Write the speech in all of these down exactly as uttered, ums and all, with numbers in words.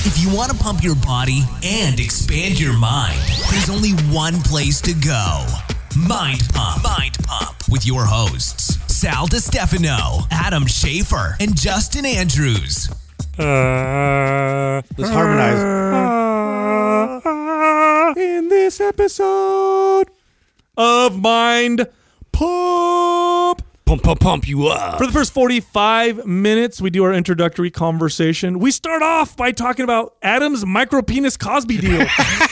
If you want to pump your body and expand your mind, there's only one place to go. Mind Pump. Mind Pump with your hosts, Sal DiStefano, Adam Schafer, and Justin Andrews. Uh, Let's harmonize. Uh, in this episode of Mind Pump. Pump, pump, pump you up. For the first forty-five minutes, we do our introductory conversation. We start off by talking about Adam's micropenis Cosby deal.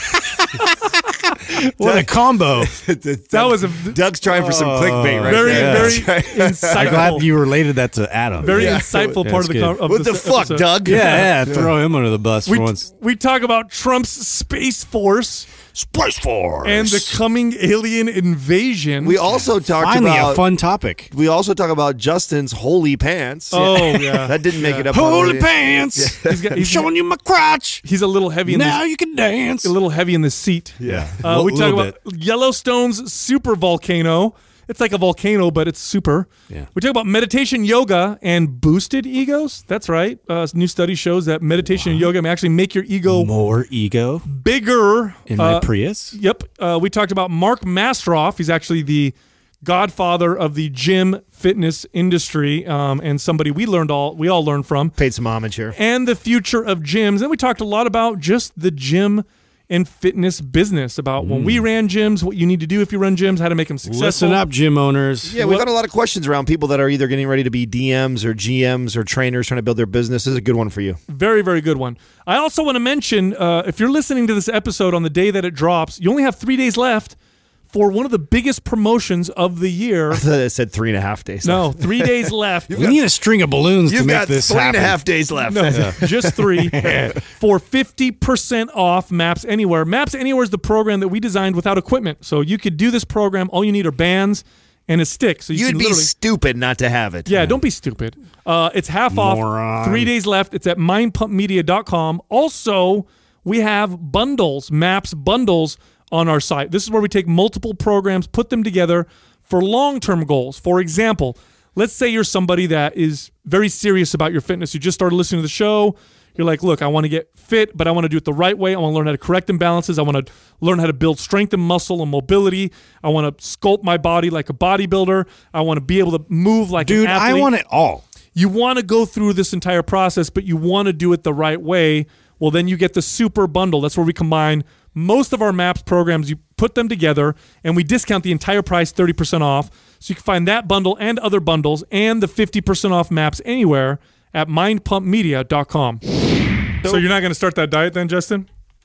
What a combo. That was a Doug's trying for some clickbait right very, there. very That's right. insightful. I'm glad you related that to Adam. Very Yeah. insightful Yeah, part of the that's con- good. of What the this fuck, episode. Doug? Yeah, yeah, throw him under the bus We, for once. we talk about Trump's Space Force Space Force. and the coming alien invasion. We also talked Finally, about a fun topic. we also talk about Justin's holy pants. oh, yeah. That didn't make Yeah. it up. Holy already. pants. He's got- I'm he's- showing you my crotch. He's a little heavy in Now the you can dance. a little heavy in the seat. Yeah. Uh, we L- talk little about Yellowstone's super volcano. It's like a volcano, but it's super. Yeah. We talk about meditation, yoga, and boosted egos. That's right. Uh, new study shows that meditation and yoga may actually make your ego More ego bigger. in my Uh, Prius. Yep. Uh, we talked about Mark Mastroff. He's actually the godfather of the gym fitness industry, um, and somebody we learned all we all learned from, Paid some homage here. and the future of gyms. And we talked a lot about just the gym and fitness business, about when we ran gyms, what you need to do if you run gyms, how to make them successful. Listen up, gym owners. Yeah, we've had a lot of questions around people that are either getting ready to be D Ms or G Ms or trainers trying to build their business. This is a good one for you. Very, very good one. I also want to mention, uh, if you're listening to this episode on the day that it drops, you only have three days left for one of the biggest promotions of the year. I thought it said three and a half days. No, three days left. We need a string of balloons to You've make got this three happen. and a half days left. No, just three for fifty percent off Maps Anywhere. Maps Anywhere is the program that we designed without equipment. So you could do this program. All you need are bands and a stick. So you You'd can be literally, stupid not to have it. yeah, don't be stupid. Uh, it's half off. Moron. Three days left. It's at mind pump media dot com. Also, we have bundles, Maps bundles on our site. This is where we take multiple programs, put them together for long-term goals. For example, let's say you're somebody that is very serious about your fitness. You just started listening to the show. You're like, look, I want to get fit, but I want to do it the right way. I want to learn how to correct imbalances. I want to learn how to build strength and muscle and mobility. I want to sculpt my body like a bodybuilder. I want to be able to move like Dude, an athlete. I want it all. You want to go through this entire process, but you want to do it the right way. Well, then you get the super bundle. That's where we combine most of our Maps programs. You put them together, and we discount the entire price thirty percent off. So you can find that bundle and other bundles and the fifty percent off Maps Anywhere at mind pump media dot com. So you're not going to start that diet then, Justin?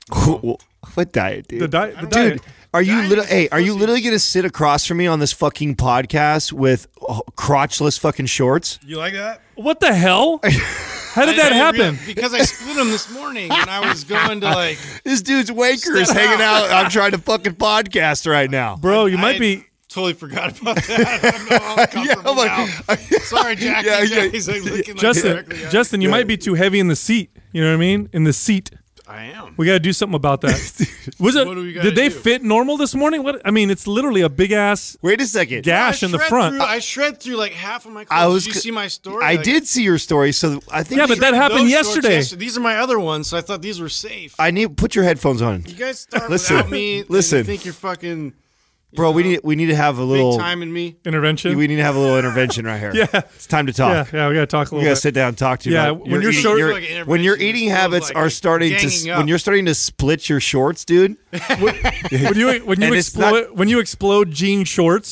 What diet, dude? The diet, the Dude, diet. are you literally? Hey, are you literally gonna sit across from me on this fucking podcast with uh, crotchless fucking shorts? You like that? What the hell? How did that I- I happen? real- because I split them this morning when I was going to like. This dude's wanker is Step hanging out. out. I'm trying to fucking podcast right now. Bro, you I might had be... Totally forgot about that. I don't know how I'll come Yeah, from I'm like- now. Sorry, Jackie. Yeah, yeah. Jackie's like looking like Justin, directly at me. Justin, you might be too heavy in the seat. You know what I mean? In the seat. I am. We got to do something about that. Was it? What do we gotta Did they do? fit normal this morning? What? I mean, it's literally a big ass Wait a second. gash I in the shred front. Through, I shred through like half of my clothes. I was Did you c- see my story? I Like, did see your story, so I think Yeah, you but that should- happened those shorts yesterday. yesterday. These are my other ones, so I thought these were safe. I need put your headphones on, you guys start Listen, without me. and listen. you think you're fucking. You bro. We know, need we need to have a big little. time in me. Intervention. We need to have a little intervention right here. Yeah. it's time to yeah, talk. yeah, we got to talk a We little gotta bit. sit down and talk to you. Yeah, about when your you're eating- short- your- Like an when your intervention, eating it's habits like are starting to ganging when up. you're starting to split your shorts, dude. when you when you And it's explode when you explode jean shorts.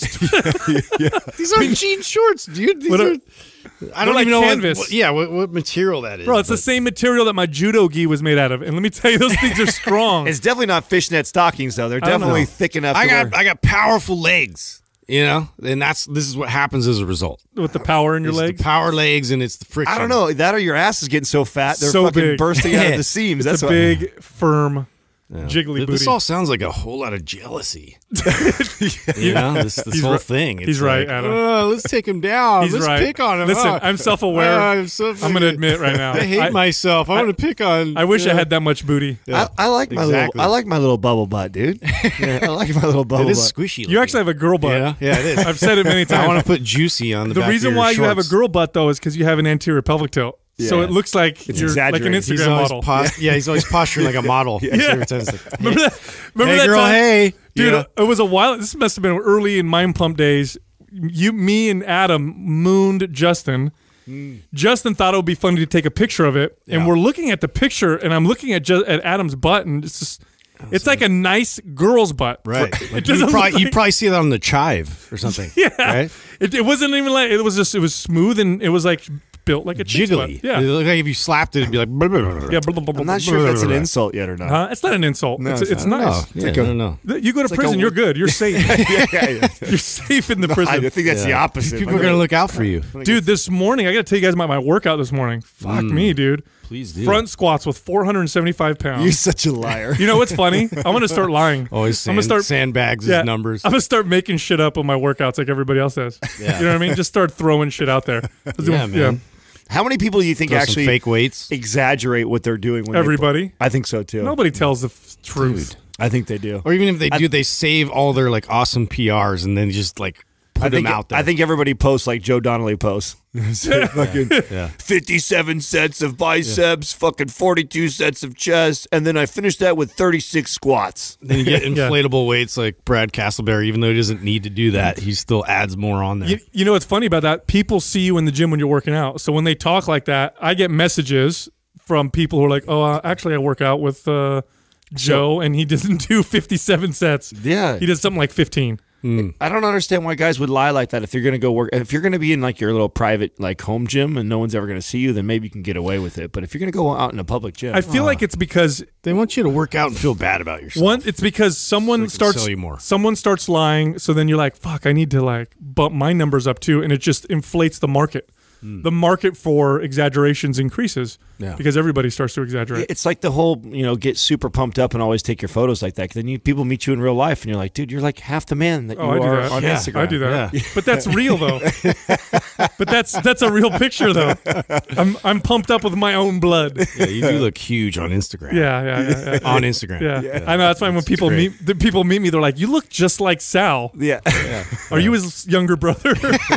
These aren't jean shorts, dude. These What are. are- I don't like even know what, canvas. what. Yeah, what, what material that is. Bro, it's the but- same material that my judo gi was made out of. And let me tell you, those things are strong. It's definitely not fishnet stockings though. They're I don't definitely know. thick enough. I to got wear. I got powerful legs. You know, and that's this is what happens as a result. With the power in your It's legs. the power legs, and it's the friction. I don't know. That or your ass is getting so fat they're So fucking big. bursting out of the seams. It's That's a what, big, firm, Yeah. jiggly Th- booty. This all sounds like a whole lot of jealousy. You know, this, this He's whole right- thing. It's he's right, like, Adam. "Oh, let's take him down. He's let's right. pick on him. Listen, Oh, I'm self-aware. oh, I'm, so I'm going to fucking- admit right now. I hate myself. I, I- want to pick on. I wish yeah. I had that much booty. Yeah. I, I like my Exactly. little. I like my little bubble butt, dude. Yeah, I like my little bubble It is butt. squishy. You actually have a girl butt. yeah, yeah, it is. I've said it many I times. want to put juicy on the. The back reason of your why you have a shorts. girl butt, though, is because you have an anterior pelvic tilt. So Yeah. it looks like you're like an exaggerated. Instagram He's always model. pos- yeah, he's always posturing like a model. yeah. Every time it's like, Remember that? Remember hey, that girl, time? hey. Dude, Yeah. it was a while. This must have been early in Mind Pump days. You, me, and Adam mooned Justin. Justin thought it would be funny to take a picture of it, and Yeah. we're looking at the picture, and I'm looking at Ju- at Adam's butt, and it's just, it's like a nice girl's butt. Right. It Like you doesn't probably look you like- probably see that on the Chive or something. yeah. Right? It, it wasn't even like it was just it was smooth and it was like built like a chick's butt. Jiggly. Yeah. It looked like if you slapped it, it'd be like. Blah, blah, blah, blah. Yeah. Blah, blah, blah, I'm blah, not sure if that's an Blah. insult yet or not. Huh? It's not an insult. No, it's it's it's not. nice. Oh, yeah, like a- no, no. You go to like prison, a- you're good. You're safe. yeah, yeah, yeah. You're safe in the I prison. think that's the Yeah. opposite. People are gonna look out for you. Dude, this morning, I got to tell you guys about my workout this morning. Fuck me, dude. Please do. Front squats with four hundred seventy-five pounds. You're such a liar. You know what's funny? I'm going to start lying. Always I'm sand, gonna start sandbags his numbers. I'm going to start making shit up on my workouts like everybody else does. Yeah. You know what I mean? Just start throwing shit out there. Yeah, man. How many people do you think Throw some actually fake weights. exaggerate what they're doing? When they- Everybody. I think so too. Nobody tells the f- truth. I think they do. Or even if they do, they save all their like awesome P Rs and then just like put I think them out there. I think everybody posts like Joe Donnelly posts. fucking Yeah. fifty-seven sets of biceps, fucking forty-two sets of chest, and then I finished that with thirty-six squats. Then you get Yeah. inflatable weights like Brad Castleberry. Even though he doesn't need to do that, he still adds more on there. You, you know what's funny about that? People see you in the gym when you're working out. So when they talk like that, I get messages from people who are like, "Oh, uh, actually, I work out with uh, Joe, and he doesn't do fifty-seven sets. Yeah. He does something like fifteen." I don't understand why guys would lie like that. If you're gonna go work, if you're gonna be in like your little private like home gym and no one's ever gonna see you, then maybe you can get away with it. But if you're gonna go out in a public gym, I feel like it's because They want you to work out and feel bad about yourself. one, it's because someone they can starts sell you more. someone starts lying. So then you're like, "Fuck, I need to like bump my numbers up too," and it just inflates the market. The market for exaggerations increases Yeah. because everybody starts to exaggerate. it's like the whole, you know, get super pumped up and always take your photos like that. 'Cause then you, people meet you in real life and you're like, dude, you're like half the man that you Oh, I do are that. on Yeah, Instagram. I do that, Yeah. but that's real though. But that's that's a real picture though. I'm I'm pumped up with my own blood. Yeah, you do look huge on Instagram. Yeah, yeah, yeah. yeah. On Instagram. Yeah. I know. That's why when people great. meet the people meet me, they're like, "You look just like Sal. Yeah. Are you his younger brother?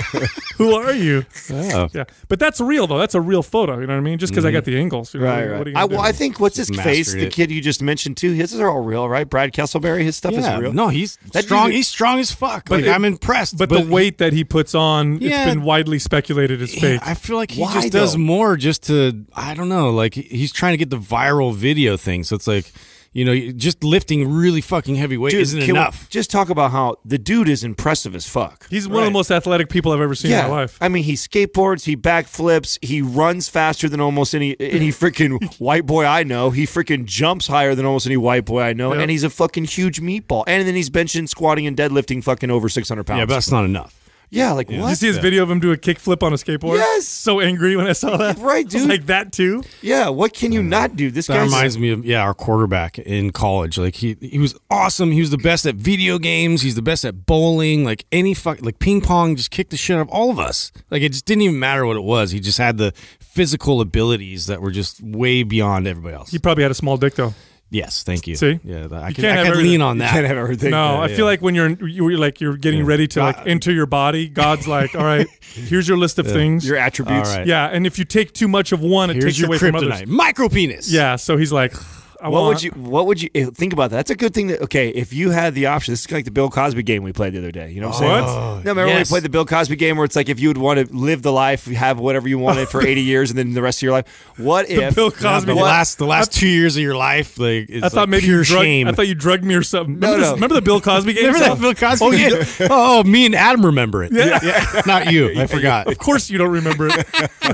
Who are you?" Oh. Yeah, but that's real though. That's a real photo. You know what I mean? Just because I got the angles. You know, Right, What right. are you I, gonna well, do? I think what's his Just face, mastered the it. kid you just mentioned too. His are all real, right? Brad Castleberry, his stuff Yeah, is real. no, he's That strong. dude- he's strong as fuck. But Like, it- I'm impressed. but, the weight that he puts on, Yeah. it's been widely speculated is Yeah, fake. I feel like he Why, just does though? more just to, I don't know, like he- he's trying to get the viral video thing. So it's like, you know, just lifting really fucking heavy weight Dude, isn't can we enough. just talk about how the dude is impressive as fuck. He's one of the Right. most athletic people I've ever seen in my life. I mean, he skateboards, he backflips, he runs faster than almost any any freaking white boy I know. He freaking jumps higher than almost any white boy I know, Yep. and he's a fucking huge meatball. And then he's benching, squatting, and deadlifting fucking over six hundred pounds. Yeah, but that's not enough. yeah, like Did you what? see his video of him do a kickflip on a skateboard? Yes. So angry when I saw that. Right, I was dude. like that too. Yeah, what can you not do? This That guy reminds me of yeah, our quarterback in college. Like he he was awesome. He was the best at video games. He's the best at bowling. Like any fuck like ping pong. Just kicked the shit out of all of us. Like it just didn't even matter what it was. He just had the physical abilities that were just way beyond everybody else. He probably had a small dick though. Yes, thank you. See? yeah, that, I You could, can't I have could everything. lean on that. can't have everything. No, I yeah. feel like when you're you're like you're getting ready to like God. enter your body, God's like, all right, here's your list of things. your attributes. All right. Yeah, and if you take too much of one, it Here's takes your away from others. kryptonite. Micro penis. Yeah, so he's like, I What want, would you? What would you eh, think about that? That's a good thing. That okay, if you had the option, this is like the Bill Cosby game we played the other day. You know what I'm saying? What? No, remember yes. we played the Bill Cosby game where it's like if you would want to live the life, have whatever you wanted for eighty years, and then the rest of your life. What if Bill Yeah, Cosby. the What? last the last two years of your life, like it's I thought like maybe pure you drugged, shame. I thought you drugged me or something. Remember, No, this- no. remember the Bill Cosby game? Remember that stuff? Bill Cosby? Oh game? yeah. Oh, me and Adam remember it. Yeah, not you. I forgot. Of course you don't remember it.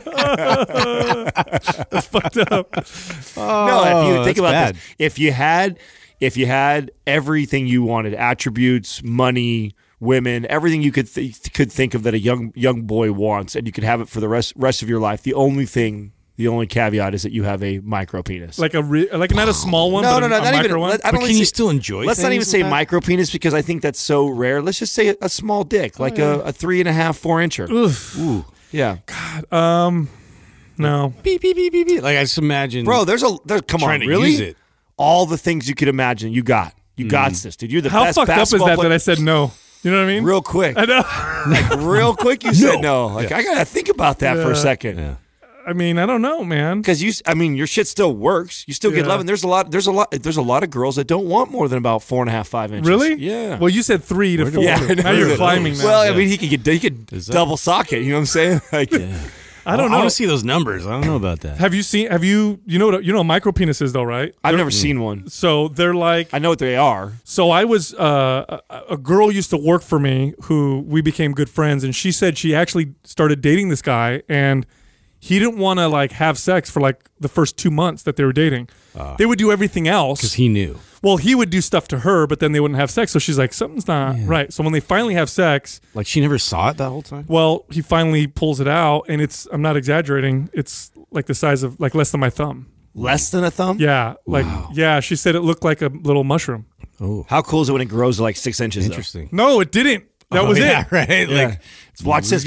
That's fucked up. no? If you Oh, think that's about bad. this, if you had, if you had everything you wanted, attributes, money, women, everything you could th- could think of that a young young boy wants, and you could have it for the rest rest of your life. The only thing. The only caveat is that you have a micro penis. Like a re- like not a small one, no, but no, a, no, a not micro even. one. Let, I But don't can say- you still enjoy? Let's not things even with say that? micro penis because I think that's so rare. Let's just say a, a small dick, like a, a three and a half, four incher. Ooh, Yeah, um, no. beep beep beep beep beep. Like I just imagine, bro. There's a there's come trying on, to really? use it. All the things you could imagine, you got. You got this, dude. You're the How best fucked up is basketball that player. that I said no? You know what I mean? Real quick, I know. like real quick, you said no. Like I gotta think about that for a second. Yeah. I mean, I don't know, man. Because you, I mean, your shit still works. You still get Yeah. love, and there's a lot. There's a lot. There's a lot of girls that don't want more than about four and a half, five inches. Really? Yeah. Well, you said three to four. yeah. I know Now you're that. climbing now. Well, I mean, he could get he could Is that- double socket. You know what I'm saying? Like, I don't I know. want to see those numbers. I don't know about that. Have you seen? Have you? You know what? You know what micro penis is though, right? I've never seen one. So they're like. I know what they are. So I was uh, a, a girl used to work for me who we became good friends, and she said she actually started dating this guy, and he didn't want to like have sex for like the first two months that they were dating. They would do everything else. Because he knew. Well, he would do stuff to her, but then they wouldn't have sex. So she's like, something's not right. So when they finally have sex, Like, she never saw it that whole time? well, he finally pulls it out, and it's, I'm not exaggerating, it's like the size of, like less than my thumb. Less than a thumb. Yeah. Like, yeah, she said it looked like a little mushroom. How cool is it when it grows to like six inches? though? Interesting. No, it didn't. That Oh, was yeah, it. right? Yeah. Like, Watch this.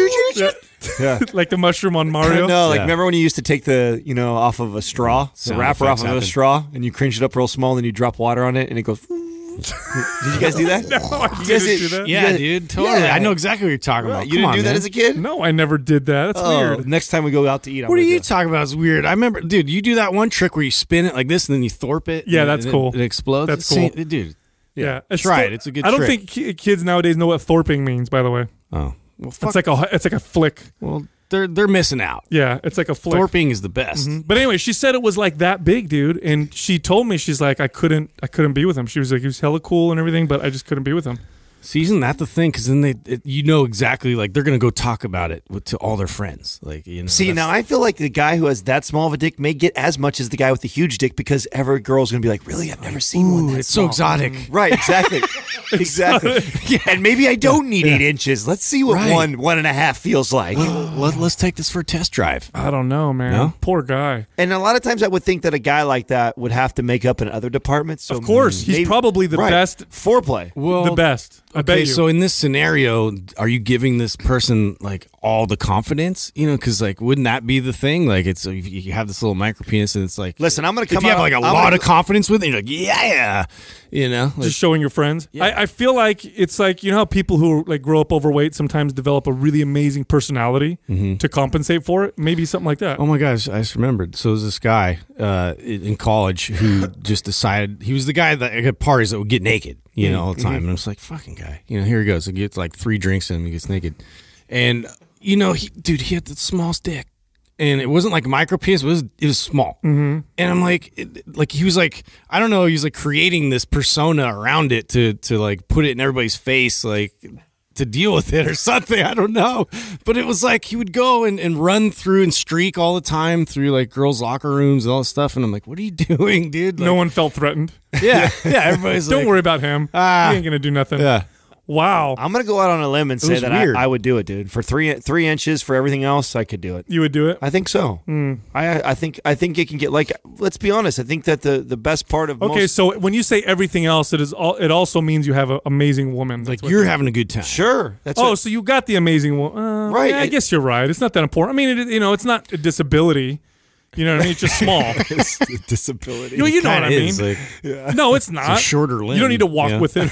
Yeah. Like the mushroom on Mario. No, like Yeah. remember when you used to take the, you know, off of a straw, the Sound wrapper off effects of a happen. straw, and you cringe it up real small, and then you drop water on it, and it goes. Did you guys do that? No, I You guys didn't did- do that. yeah, Yeah. dude, totally. Yeah. I know exactly what you're talking about. You Come didn't on, do that man. as a kid? No, I never did that. That's Oh, weird. next time we go out to eat, I'm What are gonna you do it. talking about? It's weird. I remember, dude, you do that one trick where you spin it like this and then you thorp it. Yeah, and that's it, cool. It explodes. That's Same- cool. Dude. Yeah, Try still- it. It's a good I don't trick. think ki- kids nowadays know what thorping means. By the way, Oh. Well, fuck. it's like a it's like a flick. well, they're, they're missing out. Yeah, it's like a flick. Thorping is the best. But anyway, she said it was like that big, dude, and she told me she's like I couldn't I couldn't be with him. She was like he was hella cool and everything, but I just couldn't be with him. See, isn't that the thing? Because then they, it, you know exactly, like they're gonna go talk about it with, to all their friends. Like, you know. See, that's- now I feel like the guy who has that small of a dick may get as much as the guy with the huge dick because every girl's gonna be like, "Really, I've never seen one Ooh, that it's so small." exotic. Right? Exactly. exactly. And maybe I don't need eight inches. Let's see what Right. one one and a half feels like. Let, let's take this for a test drive. I don't know, man. No? Poor guy. And a lot of times, I would think that a guy like that would have to make up in other departments. So Of course, he's maybe- probably the right. best. foreplay. Well, the best. I bet Okay, you. so in this scenario, are you giving this person like all the confidence? You know, because like, wouldn't that be the thing? Like, it's you you have this little micro penis, and it's like, Listen, I'm gonna come if you have out- like a I'm lot gonna- of confidence with it, you're like, yeah, you know, like, just showing your friends. I, I feel like it's like you know how people who like grow up overweight sometimes develop a really amazing personality to compensate for it. Maybe something like that. oh my gosh, I just remembered. So there's this guy uh, in in college who just decided he was the guy that at parties that would get naked, you know, all the time. And I was like, fucking guy, you know, here he goes. He gets like three drinks in him, he gets naked, and you know, he, dude, he had the smallest dick. And it wasn't like micro penis; it was it was small. Mm-hmm. And I'm like, it, like he was like, I don't know, he was like creating this persona around it to to like put it in everybody's face, like to deal with it or something. I don't know, but it was like he would go and, and run through and streak all the time through like girls' locker rooms and all this stuff. And I'm like, what are you doing, dude? Like, No one felt threatened. yeah, yeah. Everybody's Don't like, worry about him. Ah. he ain't gonna do nothing. Yeah. Wow. I'm gonna go out on a limb and say was that weird. I, I would do it, dude. For three three inches for everything else, I could do it. You would do it. I think so. I I think I think it can get like. Let's be honest. I think that the the best part of Okay, most, so when you say everything else, it is all. It also means you have an amazing woman. Like That's what- you're having a good time. sure. That's Oh, what- so you got the amazing woman. Uh, Right. yeah, I guess you're right. It's not that important. I mean, it, you know, it's not a disability. You know what I mean? It's just small. disability. you, you know what I Kinda mean? is, like, No, it's not. shorter limb. You don't need to walk Yeah. with it.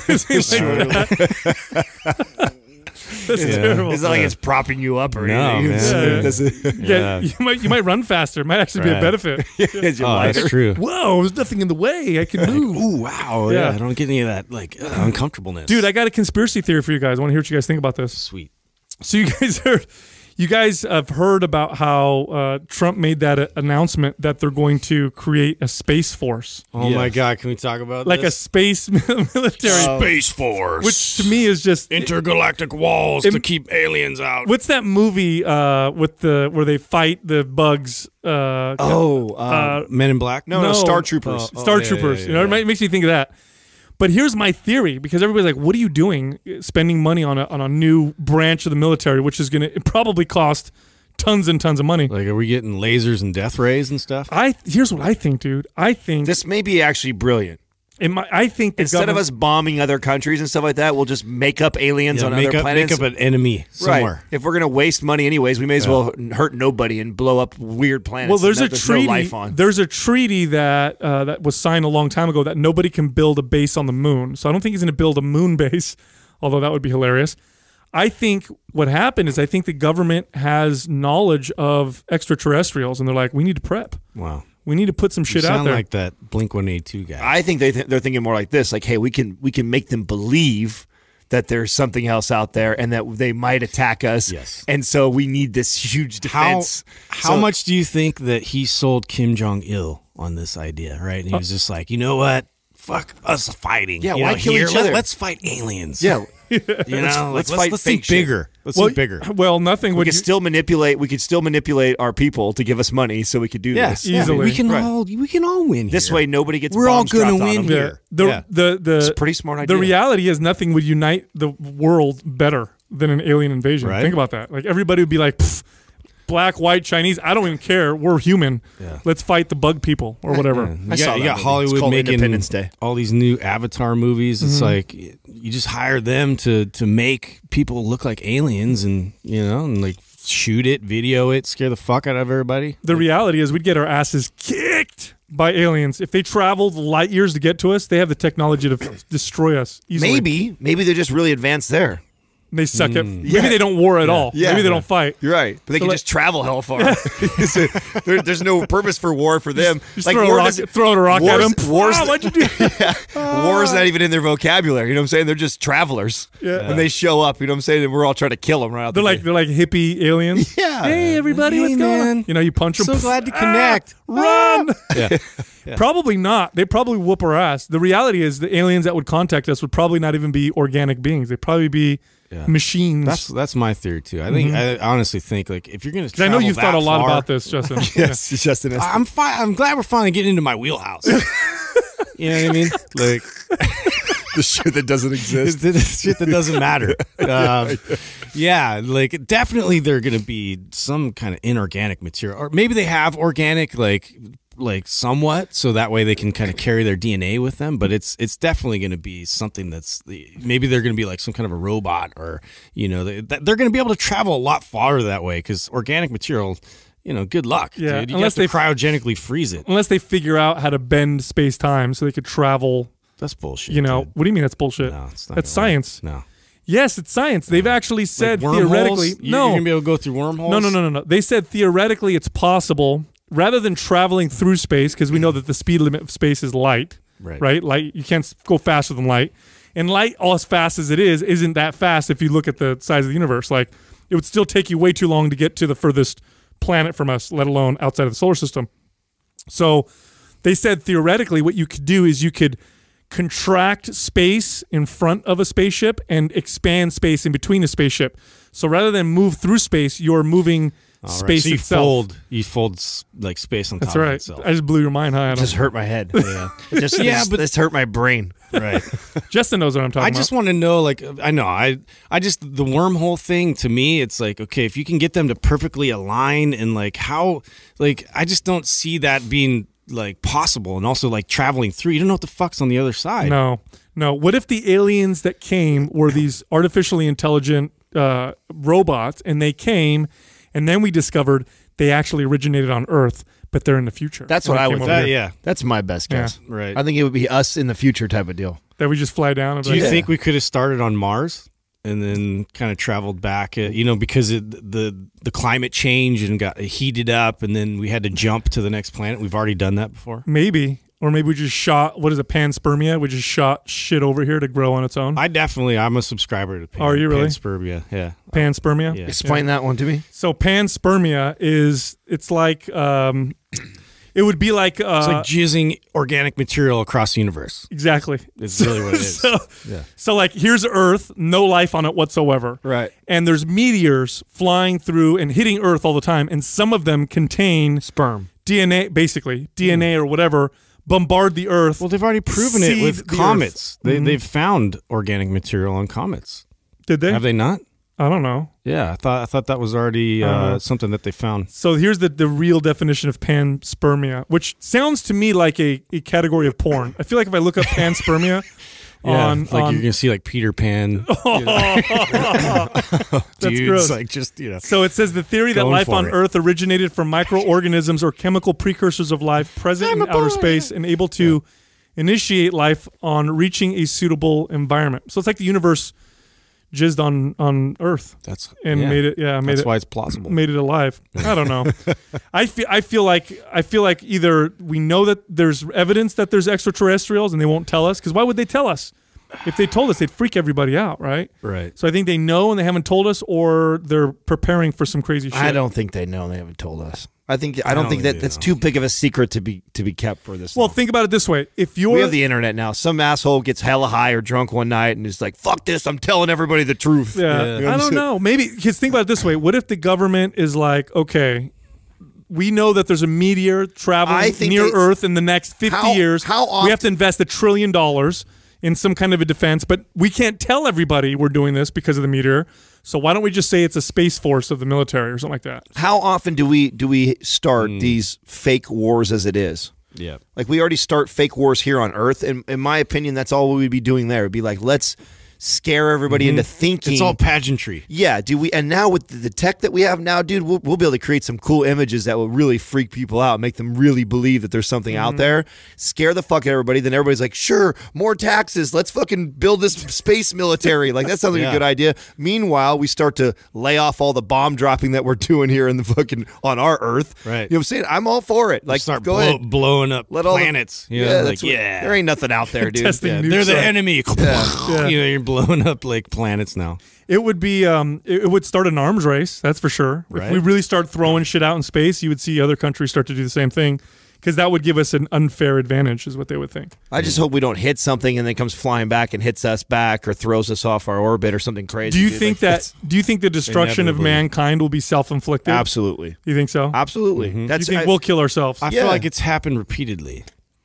That's terrible. It's not like it's propping you up or No, anything. man. It's- Yeah. that's it. Yeah, you might you might run faster. It might actually be a Right. benefit. It's your Oh, life. that's true. Whoa, there's nothing in the way. I can move. Ooh, wow. Yeah. Yeah. I don't get any of that like uh, uncomfortableness. Dude, I got a conspiracy theory for you guys. I want to hear what you guys think about this. sweet. So you guys heard, you guys have heard about how uh, Trump made that uh, announcement that they're going to create a space force, Oh Yes. my God, can we talk about like a this? space military, Space Force, which to me is just. intergalactic walls It- to keep aliens out. What's that movie uh, with the where they fight the bugs? Uh, Oh, uh, uh, Men in Black? no, no, no. Star Troopers. Oh, Star yeah, Troopers. yeah, you know, yeah. it might- makes me think of that. But here's my theory, because everybody's like, "What are you doing, spending money on a on a new branch of the military, which is going to probably cost tons and tons of money?" Like, are we getting lasers and death rays and stuff? I here's what I think, dude. I think This may be actually brilliant. it might, I think the Instead of government- us bombing other countries and stuff like that, we'll just make up aliens Yeah, on make other up, planets. make up an enemy somewhere. Right. If we're gonna waste money anyways, we may as well hurt nobody and blow up weird planets. Well, there's that a treaty. No life on. There's a treaty that uh, that was signed a long time ago that nobody can build a base on the moon. So I don't think he's going to build a moon base, although that would be hilarious. I think what happened is I think the government has knowledge of extraterrestrials, and they're like, we need to prep. Wow. We need to put some shit you out sound there. like that Blink one eighty-two guy. I think they th- they're thinking more like this: like, hey, we can we can make them believe that there's something else out there and that they might attack us. Yes. And so we need this huge how defense. how So- much do you think that he sold Kim Jong Il on this idea? Right, and he was just like, you know what? Fuck us fighting. Yeah, You why know, kill here, each let- other? Let's fight aliens. Yeah. You know, let's like, let's, fight let's fake think shit. bigger. Let's well, think bigger. well, nothing We would could still manipulate. We could still manipulate our people to give us money, so we could do Yeah, this. yeah, Easily. we can Right. all we can all win. This here. way, nobody gets. We're all bombs gonna dropped on win them. Yeah. here. The, Yeah. the, the, It's a pretty smart The idea. reality is nothing would unite the world better than an alien invasion. Right. Think about that. Like everybody would be like, "Pff, black, white, Chinese. I don't even care. We're human. Yeah. Let's fight the bug people or whatever. Yeah. You I got, saw you that got movie. It's Hollywood called making Independence Day. all these new Avatar movies. It's Mm-hmm. like you just hire them to to make people look like aliens, and you know, and like shoot it, video it, scare the fuck out of everybody. The reality is we'd get our asses kicked by aliens. If they traveled light years to get to us, they have the technology to f- destroy us easily. Maybe, maybe they're just really advanced there. They suck at Maybe Yeah. they don't war at all. Yeah. Maybe they Yeah. don't fight. You're right, but they So can like- just travel hell far. So there, there's no purpose for war for them. Just like throw, a war rock, doesn't- throw out a rock wars, at them. Wars, Wow, what'd you do? war is not even in their vocabulary. You know what I'm saying? They're just travelers. Yeah. When they show up, you know what I'm saying? And we're all trying to kill them right out They're the like gate. they're like hippie aliens. Yeah. Hey everybody, Hey, what's going on? man. You know, you punch them. So glad to connect. Run. Yeah. Probably not. They probably whoop our ass. The reality is the aliens that would contact us would probably not even be organic beings. They'd probably be Yeah. machines. That's that's my theory too. I think I honestly think like if you're gonna, 'Cause I know travel you've thought that a lot far- about this, Justin. yes, it's just an I- I'm fine. I'm glad we're finally getting into my wheelhouse. You know what I mean? Like the shit that doesn't exist. it's, it's shit that doesn't matter. Um, yeah, like definitely they're gonna be some kind of inorganic material, or maybe they have organic, like like somewhat, so that way they can kind of carry their D N A with them. But it's it's definitely gonna be something that's maybe they're gonna be like some kind of a robot, or you know they, they're gonna be able to travel a lot farther that way because organic material. You know, good luck, Yeah, dude. You unless have to they- cryogenically freeze it. Unless they figure out how to bend space time so they could travel. That's bullshit. You know, dude. what do you mean that's bullshit? No, it's not That's gonna work. science. No. Yes, it's science. They've actually said Like wormholes? theoretically. You- no, You're gonna be able to go through wormholes. No, no, no, no, no. They said theoretically it's possible rather than traveling through space because we know that the speed limit of space is light, Right. right? Light, you can't s- go faster than light. And light, all as fast as it is, isn't that fast if you look at the size of the universe. Like, it would still take you way too long to get to the furthest planet from us, let alone outside of the solar system. So they said theoretically what you could do is you could contract space in front of a spaceship and expand space in between a spaceship. So rather than move through space, you're moving All right. space So you itself. fold, you fold s- like space on That's top right. of itself. I just blew your mind high on It just hurt my head. Yeah, it just, Yeah, yeah, but- but this hurt my brain. right. Justin knows what I'm talking I about. just want to know, like, I know, I, I just the wormhole thing to me, it's like, okay, if you can get them to perfectly align and like how, like, I just don't see that being like possible, and also like traveling through. You don't know what the fuck's on the other side. No, no. What if the aliens that came were these artificially intelligent uh, robots, and they came, and then we discovered they actually originated on Earth, but they're in the future. That's And what they I came would over That, here. yeah. That's my best Yeah. guess. Right. I think it would be us in the future type of deal. That we just fly down. And be Do you like, think we could have started on Mars and then kind of traveled back? Uh, you know, because it, the the climate changed and got heated up, and then we had to jump to the next planet. We've already done that before. maybe, or maybe we just shot. What is it? Panspermia. We just shot shit over here to grow on its own. I definitely, I'm a subscriber to Pan, Are you really? Panspermia. Yeah. Panspermia. Yeah. Explain that one to me. So panspermia is it's like um, it would be like uh, It's like jizzing organic material across the universe. exactly. It's really what it is. So, Yeah. so like here's Earth, no life on it whatsoever. Right. And there's meteors flying through and hitting Earth all the time, and some of them contain Sperm. D N A, basically D N A or whatever, bombard the Earth. Well, they've already proven it Seed with the comets. Earth. They, Mhm. They've found organic material on comets. Did they? Have they not? I don't know. Yeah, I thought I thought that was already uh, Uh, something that they found. So here's the, the real definition of panspermia, which sounds to me like a, a category of porn. I feel like if I look up panspermia Yeah, on, like on you're gonna see like Peter Pan, that's dudes, gross. like just you know. So it says the theory that Going life for on it. Earth originated from microorganisms or chemical precursors of life present in outer space and able to initiate life on reaching a suitable environment. So it's like the universe jizzed on on Earth That's and yeah. made it. Yeah, made That's it. why it's plausible. Made it alive. I don't know. I feel. I feel like. I feel like either we know that there's evidence that there's extraterrestrials and they won't tell us, because why would they tell us? If they told us, they'd freak everybody out, right? Right. So I think they know and they haven't told us, or they're preparing for some crazy shit. I don't think they know. They haven't told us. I think I don't, don't think think that they that's know. too big of a secret to be to be kept for this. Well, long. think about it this way: if you're we have the internet now. Some asshole gets hella high or drunk one night and is like, "Fuck this! I'm telling everybody the truth." Yeah, Yeah. You know what I I'm don't saying? know. Maybe because think about it this way: what if the government is like, okay, we know that there's a meteor I traveling think near they- Earth in the next fifty How- years. how we have often- to invest a trillion dollars in some kind of a defense, but we can't tell everybody we're doing this because of the meteor. So why don't we just say it's a space force of the military or something like that? How often do we do we start Hmm. these fake wars as it is? Yeah. Like we already start fake wars here on Earth, and in my opinion, that's all we would be doing there. It'd be like, let's scare everybody into thinking. It's all pageantry. Yeah, do we? And now with the, the tech that we have now, dude, we'll, we'll be able to create some cool images that will really freak people out, make them really believe that there's something out there, scare the fuck out of everybody. Then everybody's like, sure, more taxes. Let's fucking build this space military. Like that sounds like Yeah. a good idea. Meanwhile, we start to lay off all the bomb dropping that we're doing here in the fucking on our Earth. Right. You know what I'm saying? I'm all for it. Like, Start go blow, ahead. blowing up Let all the- planets. you know, Yeah, like, that's what- yeah. there ain't nothing out there, dude. Testing Yeah. nukes They're the out. enemy. Yeah. You know, you're blowing up like planets now. It would be, um, it, it would start an arms race. That's for sure. If Right. we really start throwing shit out in space, you would see other countries start to do the same thing, because that would give us an unfair advantage, is what they would think. I just hope we don't hit something and then comes flying back and hits us back or throws us off our orbit or something crazy. Do you dude. think Like, that? that's- Do you think the destruction of Inevitably. mankind will be self-inflicted? Absolutely. You think so? Absolutely. You That's think I- we'll kill ourselves? I Yeah. feel like it's happened repeatedly.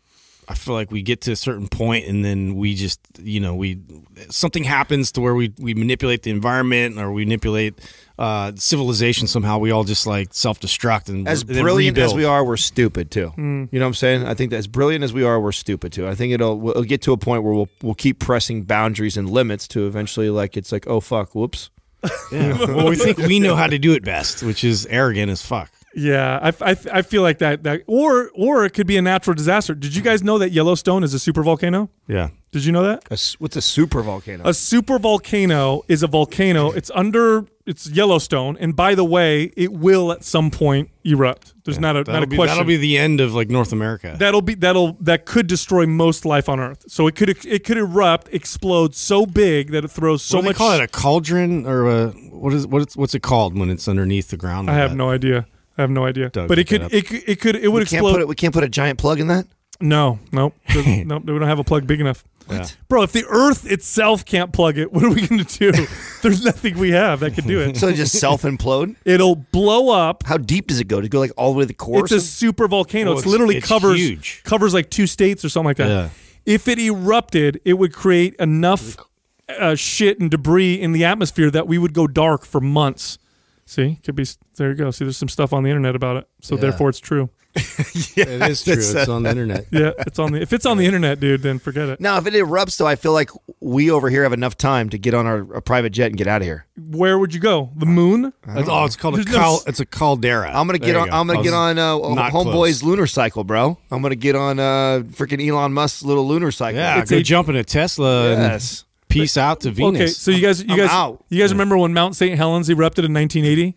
I feel like we get to a certain point and then we just, you know, we something happens to where we, we manipulate the environment or we manipulate uh, civilization somehow. We all just like self-destruct and as and then brilliant as rebuild. we are, we're stupid too. Hmm. You know what I'm saying? I think that as brilliant as we are, we're stupid too. I think it'll we'll get to a point where we'll we'll keep pressing boundaries and limits to eventually like it's like, oh fuck, whoops. Yeah. Well, we think we know how to do it best, which is arrogant as fuck. Yeah, I, I, I feel like that that or or it could be a natural disaster. Did you guys know that Yellowstone is a super volcano? Yeah. Did you know that? A s what's a super volcano? A super volcano is a volcano. It's under it's Yellowstone, and by the way, it will at some point erupt. There's not a That'll not a be, question. that'll be the end of like North America. That'll be that'll that could destroy most life on Earth. So it could it could erupt, explode so big that it throws so what do they much. call it? A cauldron or a what is what is what's it called when it's underneath the ground? I like have that? no idea. I have no idea. Doug, but it look could that up. it could it could it would we can't explode. put it. We can't put a giant plug in that. No, nope. Doesn't- nope. We don't have a plug big enough. Yeah. Bro, if the Earth itself can't plug it, what are we going to do? There's nothing we have that could do it. So it just self implode. It'll blow up. How deep does it go? To go like all the way to the core? It's a super volcano. Well, it's it's- literally it's covers huge. covers like two states or something like that. Yeah. If it erupted, it would create enough uh, shit and debris in the atmosphere that we would go dark for months. See, could be. There you go. See, there's some stuff on the internet about it, so Yeah. therefore it's true. yeah, It is true. It's on the internet. Yeah, it's on the. If it's on the internet, dude, then forget it. Now, if it erupts, though, I feel like we over here have enough time to get on our a private jet and get out of here. Where would you go? The moon? It's, oh, it's called a There's no cal- s- it's a caldera. I'm gonna There get you on. go. I'm gonna I get was on uh, not Homeboy's close. lunar cycle, bro. I'm gonna get on uh, freaking Elon Musk's little lunar cycle. Yeah, It's go a- jump in a Tesla and Yes. peace out to Venus. Okay, so you guys, you I'm guys, out. you guys remember when Mount Saint Helens erupted in nineteen eighty?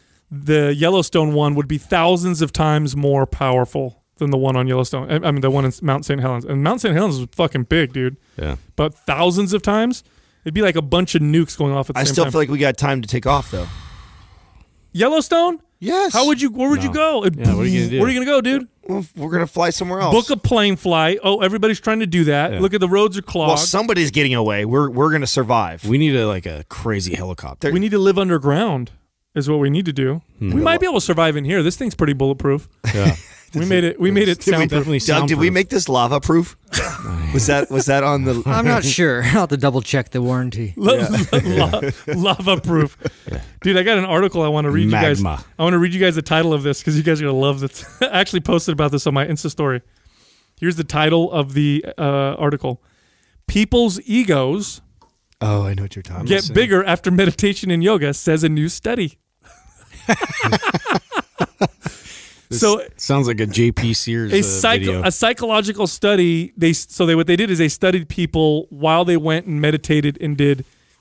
The Yellowstone one would be thousands of times more powerful than the one on Yellowstone. I I mean, the one in Mount Saint Helens. And Mount Saint Helens was fucking big, dude. Yeah. But thousands of times, it'd be like a bunch of nukes going off at the I same still time. feel like we got time to take off, though. Yellowstone? Yes. How would you? Where would you go? Yeah, what are you gonna do? Where are you gonna go, dude? Well, we're gonna fly somewhere else. Book a plane flight. Oh, everybody's trying to do that. Yeah. Look at the roads are clogged. well, somebody's getting away. We're we're gonna survive. We need a like a crazy helicopter. we need to live underground. Is what we need to do. Hmm. We might be able to survive in here. This thing's pretty bulletproof. Yeah. We made it. We made it Did we- soundproof. Definitely Doug, did we soundproof. make this lava proof? was that was that on the? I'm not sure. I'll have to double check the warranty. La- la- lava proof. Dude, I got an article I want to read you guys. Magma. I want to read you guys the title of this because you guys are going to love this. I actually posted about this on my Insta story. Here's the title of the uh, article. People's egos Oh, I know what you're talking get about. bigger after meditation and yoga, says a new study. So Sounds like a J P Sears a uh, psycho video. a psychological study, they so they what they did is they studied people while they went and meditated and did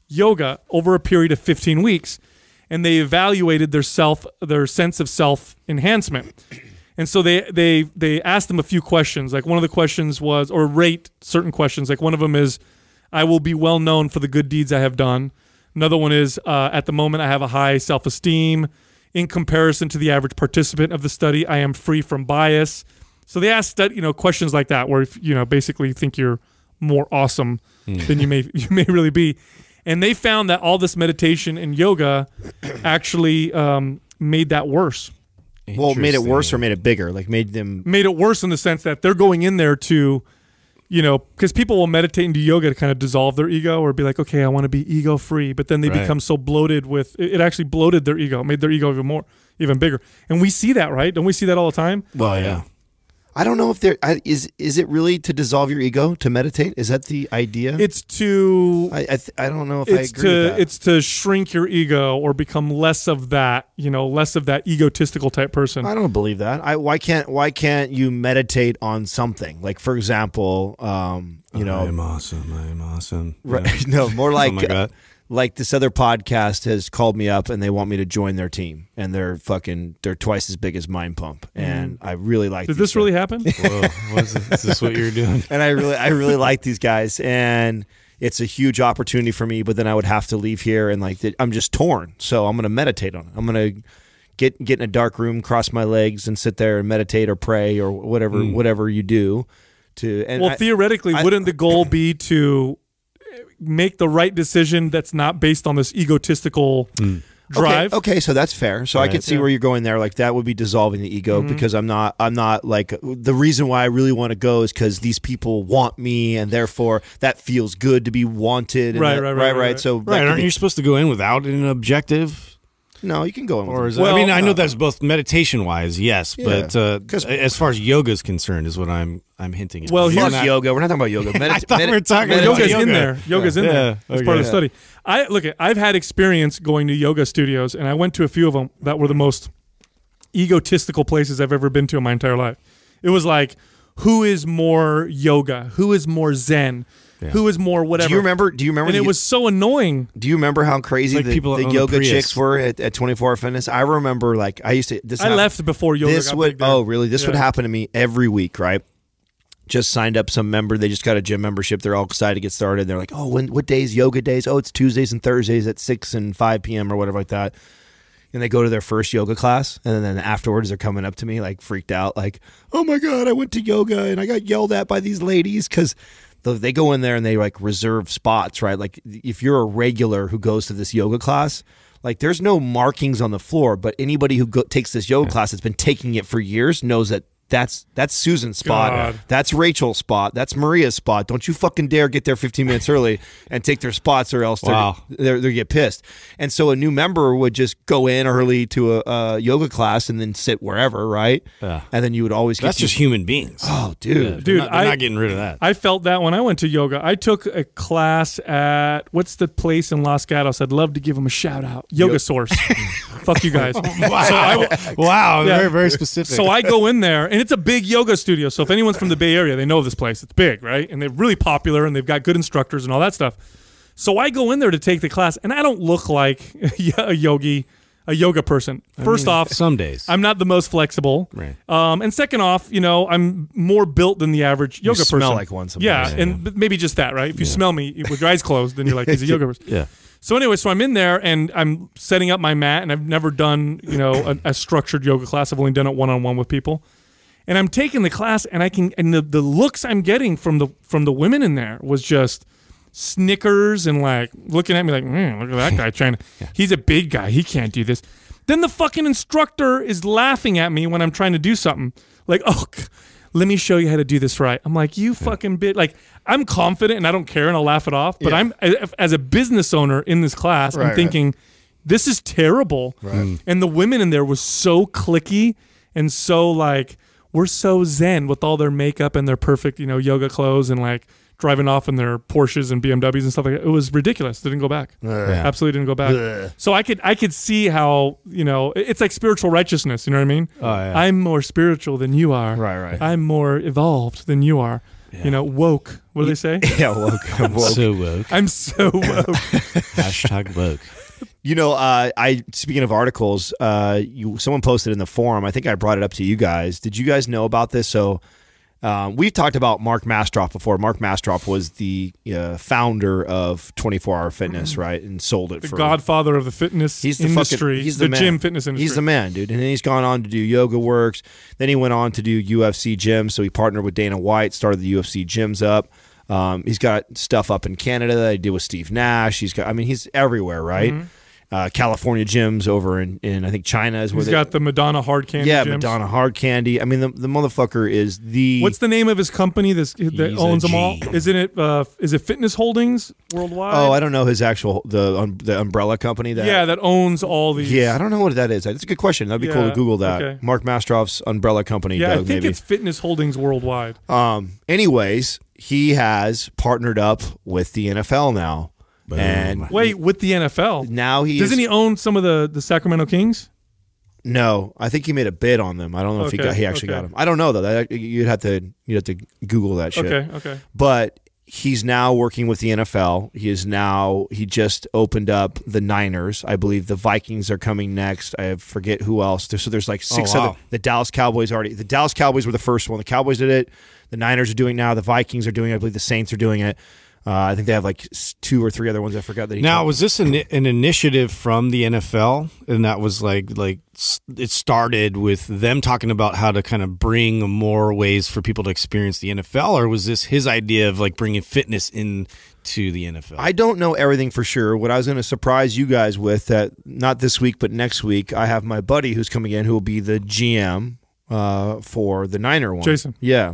yoga over a period of fifteen weeks, and they evaluated their self, their sense of self enhancement. And so they they they asked them a few questions. Like one of the questions was, or rate certain questions. Like one of them is, I will be well known for the good deeds I have done. Another one is, uh, at the moment I have a high self-esteem. In comparison to the average participant of the study, I am free from bias. So they asked, you know, questions like that, where if, you know, basically think you're more awesome mm. than you may you may really be. And they found that all this meditation and yoga actually um, made that worse. Well, made it worse or made it bigger? Like made them made it worse in the sense that they're going in there to, you know, because people will meditate and do yoga to kind of dissolve their ego or be like, okay, I want to be ego free, but then they right. become so bloated with it, it actually bloated their ego, made their ego even more, even bigger. And we see that, right? Don't we see that all the time? Well, yeah. I don't know if there I, is. Is it really to dissolve your ego to meditate? Is that the idea? It's to. I I, th I don't know if it's I agree to, with that. It's to shrink your ego or become less of that. You know, less of that egotistical type person. I don't believe that. I why can't why can't you meditate on something? Like for example, um, you know, I am awesome. I am awesome. Right? Yeah. No, more like. Oh my God. Like this other podcast has called me up and they want me to join their team, and they're fucking they're twice as big as Mind Pump, and mm. I really like. Did this guys. really happen? Whoa, was this, is this what you're doing? And I really I really like these guys, and it's a huge opportunity for me. But then I would have to leave here, and like I'm just torn. So I'm gonna meditate on it. I'm gonna get get in a dark room, cross my legs, and sit there and meditate or pray or whatever mm. whatever you do. To and well, I, theoretically, I, wouldn't the goal be to make the right decision that's not based on this egotistical mm. drive? Okay, okay, so that's fair. So right. I can see yeah. where you're going there. Like that would be dissolving the ego mm-hmm. because I'm not. I'm not like the reason why I really want to go is because these people want me, and therefore that feels good to be wanted. And right, that, right, right, right, right, right. So right, aren't be, you supposed to go in without an objective? No, you can go in. Or is it, well, I mean, I know uh, that's both meditation wise, yes, yeah, but uh, as far as yoga is concerned, is what I'm I'm hinting at. Well, here's yoga. We're not talking about yoga. Medita I thought we were talking about yoga. Yoga's in there. Yoga's yeah. in there. Yeah. It's okay. part of the study. I look at. I've had experience going to yoga studios, and I went to a few of them that were the most egotistical places I've ever been to in my entire life. It was like, who is more yoga? Who is more Zen? Yeah. Who is more whatever? Do you remember? Do you remember? And it was so annoying. Do you remember how crazy like the, the yoga the chicks were at, at twenty-four hour Fitness? I remember, like, I used to. This I happened, left before yoga. This got would. big there. Oh, really? This yeah. would happen to me every week, right? Just signed up some member. They just got a gym membership. They're all excited to get started. They're like, "Oh, when? What days? Yoga days? Oh, it's Tuesdays and Thursdays at six and five p m or whatever like that." And they go to their first yoga class, and then afterwards they're coming up to me like freaked out, like, "Oh my God, I went to yoga and I got yelled at by these ladies because." They go in there and they like reserve spots, right? Like if you're a regular who goes to this yoga class, like there's no markings on the floor, but anybody who go takes this yoga yeah. class that's been taking it for years knows that that's that's Susan's spot, God. That's Rachel's spot, that's Maria's spot. Don't you fucking dare get there fifteen minutes early and take their spots, or else wow. they're, they get pissed. And so a new member would just go in early to a, a yoga class and then sit wherever, right? Yeah. And then you would always get that's just human beings. Oh, dude, yeah, dude, they're not, they're I, not getting rid of that. I felt that when I went to yoga. I took a class at what's the place in Los Gatos? I'd love to give them a shout out. Yoga Source. Fuck you guys. Wow, so I, wow, yeah. very very specific. So I go in there, and it's a big yoga studio. So if anyone's from the Bay Area, they know this place. It's big, right? And they're really popular, and they've got good instructors and all that stuff. So I go in there to take the class, and I don't look like a yogi, a yoga person. First I mean, off, some days I'm not the most flexible, right? Um, and second off, you know, I'm more built than the average yoga you person. Smell like one sometimes. Yeah, yeah, and yeah. maybe just that, right? If you yeah. smell me with your eyes closed, then you're like, he's a yoga person. Yeah. So anyway, so I'm in there and I'm setting up my mat, and I've never done, you know, a, a structured yoga class. I've only done it one on one with people. And I'm taking the class, and I can, and the, the looks I'm getting from the from the women in there was just snickers and like looking at me like, mm, look at that guy trying to. yeah. He's a big guy. He can't do this. Then the fucking instructor is laughing at me when I'm trying to do something. Like, oh, let me show you how to do this right. I'm like, you fucking bit. Like, I'm confident and I don't care and I'll laugh it off. But yeah. I'm as a business owner in this class, right, I'm thinking, right. this is terrible. Right. And the women in there was so cliquey and so like. We're so zen with all their makeup and their perfect, you know, yoga clothes and like driving off in their Porsches and B M Ws and stuff like that. It was ridiculous. Didn't go back. Yeah. Absolutely didn't go back. Ugh. So I could I could see how, you know, it's like spiritual righteousness. You know what I mean? Oh, yeah. I'm more spiritual than you are. Right, right. I'm more evolved than you are. You know, woke. What do they say? Yeah, woke. woke. So woke. I'm so woke. Hashtag woke. You know, uh, I speaking of articles, uh, you someone posted in the forum. I think I brought it up to you guys. Did you guys know about this? So um, we've talked about Mark Mastroff before. Mark Mastroff was the uh, founder of twenty-four hour Fitness, right, and sold it The for godfather of the fitness He's the industry. Fucking, he's the, the man. gym fitness industry. He's the man, dude. And then he's gone on to do Yoga Works. Then he went on to do U F C gyms. So he partnered with Dana White, started the U F C gyms up. Um, he's got stuff up in Canada that he did with Steve Nash. He's got, I mean, he's everywhere, right? Mm-hmm. Uh, California gyms over in, in I think China is where he's they got the Madonna hard candy. Yeah, gyms. Madonna hard candy. I mean, the the motherfucker is the. What's the name of his company this, that He's owns a them all? G. Isn't it? Uh, is it Fitness Holdings Worldwide? Oh, I don't know his actual the um, the umbrella company that. yeah, that owns all these. Yeah, I don't know what that is. That's a good question. That'd be cool Yeah, to Google that. okay. Mark Mastroff's umbrella company. Yeah, Doug, I think maybe. it's Fitness Holdings Worldwide. Um. Anyways, he has partnered up with the N F L now, Boom. and Wait, with the N F L? now he Doesn't is, he own some of the, the Sacramento Kings? No, I think he made a bid on them. I don't know if he Okay, got he actually okay. got them. I don't know though. That, you'd have to you'd have to Google that shit. Okay, okay. But he's now working with the N F L. He is now he just opened up the Niners. I believe the Vikings are coming next. I forget who else. There's, so there's like six Oh, wow. other. The Dallas Cowboys already. The Dallas Cowboys were the first one. The Cowboys did it. The Niners are doing it now. The Vikings are doing it. I believe the Saints are doing it. Uh, I think they have like s- two or three other ones. I forgot that. He Now, told- was this an, an initiative from the N F L, and that was like like s- it started with them talking about how to kind of bring more ways for people to experience the N F L, or was this his idea of like bringing fitness into the N F L? I don't know everything for sure. What I was going to surprise you guys with, that not this week but next week, I have my buddy who's coming in who will be the G M uh, for the Niner one. Jason. Yeah.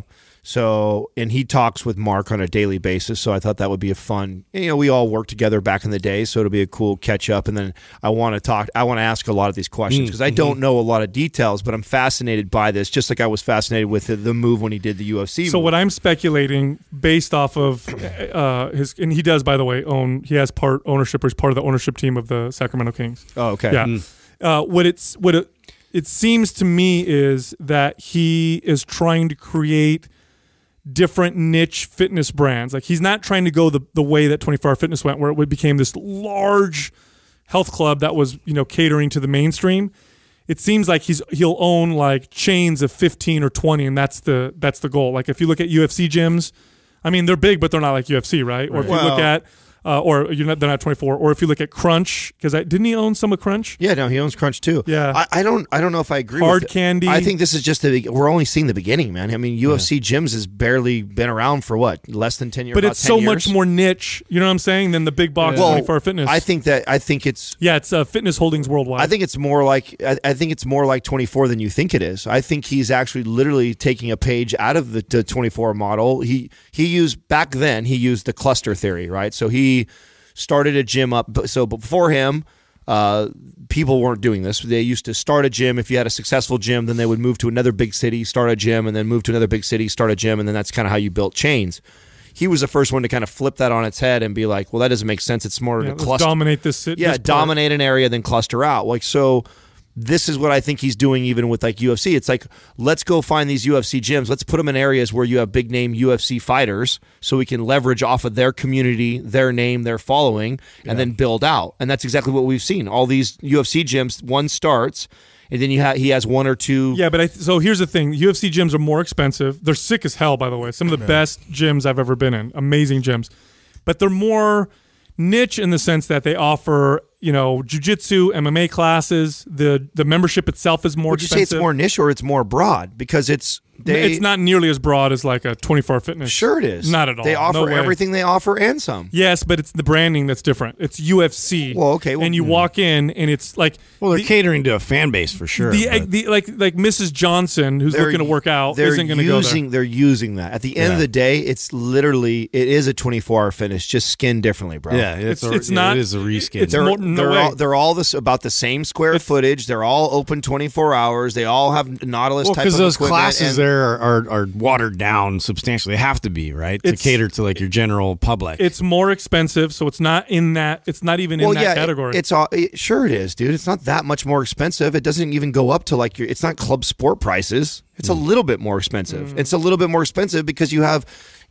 So, and he talks with Mark on a daily basis. So I thought that would be a fun, you know, we all worked together back in the day. So it'll be a cool catch up. And then I want to talk, I want to ask a lot of these questions because I don't know a lot of details, but I'm fascinated by this, just like I was fascinated with the, the move when he did the U F C So move. what I'm speculating, based off of uh, his, and he does, by the way, own. He has part ownership, or he's part of the ownership team of the Sacramento Kings. Oh, okay. Yeah. Uh, what it's what it, it seems to me is that he is trying to create different niche fitness brands. Like he's not trying to go the, the way that twenty-four hour Fitness went, where it became this large health club that was, you know, catering to the mainstream. It seems like he's he'll own like chains of fifteen or twenty, and that's the that's the goal. Like if you look at U F C gyms, I mean they're big, but they're not like U F C, right? Or if you Well- look at uh, or you're not they're not twenty-four. Or if you look at Crunch, because didn't he own some of Crunch? Yeah, no, he owns Crunch too. Yeah. I, I don't. I don't know if I agree. Hard with it. candy. I think this is just the. We're only seeing the beginning, man. I mean, U F C gyms has barely been around for what, less than ten years. But about it's ten so years? much more niche, you know what I'm saying, than the big box Well, twenty-four hour Fitness. I think that. I think it's. yeah, it's uh, Fitness Holdings Worldwide. I think it's more like. I, I think it's more like twenty-four than you think it is. I think he's actually literally taking a page out of the, the twenty-four model. He he used back then. He used the cluster theory, right? So he started a gym up. So before him, uh, people weren't doing this. They used to start a gym. If you had a successful gym, then they would move to another big city, start a gym, and then move to another big city, start a gym, and then that's kind of how you built chains. He was the first one to kind of flip that on its head and be like, well, that doesn't make sense. It's more yeah, to let's cluster. dominate this city. Yeah, dominate an area, then cluster out. Like, so this is what I think he's doing even with like U F C. It's like, let's go find these U F C gyms. Let's put them in areas where you have big name U F C fighters so we can leverage off of their community, their name, their following, and then build out. And that's exactly what we've seen. All these U F C gyms, one starts, and then you ha- he has one or two. Yeah, but I th- so here's the thing: U F C gyms are more expensive. They're sick as hell, by the way. Some of the best gyms I've ever been in, amazing gyms, but they're more niche in the sense that they offer, you know, jiu-jitsu, M M A classes. The the membership itself is more Would you say expensive. it's more niche or it's more broad? Because it's they, it's not nearly as broad as like a twenty-four hour Fitness. Sure, it is. Not at all. They No offer way. everything they offer and some. Yes, but it's the branding that's different. It's U F C. Well, okay, well- and you walk in, and it's like well, they're the, catering to a fan base for sure. the, but- the like like Missus Johnson, who's They're- looking to work out, they're isn't going to go there. using, They're using that. At the end of Yeah. the day, it's literally it is a twenty-four hour finish, just skinned differently, bro. yeah, it's, It's- a, it's not- It is a reskin. it's They're, more- no they're, way. all, they're all this about the same square footage. They're all open twenty-four hours. They all have Nautilus well, type because of those equipment, classes and- there are, are, are watered down substantially. They have to be, right, to It's- cater to like your general public. It's more expensive, so it's not in that. It's not even in well, that yeah, category. It, it's all it, sure it is, dude. It's not that much more expensive. It doesn't even go up to like your. It's not club sport prices. It's a little bit more expensive. Mm. It's a little bit more expensive because you have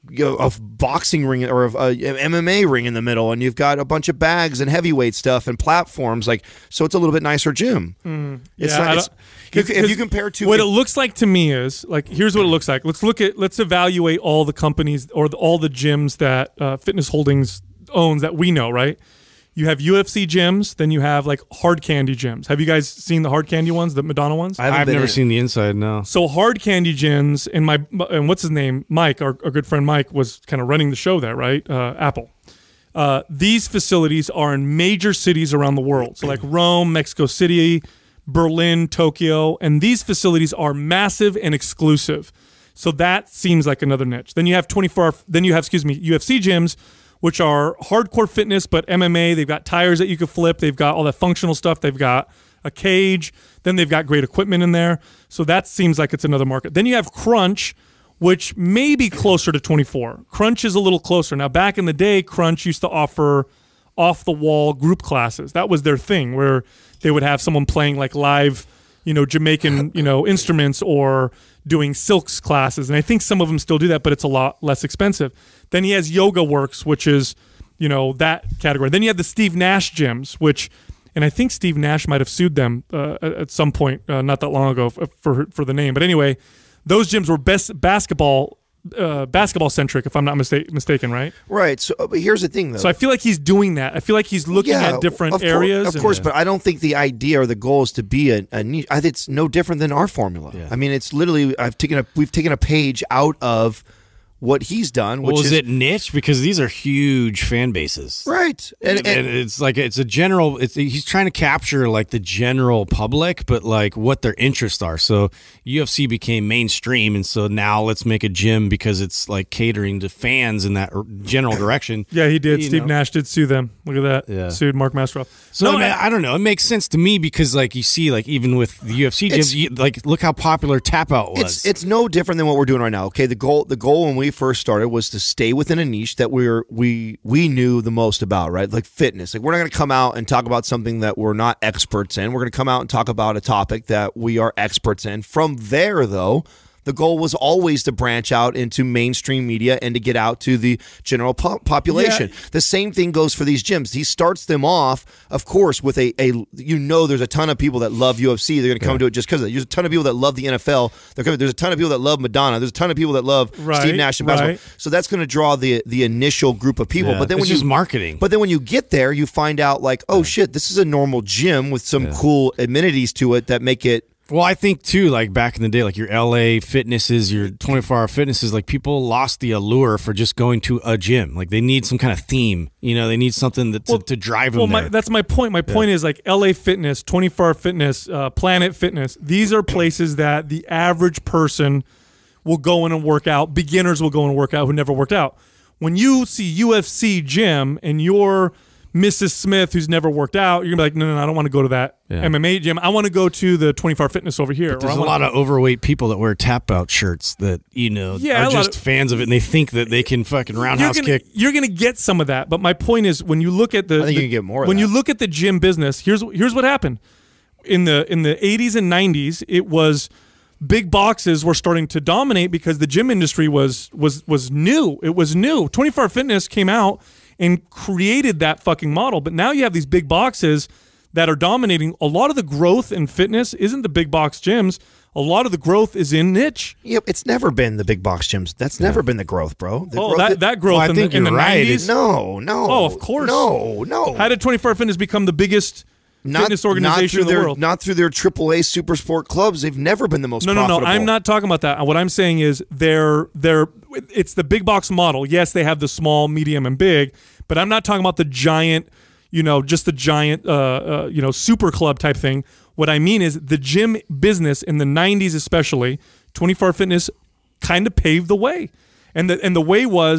you know, a boxing ring or a, a M M A ring in the middle, and you've got a bunch of bags and heavyweight stuff and platforms. Like, so it's a little bit nicer gym. Mm, yeah, it's not, it's, you, if you compare to what it, it looks like to me is like, here's what it looks like. Let's look at let's evaluate all the companies or the, all the gyms that uh, Fitness Holdings owns that we know, right? You have U F C gyms, then you have like hard candy gyms. Have you guys seen the hard candy ones, the Madonna ones? I haven't I've been never in. seen the inside. No. So hard candy gyms, and my and what's his name, Mike, our, our good friend Mike, was kind of running the show there, right? Uh, Apple. Uh, these facilities are in major cities around the world, so like Rome, Mexico City, Berlin, Tokyo, and these facilities are massive and exclusive. So that seems like another niche. Then you have twenty-four hour, then you have excuse me, U F C gyms, which are hardcore fitness, but M M A. They've got tires that you can flip. They've got all that functional stuff. They've got a cage. Then they've got great equipment in there. So that seems like it's another market. Then you have Crunch, which may be closer to twenty-four. Crunch is a little closer. Now, back in the day, Crunch used to offer off-the-wall group classes. That was their thing, where they would have someone playing like live, you know, Jamaican, you know, instruments or doing silks classes. And I think some of them still do that, but it's a lot less expensive. Then he has Yoga Works, which is, you know, that category. Then you have the Steve Nash gyms, which, and I think Steve Nash might have sued them uh, at some point, uh, not that long ago, for, for for the name. But anyway, those gyms were best basketball uh, basketball centric, if I'm not mista- mistaken, right? right. So, but here's the thing, though. So I feel like he's doing that. I feel like he's looking Yeah, at different of cour- areas. of and- course, but I don't think the idea or the goal is to be a, a niche. I think it's no different than our formula. Yeah. I mean, it's literally I've taken a we've taken a page out of what he's done, which Well, is is it niche? Because these are huge fan bases. right. And, And, and, it's like it's a general. It's, he's trying to capture like the general public, but like what their interests are. So U F C became mainstream, and so now let's make a gym because it's like catering to fans in that general direction. yeah, he did. You Steve know? Nash did sue them. Look at that. Yeah. Sued Mark Mastroff. So No, I, mean, I- I don't know. It makes sense to me because like you see, like even with the U F C It's- gyms, you, like look how popular Tap Out was. It's it's no different than what we're doing right now. Okay, the goal the goal when we first started was to stay within a niche that we're we we knew the most about, right? Like fitness. Like we're not going to come out and talk about something that we're not experts in. We're going to come out and talk about a topic that we are experts in. From there, though, the goal was always to branch out into mainstream media and to get out to the general po- population. Yeah. The same thing goes for these gyms. He starts them off, of course, with a, a you know, there's a ton of people that love U F C. They're going to come to it just because of it. There's a ton of people that love the N F L. They're coming. There's a ton of people that love Madonna. There's a ton of people that love Right, Steve Nash and basketball. right. So that's going to draw the the initial group of people. Yeah. But then It's when you just marketing. But then when you get there, you find out like, oh shit, this is a normal gym with some cool amenities to it that make it. Well, I think too, like back in the day, like your L A fitnesses, your twenty-four hour fitnesses, like people lost the allure for just going to a gym. Like they need some kind of theme, you know, they need something that to, Well- to drive them Well, there. my, that's my point. My point is like L A Fitness, twenty-four hour Fitness, uh, Planet Fitness. These are places that the average person will go in and work out. Beginners will go in and work out who never worked out. When you see U F C gym and you're Missus Smith who's never worked out, you're gonna be like, no, no, no, I don't want to go to that Yeah. M M A gym. I want to go to the twenty-four hour Fitness over here. There's a lot of overweight people that wear Tap Out shirts that, you know, Yeah, a are lot just of- fans of it and they think that they can fucking you're roundhouse gonna, kick. you're gonna get some of that, but my point is when you look at the, I think the- you can get more of when that. you look at the gym business. Here's here's what happened in the in the eighties and nineties. It was big boxes were starting to dominate because the gym industry was was was new. It was new. twenty-four hour Fitness came out and created that fucking model, but now you have these big boxes that are dominating. A lot of the growth in fitness isn't the big box gyms. A lot of the growth is in niche. Yep, it's never been the big box gyms. That's never been the growth, bro. The Oh, growth that, that growth Well, I in, think the, in the you're right. nineties. no, no. Oh, of course. No, no. How did twenty-four hour Fitness become the biggest fitness organization not in the their, world? Not through their triple A super sport clubs. They've never been the most No, no, profitable. no. I'm not talking about that. What I'm saying is they're they're it's the big box model. Yes, they have the small, medium, and big, but I'm not talking about the giant, you know, just the giant, uh, uh, you know, super club type thing. What I mean is the gym business in the nineties, especially twenty-four hour Fitness, kind of paved the way, and the and the way was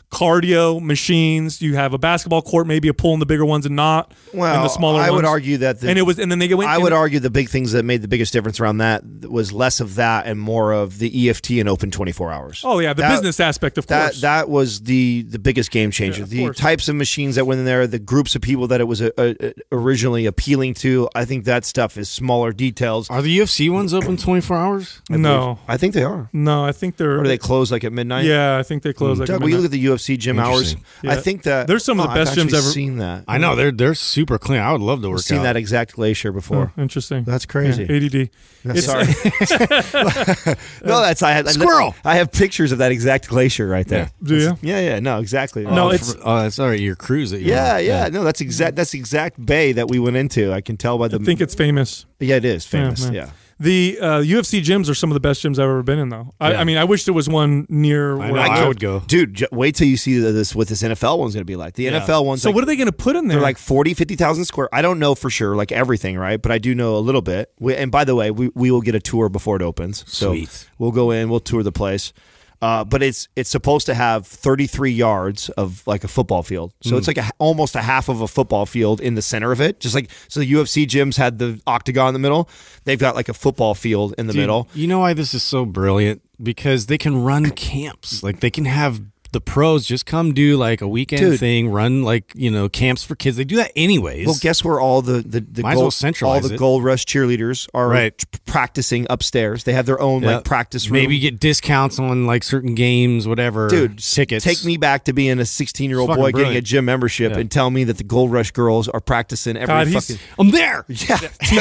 cardio machines. You have a basketball court, maybe a pool in the bigger ones and not Well, in the smaller I ones. would argue that the, and it was, and then they went. I and- would argue the big things that made the biggest difference around that was less of that and more of the E F T and open twenty-four hours. Oh yeah, the That- business aspect, of That course. that was the the biggest game changer. Yeah, of the course. types of machines that went in there, the groups of people that it was uh, uh, originally appealing to. I think that stuff is smaller details. Are the U F C ones open twenty-four hours? no, I think they are. no, I think they're. Or do they close like at midnight? Yeah, I think they close like. Doug, at will you midnight. look at the U F C gym hours? Interesting. Yeah. I think that There's some of the oh, best I've gyms actually ever- Seen that? I know they're they're super clean. I would love to work I've seen out. that exact glacier before. Oh, interesting. That's crazy. Yeah, A D D. That's It's- sorry. no, that's I had Squirrel. I have pictures of that exact glacier right there. Do you? Yeah, yeah, no, exactly. No, oh, it's- for- oh, that's all right. Your cruise that you yeah, went. yeah, no, that's exact. That's the exact bay that we went into. I can tell by the. I think it's famous. yeah, it is famous. man. Yeah, The uh, U F C gyms are some of the best gyms I've ever been in, though. I, Yeah. I mean, I wish there was one near. I where know. I could- would go. dude, j- wait till you see this what this N F L one's going to be like. The N F L one's So like, what are they going to put in there? they're like forty, fifty thousand square. I don't know for sure, like everything, right? But I do know a little bit. We, and by the way, we, we will get a tour before it opens. So Sweet. we'll go in, we'll tour the place. Uh, but it's it's supposed to have thirty-three yards of like a football field. So it's like a, almost a half of a football field in the center of it. Just like, so the U F C gyms had the octagon in the middle. They've got like a football field in the Dude, middle. You know why this is so brilliant? Because they can run camps. Like they can have the pros just come do like a weekend Dude. thing, run like, you know, camps for kids. They do that anyways. Well, guess where all the the, the Might as gold, well centralize all the it. Gold Rush cheerleaders are Right. t- practicing upstairs. They have their own Yeah. like practice room. Maybe get discounts on like certain games, whatever. Dude, s- tickets. take me back to being a sixteen-year-old It's boy fucking getting a brilliant. gym membership Yeah. and tell me that the Gold Rush girls are practicing every God, he's- fucking. I'm there. Yeah,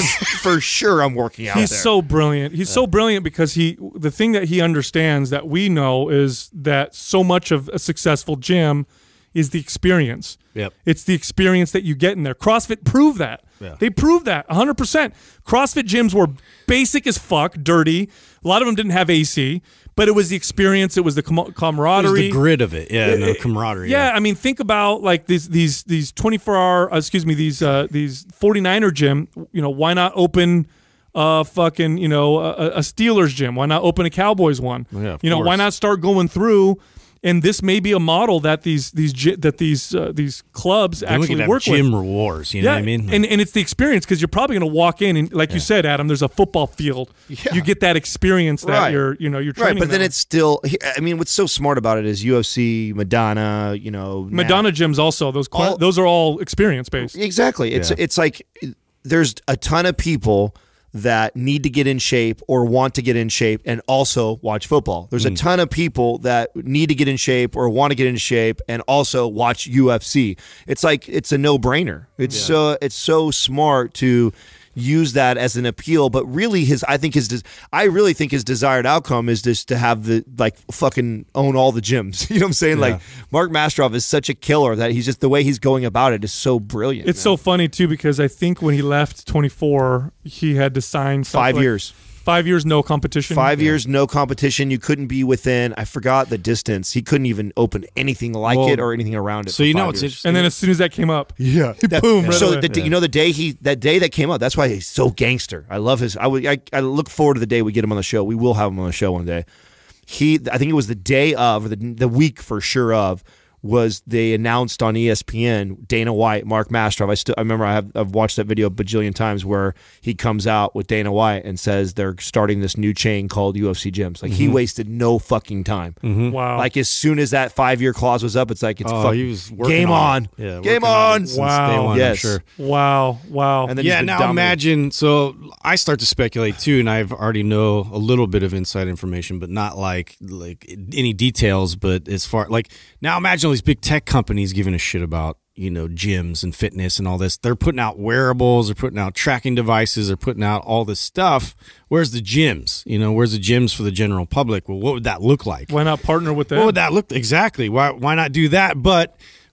for sure. I'm working out He's there. so brilliant. He's so brilliant because he the thing that he understands that we know is that so much of a successful gym is the experience. Yep. It's the experience that you get in there. CrossFit proved that. Yeah. They proved that one hundred percent. CrossFit gyms were basic as fuck, dirty. A lot of them didn't have A C, but it was the experience. It was the com- It was camaraderie. the grit of it. Yeah, no camaraderie. Yeah, I mean, think about like these these these twenty-four hour, uh, excuse me, these uh, these forty-niner gym. You know, why not open uh fucking you know a, a Steelers gym? Why not open a Cowboys one? Yeah, of you know, why course. not start going through? And this may be a model that these these gy- that these uh, these clubs Then we actually could have work gym with. rewards. You know what I mean? and and it's the experience because you're probably going to walk in and like you said, Adam, there's a football field. Yeah. You get that experience that Right. you're you know you're Right, training. but then them. it's still. I mean, what's so smart about it is U F C, Madonna. You know, now- Madonna gyms also those cl- All- those are all experience based. Exactly. It's Yeah. it's like there's a ton of people that need to get in shape or want to get in shape and also watch football. There's a ton of people that need to get in shape or want to get in shape and also watch U F C. It's like it's a no-brainer. It's so it's so smart to use that as an appeal, but really his I think his des- I really think his desired outcome is just to have the like fucking own all the gyms. You know what I'm saying? Like Mark Mastrov is such a killer that he's just the way he's going about it is so brilliant. It's man. so funny too because I think when he left twenty-four, he had to sign something Five like- years. Five years, no competition. Five years, no competition. You couldn't be within. I forgot the distance. He couldn't even open anything like Well, it or anything around it. so for you know five what's years. interesting? And then as soon as that came up, Yeah, that, boom, right so away. the, you know the day he that day that came out. That's why he's so gangster. I love his. I would. I, I look forward to the day we get him on the show. We will have him on the show one day. He. I think it was the day of, or the the week for sure of. Was they announced on E S P N Dana White, Mark Mastrov. I still I remember I have I've watched that video a bajillion times where he comes out with Dana White and says they're starting this new chain called U F C Gyms. Like he wasted no fucking time. wow. Like as soon as that five year clause was up, it's like it's Oh, fuck- he was working game on on, it. Yeah, game working on on. it since Wow. day one, I'm Yes. sure. wow, wow. And then he's Yeah, been now dominating. imagine. So I start to speculate too, and I've already know a little bit of inside information, but not like like any details. But as far like now, imagine all these big tech companies giving a shit about you know gyms and fitness and all this. They're putting out wearables, they're putting out tracking devices, they're putting out all this stuff. Where's the gyms? You know, where's the gyms for the general public? Well, what would that look like? Why not partner with them? What would that look exactly? Why why not do that? But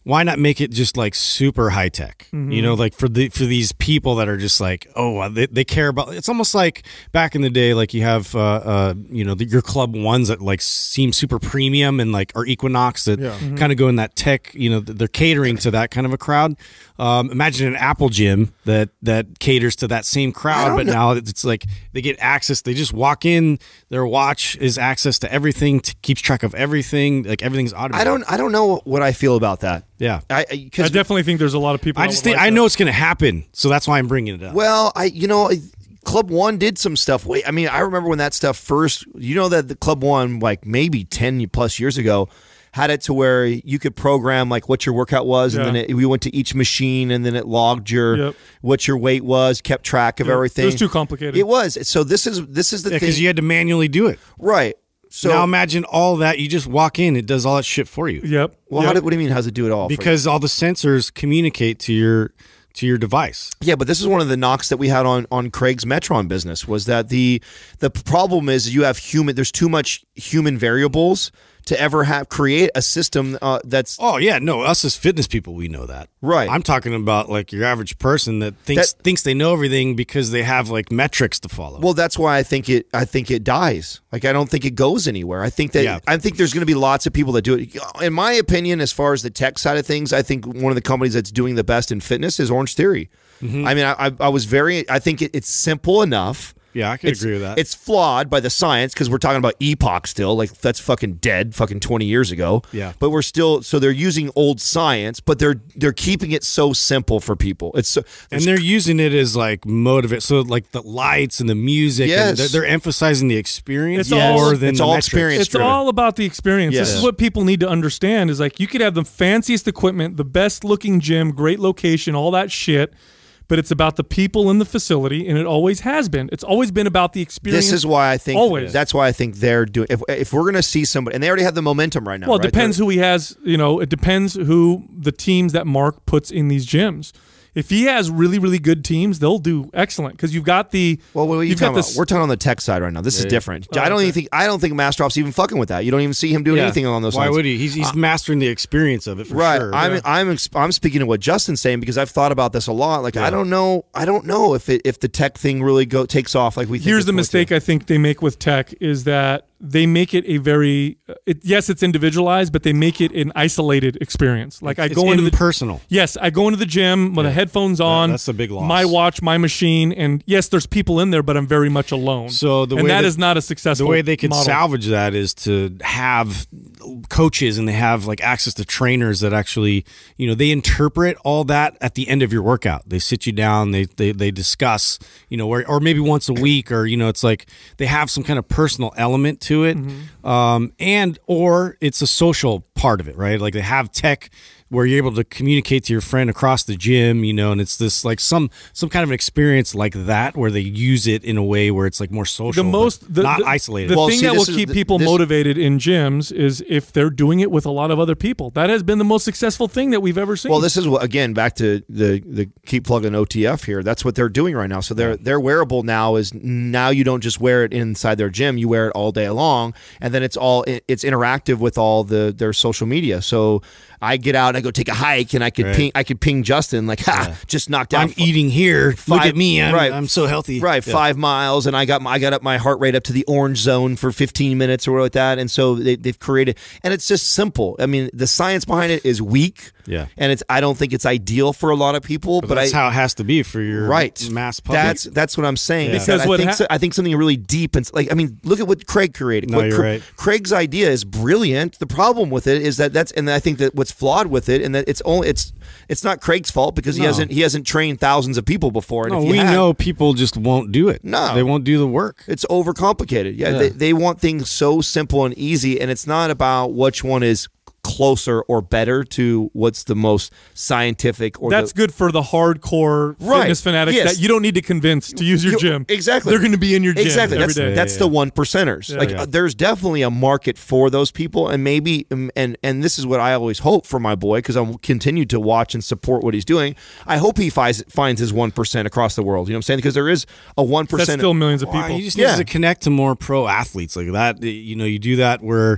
why not make it just like super high tech? Mm-hmm. You know, like for the for these people that are just like, oh, they, they care about. It's almost like back in the day, like you have, uh, uh, you know, the, your Club Ones that like seem super premium and like or Equinox that Mm-hmm. kind of go in that tech. You know, they're catering to that kind of a crowd. Um, imagine an Apple gym that that caters to that same crowd, but know. now it's like they get access. They just walk in. Their watch is access to everything. To, keeps track of everything. Like everything's automated. I don't I don't know what I feel about that. Yeah. I I because definitely think there's a lot of people. I that just would think like I that. know it's going to happen, so that's why I'm bringing it up. well, I you know Club One did some stuff. Wait, I mean, I remember when that stuff first. You know that the Club One, like maybe ten plus years ago, had it to where you could program like what your workout was, and Yeah. then it, we went to each machine, and then it logged your Yep. what your weight was, kept track of Yeah, everything. It was too complicated. It was. So this is this is the Yeah, thing, because you had to manually do it. right? So now imagine all that. You just walk in, it does all that shit for you. Yep. well, yep. how do, what do you mean? How does it do it all? for you? Because all the sensors communicate to your to your device. Yeah, but this is one of the knocks that we had on on Craig's Metron business was that the the problem is you have human. There's too much human variables to ever have create a system uh, that's Oh yeah, no, us as fitness people, we know that. Right. I'm talking about like your average person that thinks That- thinks they know everything because they have like metrics to follow. well. That's why I think it. I think it dies. Like I don't think it goes anywhere. I think that Yeah. I think there's going to be lots of people that do it. In my opinion, as far as the tech side of things, I think one of the companies that's doing the best in fitness is Orange Theory. Mm-hmm. I mean, I, I, I was very. I think it, it's simple enough. yeah, I can It's, agree with that. it's flawed by the science because we're talking about epoch still. Like that's fucking dead, fucking twenty years ago. Yeah. But we're still so they're using old science, but they're they're keeping it so simple for people. It's so and they're using it as like motivate. So like the lights and the music, Yes. and they're, they're emphasizing the experience It's all- more than it's the all metrics. experience. It's driven. all about the experience. This Yes. is what people need to understand is like you could have the fanciest equipment, the best looking gym, great location, all that shit, but it's about the people in the facility, and it always has been. It's always been about the experience. This is why I think Always. that's why I think they're doing. If, if we're gonna see somebody, and they already have the momentum right now. Well, it right? depends They're- who he has. You know, it depends who the teams that Mark puts in these gyms. If he has really, really good teams, they'll do excellent because you've got the. Well, what are you you've got talking about? this- We're talking on the tech side right now. This is different. I don't okay. even think I don't think Masteroff's even fucking with that. You don't even see him doing Yeah. anything along those Why lines. would he? He's, he's mastering the experience of it for Right. sure. I'm Yeah. I'm ex- I'm speaking to what Justin's saying because I've thought about this a lot. Like I don't know I don't know if it if the tech thing really go takes off like we think. Here's it's the going mistake to. I think they make with tech is that they make it a very it, yes, it's individualized, but they make it an isolated experience. Like I It's go into the impersonal. yes, I go into the gym with the headphones on. that's the big loss. My watch, my machine, and yes, there's people in there, but I'm very much alone. So the and way that that- is not a successful. The way they could model. salvage that is to have coaches and they have like access to trainers that actually, you know, they interpret all that at the end of your workout. They sit you down, they they, they discuss, you know, or, or maybe once a week, or, you know, it's like they have some kind of personal element to it. Mm-hmm. Um, and or it's a social part of it, right? Like they have tech where you're able to communicate to your friend across the gym, you know, and it's this like some some kind of an experience like that where they use it in a way where it's like more social, The most but the, not the- isolated. The Well, thing see, that will this is keep the- people this- motivated in gyms is if they're doing it with a lot of other people. That has been the most successful thing that we've ever seen. Well, this is what again back to the the keep plugging O T F here. That's what they're doing right now. So their their wearable now is now you don't just wear it inside their gym. You wear it all day long, and then it's all it's interactive with all the their social media. So I get out and I go take a hike, and I could Right. ping I could ping Justin like, ha, just knocked out. I'm eating here. Look five- at me. I'm, right. I'm so healthy. Right, Yeah. five miles, and I got my, I got up my heart rate up to the orange zone for fifteen minutes or whatever like that, and so they, they've created, and it's just simple. I mean, the science behind it is weak, Yeah. and it's I don't think it's ideal for a lot of people, But, but, that's I how it has to be for your right mass public. That's that's what I'm saying. Yeah. Is that Because I what think ha- so, I think something really deep and like I mean, look at what Craig created. No, What you're Cra- right. Craig's idea is brilliant. The problem with it is that that's and I think that what's flawed with it, and that it's only it's it's not Craig's fault because he No. hasn't he hasn't trained thousands of people before. And no, if he we had, know people just won't do it. No. They won't do the work. It's overcomplicated. Yeah, Yeah. They, they want things so simple and easy, and it's not about which one is closer or better to what's the most scientific or That's the, good for the hardcore Right. fitness fanatics Yes. that you don't need to convince to use your You- gym. exactly. They're going to be in your gym exactly. every That's day. that's Yeah, the yeah. one percenters. like yeah. uh, there's definitely a market for those people, and maybe um, and and this is what I always hope for my boy because I'll continue to watch and support what he's doing. I hope he finds finds his one percent across the world. You know what I'm saying? Because there is a one That's percent. still millions of Wow, people. you just Yeah. need to connect to more pro athletes like that. You know, you do that where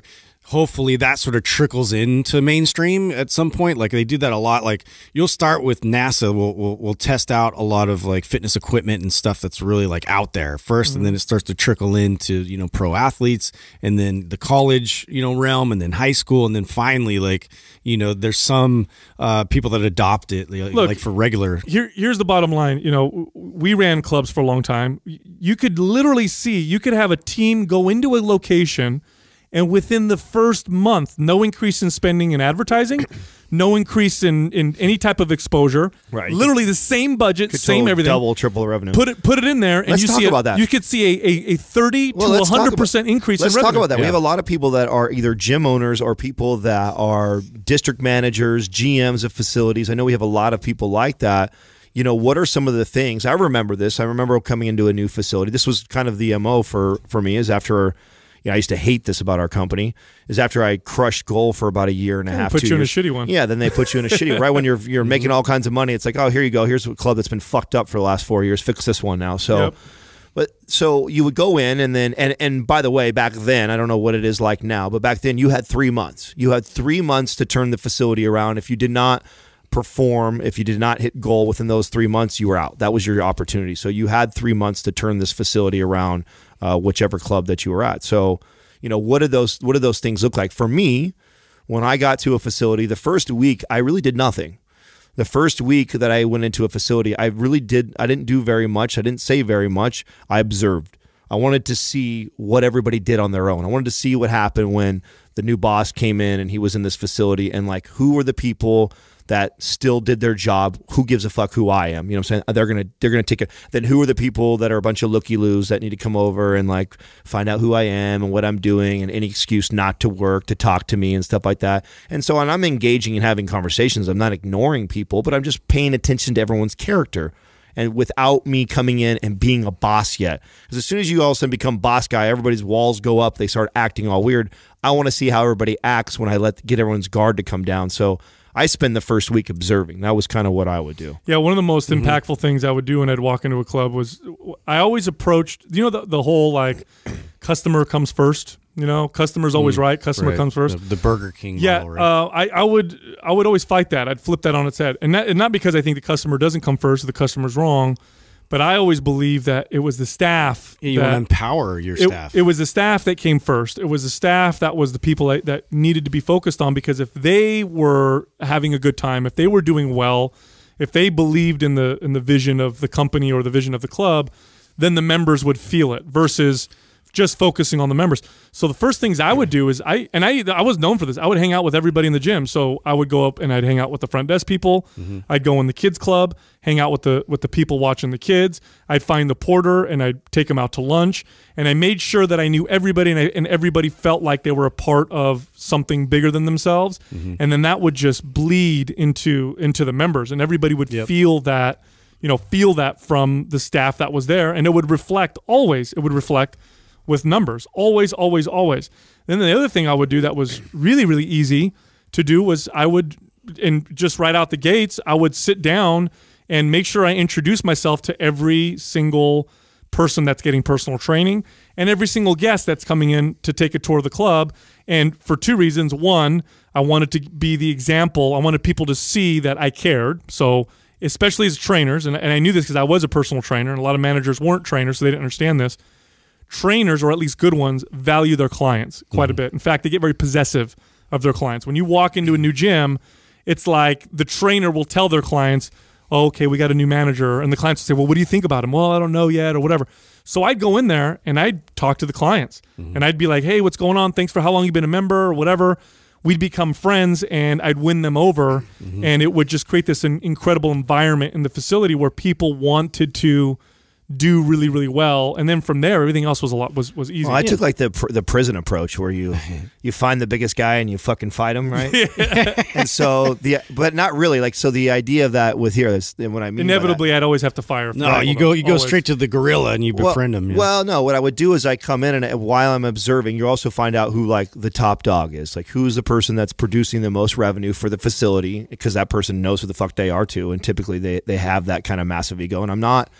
hopefully that sort of trickles into mainstream at some point. Like they do that a lot. Like you'll start with NASA will will will test out a lot of like fitness equipment and stuff that's really like out there first, mm-hmm. and then it starts to trickle into, you know, pro athletes, and then the college, you know, realm, and then high school, and then finally like, you know, there's some uh, people that adopt it like, Look, like for regular. Here here's the bottom line. You know, we ran clubs for a long time. You could literally see, you could have a team go into a location, and within the first month, no increase in spending in advertising, no increase in, in any type of exposure. Right. Literally the same budget, Could same total everything. double, triple revenue. Put it put it in there, and Let's you talk see a, about that. You could see a, a, a thirty Well, to let's one talk hundred percent about- increase Let's in talk revenue. about that. We have a lot of people that are either gym owners or people that are district managers, G Ms of facilities. I know we have a lot of people like that. You know, what are some of the things? I remember this. I remember coming into a new facility. This was kind of the M O for, for me, is after, you know, I used to hate this about our company, is after I crushed goal for about a year and a half, put two you in a years. shitty one. Yeah, then they put you in a shitty one. Right when you're you're making all kinds of money, it's like, oh, here you go. Here's a club that's been fucked up for the last four years. Fix this one now. So, Yep. but so you would go in and then, and, and by the way, back then, I don't know what it is like now, but back then you had three months. You had three months to turn the facility around. If you did not perform, if you did not hit goal within those three months, you were out. That was your opportunity. So you had three months to turn this facility around, uh, whichever club that you were at. So, you know, what did those what did those things look like? For me, when I got to a facility, the first week I really did nothing. The first week that I went into a facility, I really did I didn't do very much. I didn't say very much. I observed. I wanted to see what everybody did on their own. I wanted to see what happened when the new boss came in and he was in this facility, and like, who were the people that still did their job? Who gives a fuck who I am? You know what I'm saying? They're gonna they're gonna take it. Then who are the people that are a bunch of looky-loos that need to come over and like find out who I am and what I'm doing, and any excuse not to work, to talk to me and stuff like that. And so when I'm engaging and having conversations, I'm not ignoring people, but I'm just paying attention to everyone's character. And without me coming in and being a boss yet. Because as soon as you all of a sudden become boss guy, everybody's walls go up, they start acting all weird. I want to see how everybody acts when I let get everyone's guard to come down. So I spend the first week observing. That was kind of what I would do. Yeah, one of the most Mm-hmm. impactful things I would do when I'd walk into a club was I always approached, you know, the, the whole like customer comes first. You know, customer's always right. Customer Right. comes first. The, the Burger King Yeah, model, right? uh, I, I would I would always fight that. I'd flip that on its head, and, that, and not because I think the customer doesn't come first or the customer's wrong, but I always believe that it was the staff. Yeah, you that, want to empower your it, staff. It was the staff that came first. It was the staff that was the people that, that needed to be focused on, because if they were having a good time, if they were doing well, if they believed in the in the vision of the company or the vision of the club, then the members would feel it versus just focusing on the members. So the first things I would do is I and I I was known for this. I would hang out with everybody in the gym. So I would go up and I'd hang out with the front desk people. Mm-hmm. I'd go in the kids club, hang out with the with the people watching the kids. I'd find the porter and I'd take them out to lunch. And I made sure that I knew everybody, and, I, and everybody felt like they were a part of something bigger than themselves. Mm-hmm. And then that would just bleed into into the members, and everybody would Yep. feel that, you know, feel that from the staff that was there, and it would reflect always. It would reflect with numbers, always, always, always. Then the other thing I would do that was really, really easy to do was I would, and just right out the gates, I would sit down and make sure I introduce myself to every single person that's getting personal training and every single guest that's coming in to take a tour of the club. And for two reasons. One, I wanted to be the example. I wanted people to see that I cared. So especially as trainers, and, and I knew this because I was a personal trainer, and a lot of managers weren't trainers, so they didn't understand this. Trainers, or at least good ones, value their clients quite Mm-hmm. a bit. In fact, they get very possessive of their clients. When you walk into a new gym, it's like the trainer will tell their clients, oh, okay, we got a new manager. And the clients will say, well, what do you think about him? Well, I don't know yet, or whatever. So I'd go in there and I'd talk to the clients. Mm-hmm. And I'd be like, hey, what's going on? Thanks for how long you've been a member, or whatever. We'd become friends, and I'd win them over. Mm-hmm. And it would just create this in- incredible environment in the facility where people wanted to do really, really well, and then from there, everything else was a lot was was easy. Well, I took like the pr- the prison approach, where you you find the biggest guy and you fucking fight him, right? And so the but not really like so the idea of that with here is what I mean. by that- Inevitably, I'd always have to fire. no, fire you them, go you go always. straight to the gorilla and you befriend well, him. Yeah. Well, no, what I would do is I come in, and while I'm observing, you also find out who like the top dog is, like who's the person that's producing the most revenue for the facility, because that person knows who the fuck they are too, and typically they they have that kind of massive ego, and I'm not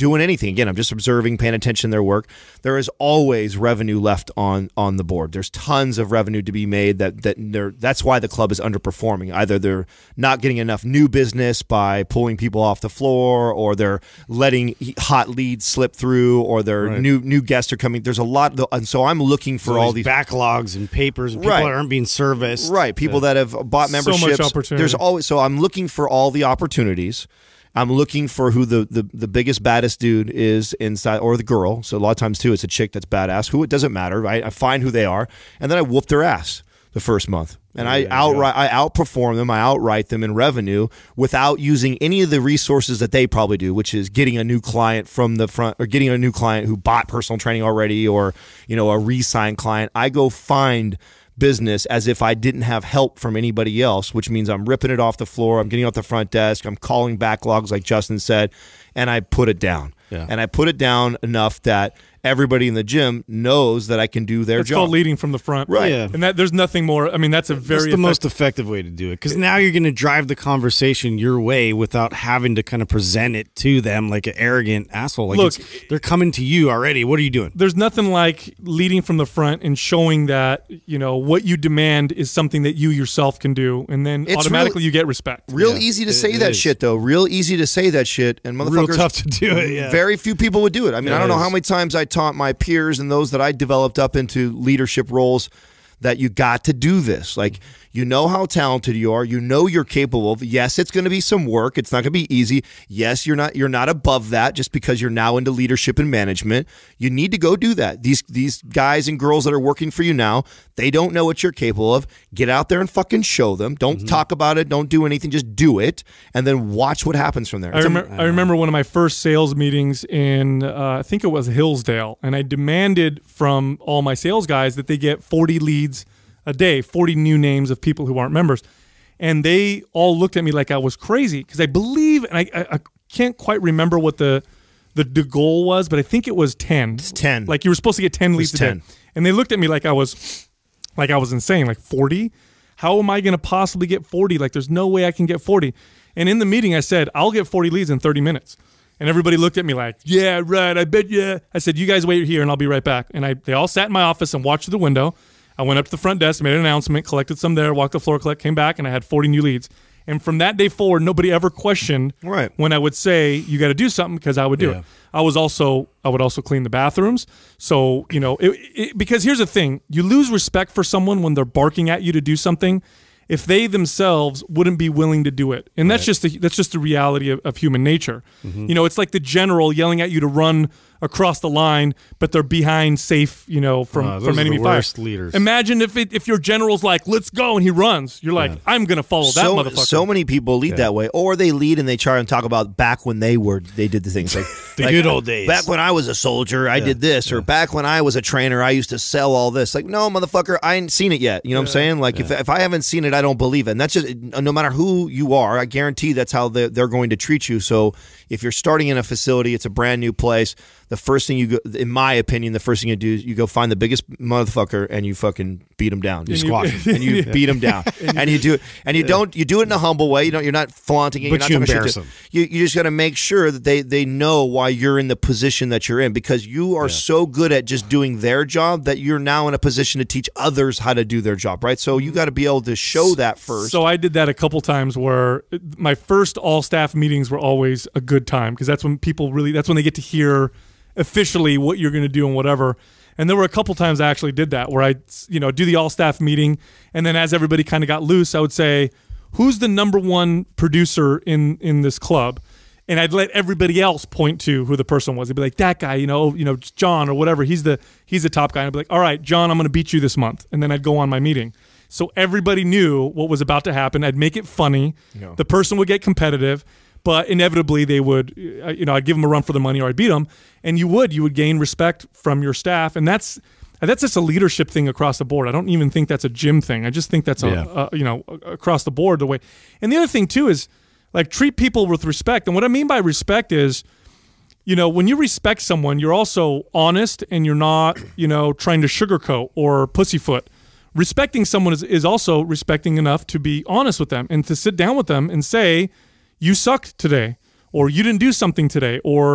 doing anything. Again, I'm just observing, paying attention to their work. There is always revenue left on on the board. There's tons of revenue to be made. That that they're, that's why the club is underperforming. Either they're not getting enough new business by pulling people off the floor, or they're letting hot leads slip through, or their Right. new new guests are coming. There's a lot, and so I'm looking for So all these these backlogs and papers and people Right. that aren't being serviced. Right, people that have bought So much memberships. opportunity. There's always so I'm looking for all the opportunities. I'm looking for who the, the, the biggest, baddest dude is inside, or the girl. So a lot of times, too, it's a chick that's badass. Who, it doesn't matter, right? I find who they are, and then I whoop their ass the first month. And I outright, I outperform them, I outright them in revenue without using any of the resources that they probably do, which is getting a new client from the front, or getting a new client who bought personal training already, or, you know, a re-signed client. I go find business as if I didn't have help from anybody else, which means I'm ripping it off the floor, I'm getting off the front desk, I'm calling backlogs like Justin said, and I put it down. Yeah. And I put it down enough that everybody in the gym knows that I can do their It's job. called leading from the front. Right. Yeah. And that there's nothing more. I mean, that's a very That's the most effective way to do it, because now you're going to drive the conversation your way without having to kind of present it to them like an arrogant asshole. Like Look, it's, they're coming to you already. What are you doing? there's nothing like leading from the front and showing that, you know, what you demand is something that you yourself can do, and then It's automatically real- you get respect. Real Yeah, easy to it- say it that is. shit, though. Real easy to say that shit, and motherfuckers. Real tough to do it. Yeah. Very few people would do it. I mean, Yeah, I don't it know how is. many times I taught my peers and those that I developed up into leadership roles that you got to do this. Like, you know how talented you are. You know you're capable of. Yes, it's going to be some work. It's not going to be easy. Yes, you're not you're not above that just because you're now into leadership and management. You need to go do that. These these guys and girls that are working for you now, they don't know what you're capable of. Get out there and fucking show them. Don't Mm-hmm. talk about it. Don't do anything. Just do it, and then watch what happens from there. I, It's a- remember, I remember one of my first sales meetings in, uh, I think it was Hillsdale, and I demanded from all my sales guys that they get forty leads a day, forty new names of people who aren't members. And they all looked at me like I was crazy, because I believe, and I, I, I can't quite remember what the, the the goal was, but I think it was ten. It's ten. Like you were supposed to get ten leads a ten. day. And they looked at me like I was like I was insane, like forty? How am I going to possibly get forty? Like there's no way I can get forty. And in the meeting I said, I'll get forty leads in thirty minutes. And everybody looked at me like, yeah, right, I bet you. I said, you guys wait here and I'll be right back. And I they all sat in my office and watched through the window. I went up to the front desk, made an announcement, collected some there, walked the floor, collect, came back, and I had forty new leads. And from that day forward, nobody ever questioned Right. when I would say, you got to do something, because I would do Yeah. it. I was also I would also clean the bathrooms. So, you know, it, it, because here's the thing, you lose respect for someone when they're barking at you to do something if they themselves wouldn't be willing to do it. And that's just the, that's just the reality of, of human nature. Mm-hmm. You know, it's like the general yelling at you to run across the line, but they're behind safe, you know, from, Uh, those from are enemy the fire. worst leaders. Imagine if it, if your general's like, let's go, and he runs. You're like, I'm going to follow that so, motherfucker. so many people lead that way, or they lead and they try and talk about back when they were they did the things like The like, good old days. Back when I was a soldier, I did this, or back when I was a trainer, I used to sell all this. Like, no, motherfucker, I ain't seen it yet. You know what I'm saying? Like, if if I haven't seen it, I don't believe it. And that's just no matter who you are. I guarantee that's how they're, they're going to treat you. So if you're starting in a facility, it's a brand new place. The first thing you go, in my opinion, the first thing you do is you go find the biggest motherfucker and you fucking beat him down. You And you- squash him and you beat him down, and you do it, and you don't you do it in a humble way. You don't. You're not flaunting it. But you're you not talking embarrass shit to- them. You you just got to make sure that they they know why you're in the position that you're in, because you are so good at just doing their job that you're now in a position to teach others how to do their job. Right. So you got to be able to show that first. So I did that a couple times where my first all staff meetings were always a good time, because that's when people really, that's when they get to hear officially what you're going to do and whatever. And there were a couple times I actually did that where I, you know, do the all staff meeting, and then as everybody kind of got loose, I would say, who's the number one producer in in this club? And I'd let everybody else point to who the person was. They'd be like, that guy, you know, you know, John or whatever. He's the he's the top guy. And I'd be like, all right, John, I'm going to beat you this month. And then I'd go on my meeting. So everybody knew what was about to happen. I'd make it funny. Yeah. The person would get competitive, but inevitably they would, uh, you know, I'd give them a run for the money or I'd beat them. And you would, you would gain respect from your staff. And that's that's just a leadership thing across the board. I don't even think that's a gym thing. I just think that's, a, Yeah. a you know, across the board the way. And the other thing too is, like, treat people with respect. And what I mean by respect is, you know, when you respect someone, you're also honest and you're not, you know, trying to sugarcoat or pussyfoot. Respecting someone is, is also respecting enough to be honest with them and to sit down with them and say, you sucked today, or you didn't do something today, or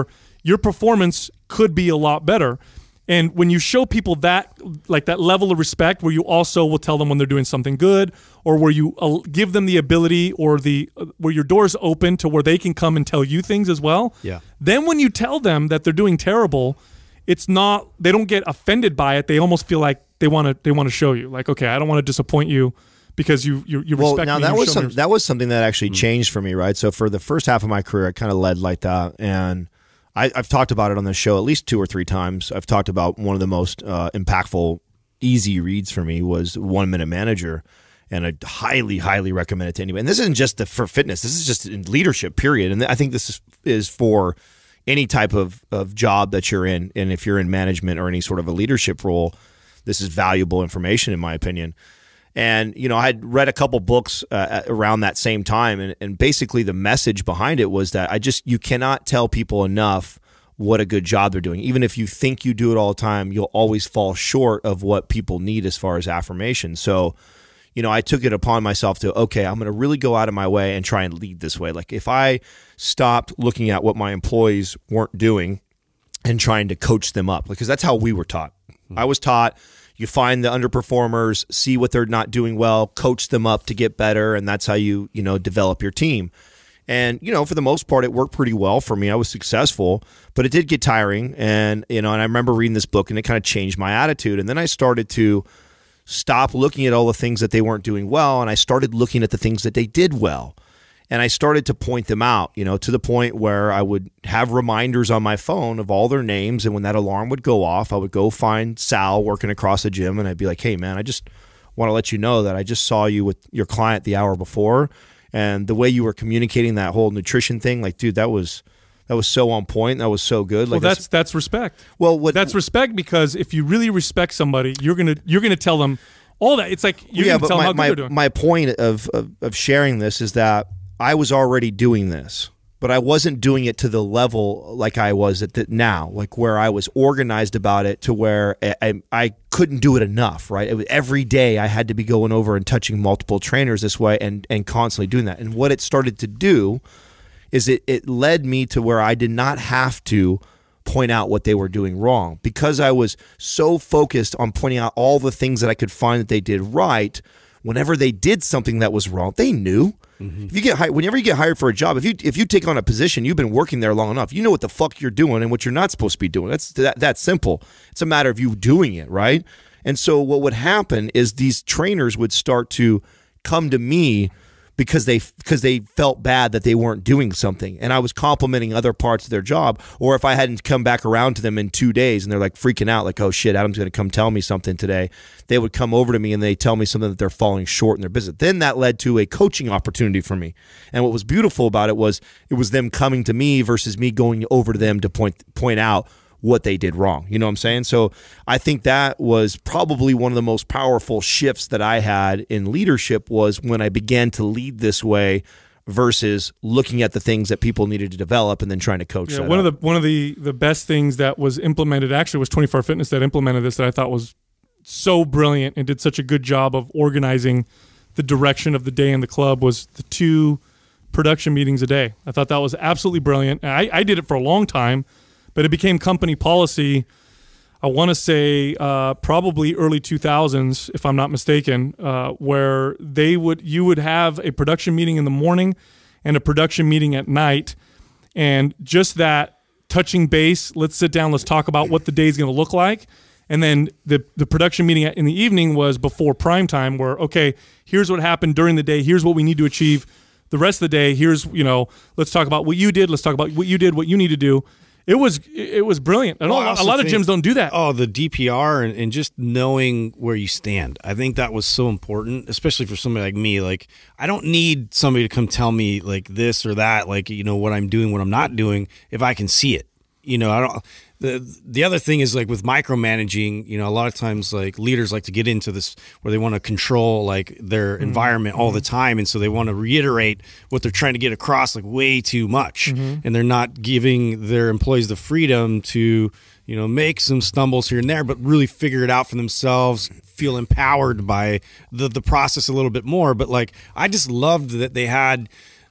your performance could be a lot better. And when you show people that, like that level of respect, where you also will tell them when they're doing something good, or where you uh, give them the ability, or the uh, where your door's open to where they can come and tell you things as well. Yeah. Then when you tell them that they're doing terrible, it's not, they don't get offended by it. They almost feel like they want to they want to show you, like, okay, I don't want to disappoint you because you you, you Well, respect now me. that you was show some, me that was something that actually changed for me, right? So for the first half of my career, I kind of led like that, and I, I've talked about it on this show at least two or three times. I've talked about one of the most uh, impactful, easy reads for me was One Minute Manager, and I highly, highly recommend it to anybody. And this isn't just the, for fitness. This is just in leadership, period. And I think this is, is for any type of, of job that you're in. And if you're in management or any sort of a leadership role, this is valuable information, in my opinion. And, you know, I had read a couple books uh, around that same time, and, and basically the message behind it was that I just, you cannot tell people enough what a good job they're doing. Even if you think you do it all the time, you'll always fall short of what people need as far as affirmation. So, you know, I took it upon myself to, okay, I'm going to really go out of my way and try and lead this way. Like if I stopped looking at what my employees weren't doing and trying to coach them up, because that's how we were taught. Mm-hmm. I was taught, you find the underperformers, see what they're not doing well, coach them up to get better, and that's how you, you know, develop your team. And, you know, for the most part, it worked pretty well for me. I was successful, but it did get tiring. And, you know, and I remember reading this book, and it kind of changed my attitude. And then I started to stop looking at all the things that they weren't doing well, and I started looking at the things that they did well. And I started to point them out, you know, to the point where I would have reminders on my phone of all their names. And when that alarm would go off, I would go find Sal working across the gym, and I'd be like, hey, man, I just want to let you know that I just saw you with your client the hour before. And the way you were communicating that whole nutrition thing, like, dude, that was that was so on point. That was so good. Like, well, that's that's respect. Well, what, that's respect, because if you really respect somebody, you're gonna you're gonna tell them all that. It's like you're yeah, gonna but tell my, them how good my, they're doing. my point of, of of sharing this is that I was already doing this, but I wasn't doing it to the level like I was at the, now, like where I was organized about it to where I, I, I couldn't do it enough, right? It was, every day I had to be going over and touching multiple trainers this way and, and constantly doing that. And what it started to do is it, it led me to where I did not have to point out what they were doing wrong, because I was so focused on pointing out all the things that I could find that they did right. Whenever they did something that was wrong, they knew. Mm-hmm. If you get hired, whenever you get hired for a job, if you if you take on a position, you've been working there long enough, you know what the fuck you're doing and what you're not supposed to be doing. That's that that's simple. It's a matter of you doing it, right? And so what would happen is these trainers would start to come to me because they because they felt bad that they weren't doing something, and I was complimenting other parts of their job. Or if I hadn't come back around to them in two days and they're like freaking out, like, oh shit, Adam's going to come tell me something today, they would come over to me and they tell me something that they're falling short in their business. Then that led to a coaching opportunity for me. And what was beautiful about it was it was them coming to me versus me going over to them to point point out what they did wrong. You know what I'm saying? So I think that was probably one of the most powerful shifts that I had in leadership, was when I began to lead this way versus looking at the things that people needed to develop and then trying to coach. Yeah, that one up. of the one of the the best things that was implemented actually was twenty-four Fitness that implemented this, that I thought was so brilliant and did such a good job of organizing the direction of the day in the club, was the two production meetings a day. I thought that was absolutely brilliant. I, I did it for a long time, but it became company policy, I want to say uh, probably early two thousands, if I'm not mistaken, uh, where they would you would have a production meeting in the morning and a production meeting at night. And just that touching base, let's sit down, let's talk about what the day is going to look like. And then the, the production meeting in the evening was before prime time, where, okay, here's what happened during the day, here's what we need to achieve the rest of the day, here's, you know, let's talk about what you did, let's talk about what you did, what you need to do. It was it was brilliant. I know Well, I a lot of also gyms don't do that. Oh, the D P R and, and just knowing where you stand. I think that was so important, especially for somebody like me. Like, I don't need somebody to come tell me like this or that, like, you know, what I'm doing, what I'm not doing, if I can see it. You know, I don't. The the other thing is, like, with micromanaging, you know, a lot of times like leaders like to get into this where they want to control like their mm-hmm. environment all the time, and so they want to reiterate what they're trying to get across like way too much, mm-hmm. and they're not giving their employees the freedom to, you know, make some stumbles here and there, but really figure it out for themselves, feel empowered by the the process a little bit more. But like, I just loved that they had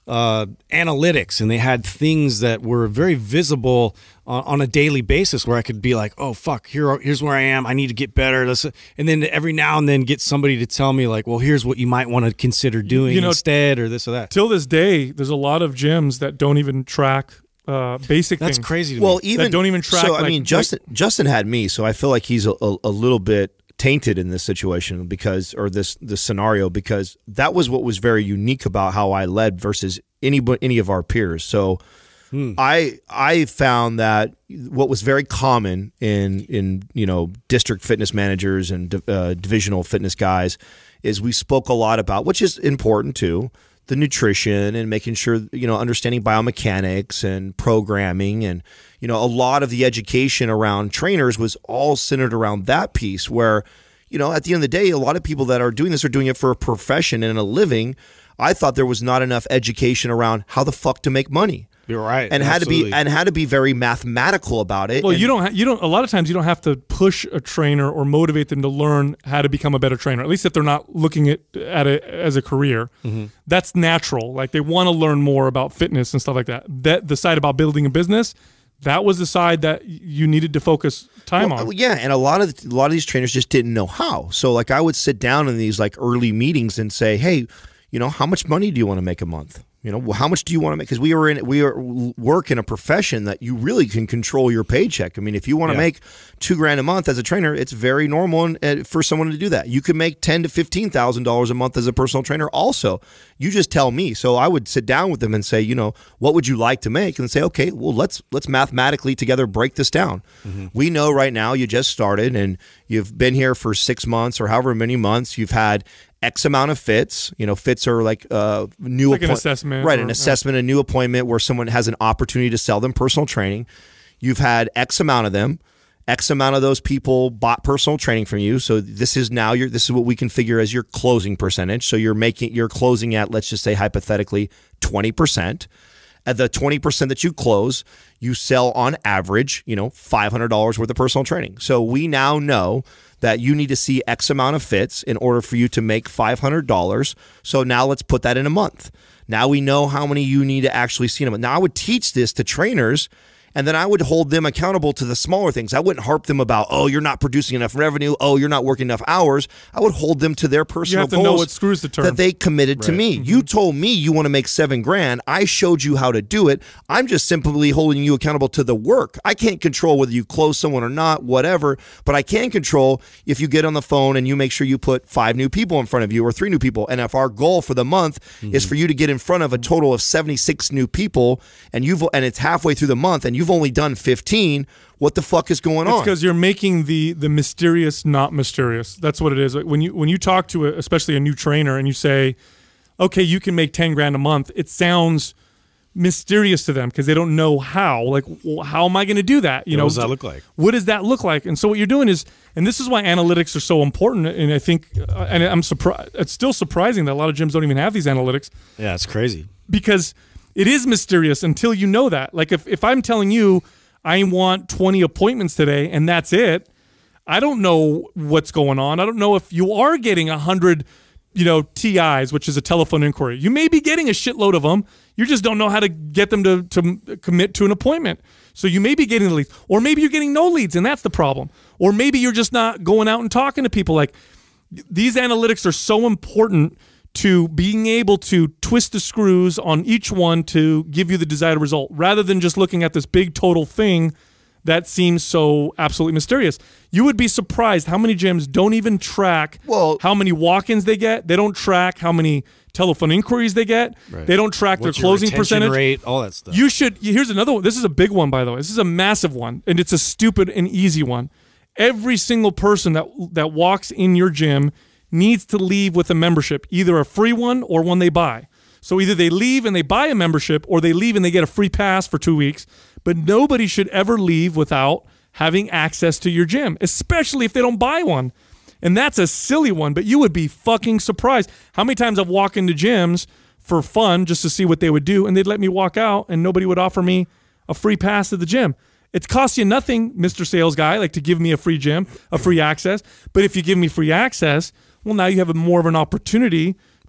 uh, analytics, and they had things that were very visible on, on a daily basis, where I could be like, "Oh fuck, here, here's where I am. I need to get better." Let's, and then every now and then get somebody to tell me like, "Well, here's what you might want to consider doing You know, instead," or this or that. Till this day, there's a lot of gyms that don't even track uh, basic That's things. crazy to Well, me. even that don't even track. So I like- mean, Justin Justin had me, so I feel like he's a, a, a little bit tainted in this situation because, or this this scenario, because that was what was very unique about how I led versus any any of our peers. So hmm. I I found that what was very common in in you know district fitness managers and uh, divisional fitness guys is we spoke a lot about, which is important too, the nutrition and making sure, you know, understanding biomechanics and programming. And, you know, a lot of the education around trainers was all centered around that piece where, you know, at the end of the day, a lot of people that are doing this are doing it for a profession and a living. I thought there was not enough education around how the fuck to make money. You're right, and had absolutely. to be and had to be very mathematical about it. Well, and, you don't. Ha- you don't. A lot of times, you don't have to push a trainer or motivate them to learn how to become a better trainer. At least if they're not looking at at it as a career, mm-hmm. that's natural. Like they want to learn more about fitness and stuff like that. That the side about building a business, that was the side that you needed to focus time well, on. Yeah, and a lot of a lot of these trainers just didn't know how. So, like, I would sit down in these like early meetings and say, "Hey, you know, how much money do you want to make a month?" You know, how much do you want to make? Because we were in, we are work in a profession that you really can control your paycheck. I mean, if you want to Yeah. make two grand a month as a trainer, it's very normal and, uh, for someone to do that. You could make ten to fifteen thousand dollars a month as a personal trainer. Also, you just tell me. So I would sit down with them and say, you know, what would you like to make? And say, okay, well, let's let's mathematically together break this down. Mm-hmm. We know right now you just started and you've been here for six months or however many months. You've had X amount of fits. You know, fits are like uh, new like an appoint- assessment, right? or- An assessment, a new appointment where someone has an opportunity to sell them personal training. You've had X amount of them. X amount of those people bought personal training from you. So this is now your. This is what we can figure as your closing percentage. So you're making you're closing at, let's just say hypothetically, twenty percent. At the twenty percent that you close, you sell on average, you know, five hundred dollars worth of personal training. So we now know that you need to see X amount of fits in order for you to make five hundred dollars. So now let's put that in a month. Now we know how many you need to actually see in a month. Now I would teach this to trainers, and then I would hold them accountable to the smaller things. I wouldn't harp them about, oh, you're not producing enough revenue. Oh, you're not working enough hours. I would hold them to their You personal have to goals know what screws the term. that they committed to me. You told me you want to make seven grand. I showed you how to do it. I'm just simply holding you accountable to the work. I can't control whether you close someone or not, whatever, but I can control if you get on the phone and you make sure you put five new people in front of you or three new people. And if our goal for the month mm-hmm. is for you to get in front of a total of seventy-six new people and you've and it's halfway through the month and you've only done fifteen, what the fuck is going It's on? because you're making the the mysterious not mysterious. That's what it is. Like when you when you talk to a, especially a new trainer and you say, "Okay, you can make ten grand a month," it sounds mysterious to them because they don't know how. Like, well, how am I going to do that? You What know, does that look like? What does that look like? And so what you're doing is, and this is why analytics are so important. And I think, uh, and I'm surprised. It's still surprising that a lot of gyms don't even have these analytics Yeah, it's crazy. because it is mysterious until you know that. Like if if I'm telling you, I want twenty appointments today, and that's it. I don't know what's going on. I don't know if you are getting one hundred, you know, T Is, which is a telephone inquiry. You may be getting a shitload of them. You just don't know how to get them to, to commit to an appointment. So you may be getting the leads. Or maybe you're getting no leads, and that's the problem. Or maybe you're just not going out and talking to people. Like, these analytics are so important to being able to twist the screws on each one to give you the desired result, rather than just looking at this big total thing that seems so absolutely mysterious. You would be surprised how many gyms don't even track Well- how many walk-ins they get. They don't track how many telephone inquiries they get. Right. They don't track What's their your closing retention percentage. rate, all that stuff. You should. Here's another one. This is a big one, by the way. This is a massive one, and it's a stupid and easy one. Every single person that that walks in your gym needs to leave with a membership, either a free one or one they buy. So either they leave and they buy a membership, or they leave and they get a free pass for two weeks. But nobody should ever leave without having access to your gym, especially if they don't buy one. And that's a silly one, but you would be fucking surprised how many times I've walked into gyms for fun just to see what they would do, and they'd let me walk out and nobody would offer me a free pass to the gym. It costs you nothing, Mister Sales Guy, like to give me a free gym, a free access. But if you give me free access, well, now you have a more of an opportunity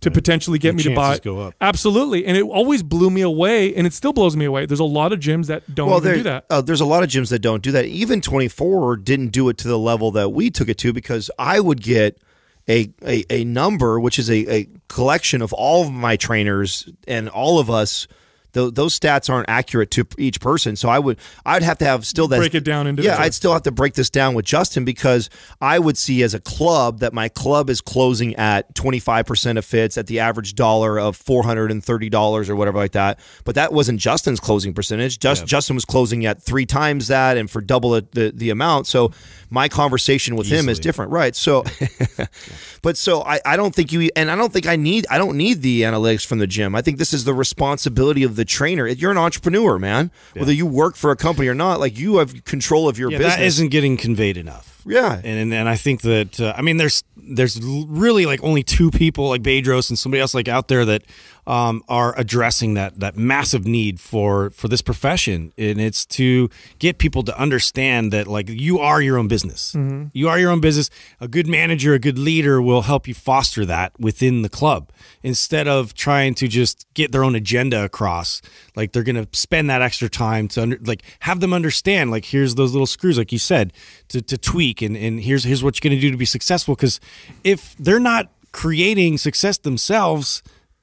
to potentially get The me to buy. chances go up. Absolutely. And it always blew me away, and it still blows me away. There's a lot of gyms that don't Well, even there, do that. uh, there's a lot of gyms that don't do that. Even twenty-four didn't do it to the level that we took it to, because I would get a a, a number, which is a, a collection of all of my trainers and all of us. Th- those stats aren't accurate to each person, so I would I'd have to have still that Break it down into yeah the- I'd still have to break this down with Justin, because I would see as a club that my club is closing at twenty-five percent of fits at the average dollar of four hundred thirty dollars or whatever like that, but that wasn't Justin's closing percentage. Just, yeah. Justin was closing at three times that and for double the, the, the amount, so my conversation with Easily. him is different, right? So but so I, I don't think you and I don't think I need I don't need the analytics from the gym. I think this is the responsibility of the trainer. You're an entrepreneur, man. Yeah. Whether you work for a company or not, like, you have control of your yeah, business. That isn't getting conveyed enough. Yeah, and and, and I think that uh, I mean, there's there's really like only two people like Bedros and somebody else like out there that um, are addressing that that massive need for for this profession, and it's to get people to understand that, like, you are your own business. Mm-hmm. You are your own business. A good manager, a good leader will help you foster that within the club, instead of trying to just get their own agenda across. Like, they're going to spend that extra time to under, like have them understand, like, here's those little screws, like you said, to, to tweak, and, and here's here's what you're going to do to be successful. Because if they're not creating success themselves,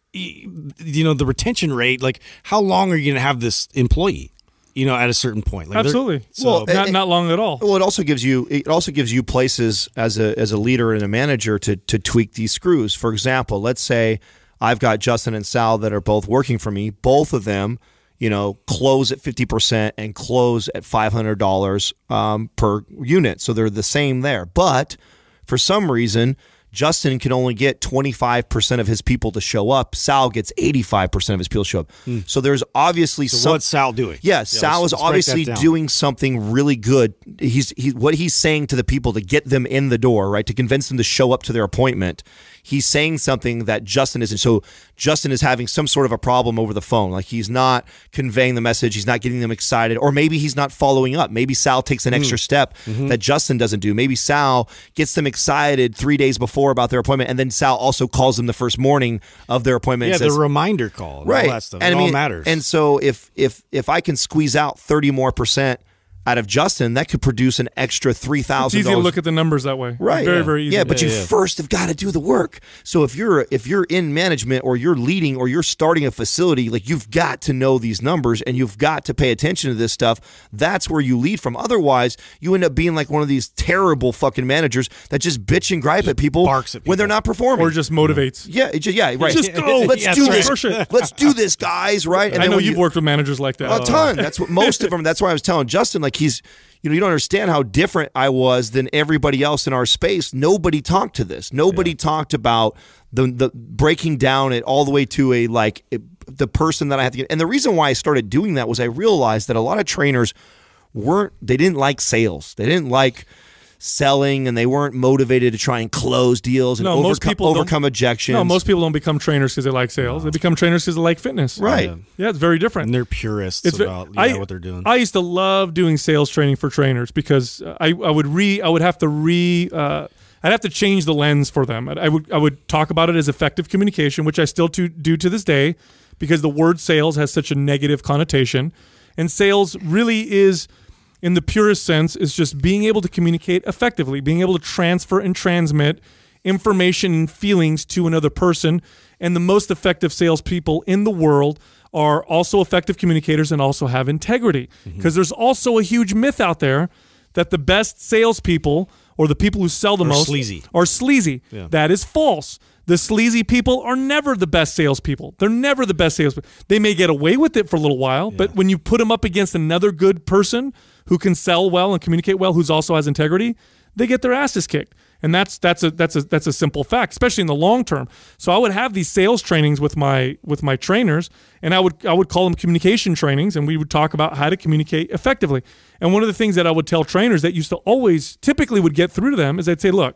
you know, the retention rate, like, how long are you going to have this employee, you know, at a certain point? Like, absolutely. So, well, not it, not long at all. Well, it also gives you it also gives you places as a as a leader and a manager to to tweak these screws. For example, let's say I've got Justin and Sal that are both working for me. Both of them, you know, close at fifty percent and close at five hundred dollars um, per unit. So they're the same there. But for some reason, Justin can only get twenty-five percent of his people to show up. Sal gets eighty-five percent of his people to show up. Hmm. So there's obviously so some. What's Sal doing? Yeah, yeah Sal let's, is let's obviously doing something really good. He's he, what he's saying to the people to get them in the door, right? To convince them to show up to their appointment. He's saying something that Justin isn't. So Justin is having some sort of a problem over the phone. Like, he's not conveying the message. He's not getting them excited. Or maybe he's not following up. Maybe Sal takes an extra step mm-hmm. that Justin doesn't do. Maybe Sal gets them excited three days before about their appointment, and then Sal also calls them the first morning of their appointment. Yeah, and says, the reminder call. And right. all that stuff. And it I mean, all matters. And so if if if I can squeeze out thirty more percent out of Justin, that could produce an extra three thousand dollars. It's easy to look at the numbers that way. Right. Very, yeah. very easy. Yeah, but yeah, you yeah. first have got to do the work. So if you're if you're in management, or you're leading, or you're starting a facility, like, you've got to know these numbers, and you've got to pay attention to this stuff. That's where you lead from. Otherwise, you end up being like one of these terrible fucking managers that just bitch and gripe at people, barks at when they're people. not performing. Or just motivates. yeah, it just, yeah, right. Just go. Let's Yeah, do that's this. right. Let's do this, guys. Right? And I then know when you've you, worked with managers like that. a ton. That's what most of them. That's why I was telling Justin, like, he's, you know, you don't understand how different I was than everybody else in our space. Nobody talked to this. Nobody yeah. talked about the the breaking down it all the way to a, like, it, the person that I have to get. And the reason why I started doing that was I realized that a lot of trainers weren't, they didn't like sales. They didn't like selling, and they weren't motivated to try and close deals and No, overcome, most people don't- overcome objections. No, most people don't become trainers because they like sales. They become trainers because they like fitness. Right. Yeah. Yeah, it's very different. and they're purists It's ve- about you I, know, what they're doing. I used to love doing sales training for trainers, because I, I would re I would have to re uh, I'd have to change the lens for them. I, I would I would talk about it as effective communication, which I still to, do to this day, because the word sales has such a negative connotation, and sales really is, in the purest sense, is just being able to communicate effectively, being able to transfer and transmit information and feelings to another person. And the most effective salespeople in the world are also effective communicators and also have integrity. Because mm-hmm. there's also a huge myth out there that the best salespeople, or the people who sell the Or most, sleazy. are sleazy. Yeah. That is false. The sleazy people are never the best salespeople. They're never the best salespeople. They may get away with it for a little while, yeah. but when you put them up against another good person who can sell well and communicate well, who's also has integrity, they get their asses kicked. And that's that's a that's a that's a simple fact, especially in the long term. So I would have these sales trainings with my with my trainers, and I would I would call them communication trainings, and we would talk about how to communicate effectively. And one of the things that I would tell trainers that used to always typically would get through to them is I'd say, look,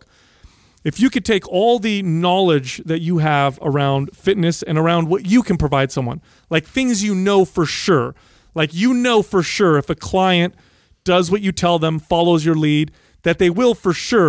if you could take all the knowledge that you have around fitness and around what you can provide someone, like things you know for sure, like you know for sure if a client does what you tell them, follows your lead, that they will for sure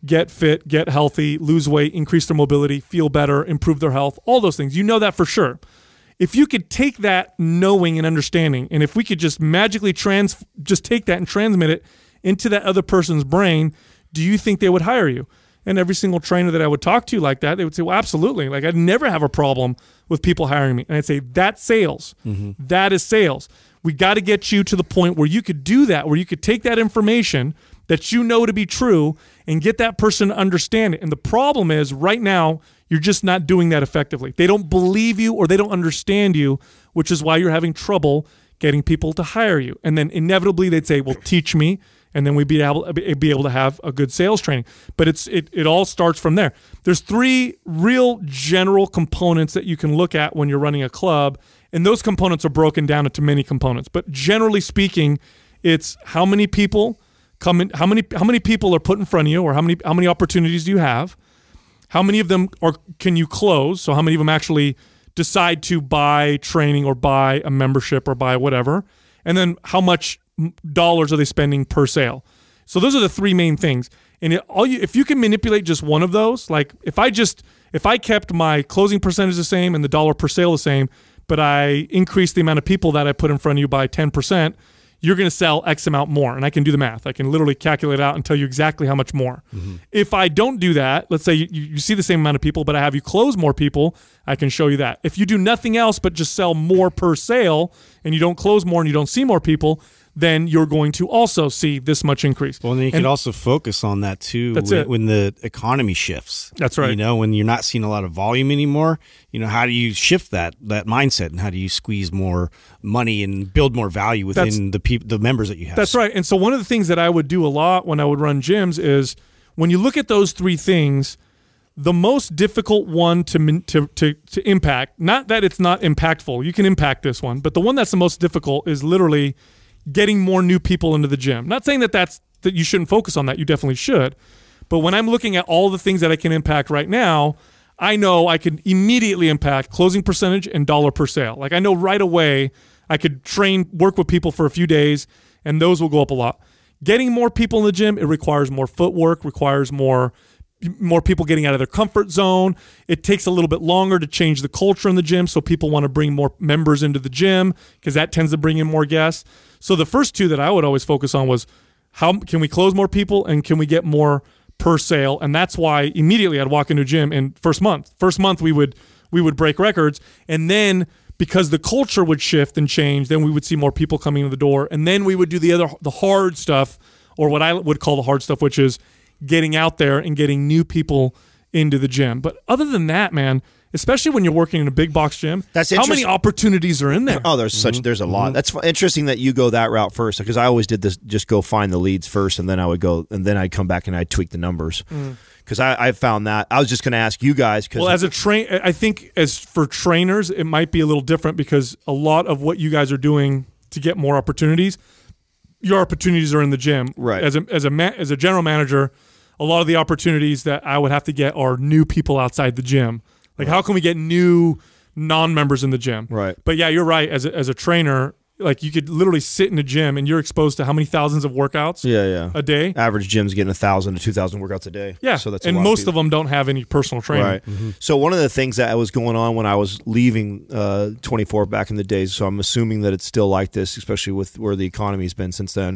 get fit, get healthy, lose weight, increase their mobility, feel better, improve their health, all those things. You know that for sure. If you could take that knowing and understanding, and if we could just magically trans, just take that and transmit it into that other person's brain, do you think they would hire you? And every single trainer that I would talk to like that, they would say, well, absolutely. Like, I'd never have a problem with people hiring me. And I'd say, that's sales. Mm-hmm. That is sales. We got to get you to the point where you could do that, where you could take that information that you know to be true and get that person to understand it. And the problem is right now, you're just not doing that effectively. They don't believe you or they don't understand you, which is why you're having trouble getting people to hire you. And then inevitably they'd say, well, teach me. And then we'd be able, be able to have a good sales training. But it's it, it all starts from there. There's three real general components that you can look at when you're running a club. And those components are broken down into many components. But generally speaking, it's how many people come in, how many how many people are put in front of you, or how many how many opportunities do you have? How many of them are can you close? So how many of them actually decide to buy training or buy a membership or buy whatever? And then how much dollars are they spending per sale? So those are the three main things. And it, all you, if you can manipulate just one of those, like if I just if I kept my closing percentage the same and the dollar per sale the same, but I increased the amount of people that I put in front of you by ten percent, you're going to sell X amount more. And I can do the math. I can literally calculate it out and tell you exactly how much more. Mm-hmm. If I don't do that, let's say you, you see the same amount of people, but I have you close more people, I can show you that. If you do nothing else but just sell more per sale and you don't close more and you don't see more people, then you're going to also see this much increase. Well, and then you and, could also focus on that too that's when, it. when the economy shifts. That's right. You know, when you're not seeing a lot of volume anymore, you know, how do you shift that that mindset, and how do you squeeze more money and build more value within that's, the people, the members that you have? That's right. And so one of the things that I would do a lot when I would run gyms is when you look at those three things, the most difficult one to to to to impact, not that it's not impactful, you can impact this one, but the one that's the most difficult is literally getting more new people into the gym. Not saying that that's that you shouldn't focus on that. You definitely should. But when I'm looking at all the things that I can impact right now, I know I can immediately impact closing percentage and dollar per sale. Like I know right away I could train, work with people for a few days, and those will go up a lot. Getting more people in the gym, it requires more footwork, requires more more people getting out of their comfort zone. It takes a little bit longer to change the culture in the gym, so people want to bring more members into the gym because that tends to bring in more guests. So the first two that I would always focus on was how can we close more people and can we get more per sale? And that's why immediately I'd walk into a gym and first month, first month we would we would break records, and then because the culture would shift and change, then we would see more people coming in the door, and then we would do the other the hard stuff, or what I would call the hard stuff, which is getting out there and getting new people into the gym. But other than that, man, especially when you're working in a big box gym, That's how many interest- opportunities are in there? Oh, there's such there's a lot. That's f- interesting that you go that route first, because I always did this, just go find the leads first, and then I would go, and then I'd come back and I'd tweak the numbers. Because I, I found that I was just going to ask you guys. Cause Well, as a train, I think as for trainers, it might be a little different because a lot of what you guys are doing to get more opportunities, your opportunities are in the gym. Right. As a as a ma- as a general manager, a lot of the opportunities that I would have to get are new people outside the gym. Like, how can we get new non-members in the gym? Right. But yeah, you're right. As a, as a trainer, like you could literally sit in a gym and you're exposed to how many thousands of workouts yeah, yeah. a day. Average gym's getting a thousand to two thousand workouts a day. Yeah. So that's a and lot most people. of them don't have any personal training. Right. So one of the things that was going on when I was leaving uh, twenty-four back in the days, so I'm assuming that it's still like this, especially with where the economy's been since then,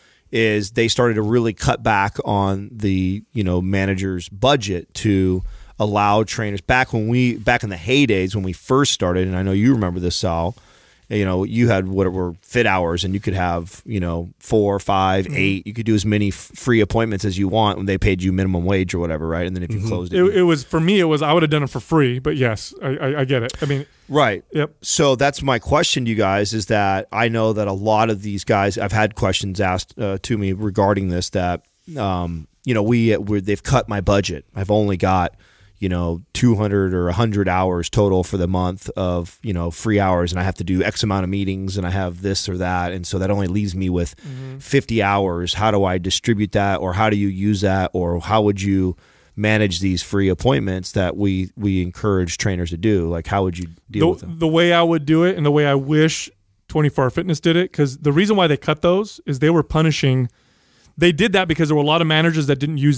is they started to really cut back on the, you know, manager's budget to allow trainers. Back when we back in the heydays when we first started, and I know you remember this, Sal, you know, you had what were fit hours, and you could have, you know, four, five, mm-hmm. eight. You could do as many f- free appointments as you want when they paid you minimum wage or whatever, right? And then if you mm-hmm. closed it, it, it was for me. It was I would have done it for free, but yes, I, I, I get it. I mean, right. Yep. So that's my question to you guys, is that I know that a lot of these guys, I've had questions asked uh, to me regarding this, that um, you know, we we're, they've cut my budget. I've only got, you know, two hundred or one hundred hours total for the month of, you know, free hours, and I have to do X amount of meetings, and I have this or that, and so that only leaves me with mm-hmm. fifty hours. How do I distribute that, or how do you use that, or how would you manage these free appointments that we we encourage trainers to do? Like, how would you deal the, with them? The way I would do it, and the way I wish twenty-four hour Fitness did it, because the reason why they cut those is they were punishing. They did that because there were a lot of managers that didn't use them.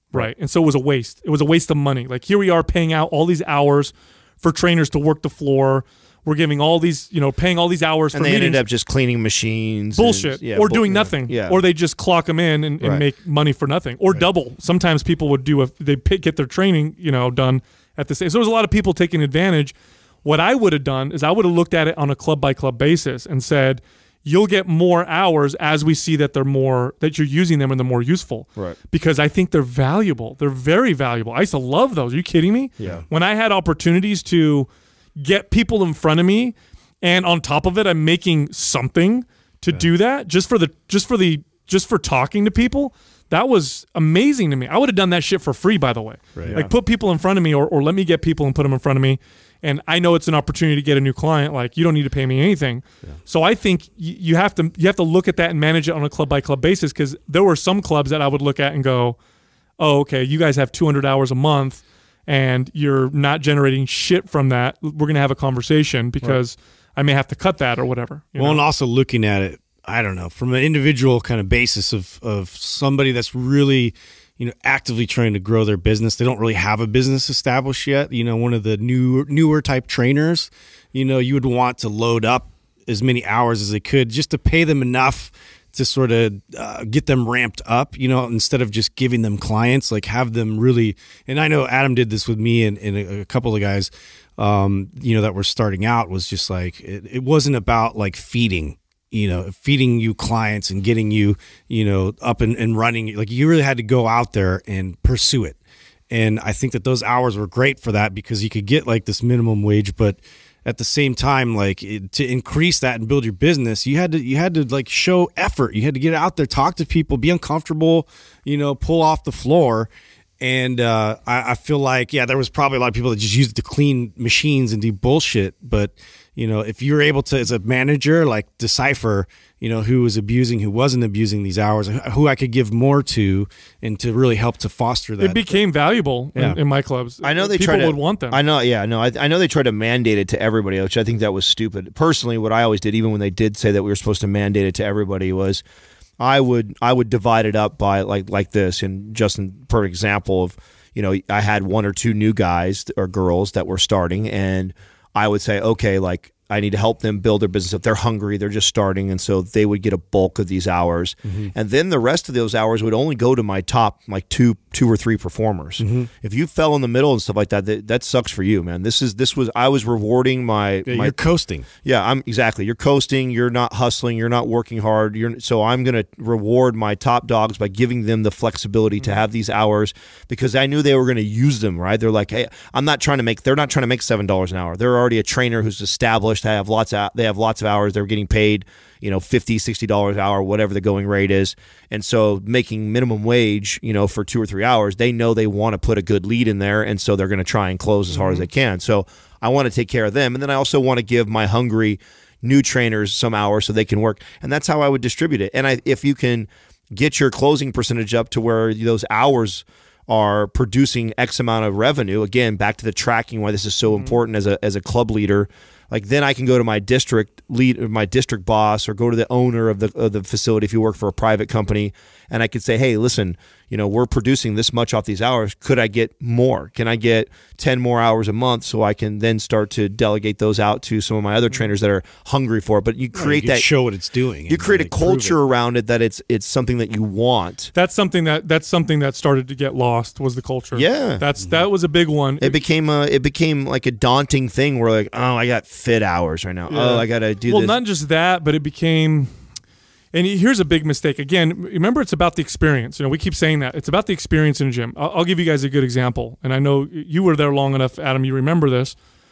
Right. And so it was a waste. It was a waste of money. Like here we are paying out all these hours for trainers to work the floor. We're giving all these, you know, paying all these hours and for they meetings. ended up just cleaning machines. Bullshit. And, yeah, or bull- doing yeah, nothing. Yeah. Or they just clock them in and, and Right. make money for nothing. Or double. Sometimes people would do a, they pick, get their training, you know, done at the same. So there was a lot of people taking advantage. What I would have done is I would have looked at it on a club by club basis and said, you'll get more hours as we see that they're more, that you're using them and they're more useful. Right. Because I think they're valuable. They're very valuable. I used to love those. Are you kidding me? Yeah. When I had opportunities to get people in front of me, and on top of it, I'm making something to do that just for the just for the just for talking to people. That was amazing to me. I would have done that shit for free, by the way. Right. Like put people in front of me, or or let me get people and put them in front of me. And I know it's an opportunity to get a new client. Like you don't need to pay me anything. Yeah. So I think y- you have to you have to look at that and manage it on a club by club basis. Because there were some clubs that I would look at and go, "Oh, okay, you guys have two hundred hours a month, and you're not generating shit from that. We're gonna have a conversation because I may have to cut that or whatever." you Well, know? and also looking at it, I don't know, from an individual kind of basis of of somebody that's really, you know, actively trying to grow their business. They don't really have a business established yet. You know, one of the new newer type trainers, you know, you would want to load up as many hours as they could just to pay them enough to sort of uh, get them ramped up, you know, instead of just giving them clients, like have them really, and I know Adam did this with me and, and a, a couple of guys, um, you know, that were starting out, was just like, it, it wasn't about like feeding, you know, feeding you clients and getting you, you know, up and, and running. Like you really had to go out there and pursue it. And I think that those hours were great for that because you could get like this minimum wage, but at the same time, like it, to increase that and build your business, you had to you had to like show effort. You had to get out there, talk to people, be uncomfortable, you know, pull off the floor. And uh, I, I feel like, yeah, there was probably a lot of people that just used it to clean machines and do bullshit. But, you know, if you're able to, as a manager, like decipher, you know, who was abusing, who wasn't abusing these hours, who I could give more to, and to really help to foster that. It became valuable Yeah. in, in my clubs. I know they people try to, would want them. I know, yeah, no, I, I know they tried to mandate it to everybody, which I think that was stupid. Personally, what I always did, even when they did say that we were supposed to mandate it to everybody, was I would I would divide it up by like like this. And Justin, perfect example of, you know, I had one or two new guys or girls that were starting, and I would say, okay, like, I need to help them build their business. If they're hungry, they're just starting, and so they would get a bulk of these hours. Mm-hmm. And then the rest of those hours would only go to my top, like two, two or three performers. Mm-hmm. If you fell in the middle and stuff like that, that, that sucks for you, man. This is this was I was rewarding my. Yeah, my you're coasting. Yeah, I'm exactly. You're coasting. You're not hustling. You're not working hard. You're so I'm going to reward my top dogs by giving them the flexibility to have these hours because I knew they were going to use them. Right? They're like, hey, I'm not trying to make. They're not trying to make seven dollars an hour. They're already a trainer who's established. I have lots of. They have lots of hours. They're getting paid, you know, fifty, sixty dollars an hour, whatever the going rate is. And so making minimum wage, you know, for two or three hours, they know they want to put a good lead in there. And so they're going to try and close as hard as they can. So I want to take care of them. And then I also want to give my hungry new trainers some hours so they can work. And that's how I would distribute it. And I, if you can get your closing percentage up to where those hours are producing X amount of revenue, again, back to the tracking, why this is so mm-hmm. important as a as a club leader. Like then I can go to my district lead, my district boss, or go to the owner of the of the facility if you work for a private company, and I could say, hey, listen, you know, we're producing this much off these hours. Could I get more? Can I get ten more hours a month so I can then start to delegate those out to some of my other trainers that are hungry for it? But you create yeah, you that show what it's doing. You create like, a culture around it that it's it's something that you want. That's something that that's something that started to get lost was the culture. Yeah, that's that was a big one. It became a it became like a daunting thing where like, oh, I got fit hours right now. Yeah. Oh, I got to do well, this. Well, not just that, but it became. And here's a big mistake. Again, remember, it's about the experience. You know, we keep saying that. It's about the experience in a gym. I'll, I'll give you guys a good example. And I know you were there long enough, Adam, you remember this.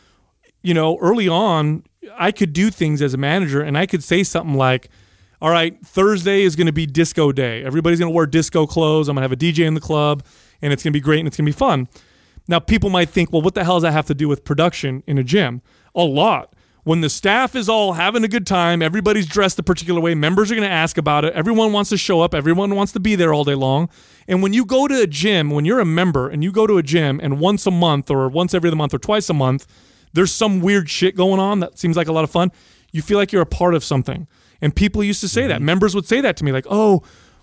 You know, early on, I could do things as a manager, and I could say something like, all right, Thursday is going to be disco day. Everybody's going to wear disco clothes. I'm going to have a D J in the club, and it's going to be great, and it's going to be fun. Now, people might think, well, what the hell does that have to do with production in a gym? A lot. When the staff is all having a good time, everybody's dressed a particular way, members are going to ask about it, everyone wants to show up, everyone wants to be there all day long. And when you go to a gym, when you're a member and you go to a gym and once a month or once every other month or twice a month, there's some weird shit going on that seems like a lot of fun, you feel like you're a part of something. And people used to say mm-hmm. that. Members would say that to me, like, oh,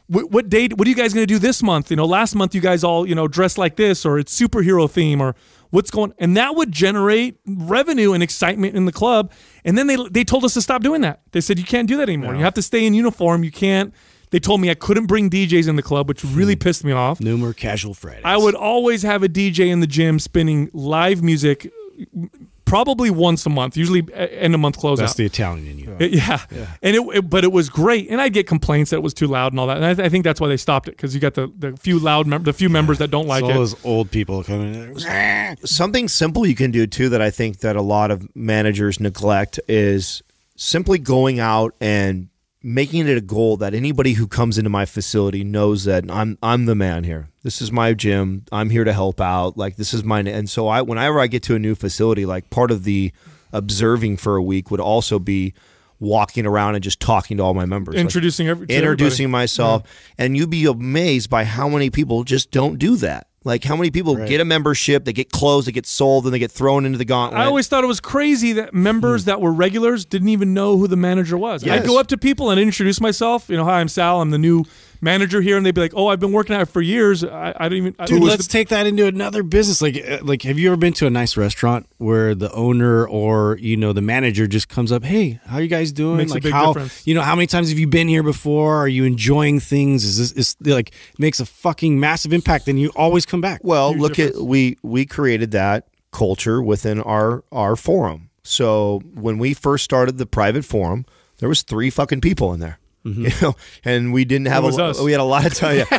what, what date? What are you guys going to do this month? You know, last month you guys all you know dressed like this, or it's superhero theme, or what's going? And that would generate revenue and excitement in the club. And then they they told us to stop doing that. They said you can't do that anymore. No. You have to stay in uniform. You can't. They told me I couldn't bring D Js in the club, which really pissed me off. No more casual Fridays. I would always have a D J in the gym spinning live music, probably once a month, usually end of month closeout. That's the Italian in you. It- yeah. Yeah. And it, it, but it was great, and I'd get complaints that it was too loud and all that. And I, th- I think that's why they stopped it, because you got the, the few loud, mem- the few members that don't like It's all it. those old people coming in there. Something simple you can do too that I think that a lot of managers neglect is simply going out and making it a goal that anybody who comes into my facility knows that I'm I'm the man here. This is my gym. I'm here to help out. Like, this is mine. And so I whenever I get to a new facility, like, part of the observing for a week would also be walking around and just talking to all my members. Introducing like, every, to introducing everybody. myself. Yeah. And you'd be amazed by how many people just don't do that. Like, how many people Right. get a membership, they get clothes, they get sold, and they get thrown into the gauntlet. I always thought it was crazy that members that were regulars didn't even know who the manager was. Yes. I'd go up to people and introduce myself. You know, hi, I'm Sal. I'm the new manager here, and they'd be like, "Oh, I've been working out for years. I, I don't even." I Dude, don't let's take that into another business. Like, uh, like, have you ever been to a nice restaurant where the owner or you know the manager just comes up, "Hey, how you guys doing? Makes a like, big how difference. you know how many times have you been here before? Are you enjoying things? Is this is like makes a fucking massive impact, and you always come back." Well, Huge look difference. at we we created that culture within our our forum. So when we first started the private forum, there was three fucking people in there. You know, and we didn't have It was a us. we had a lot of time. Yeah.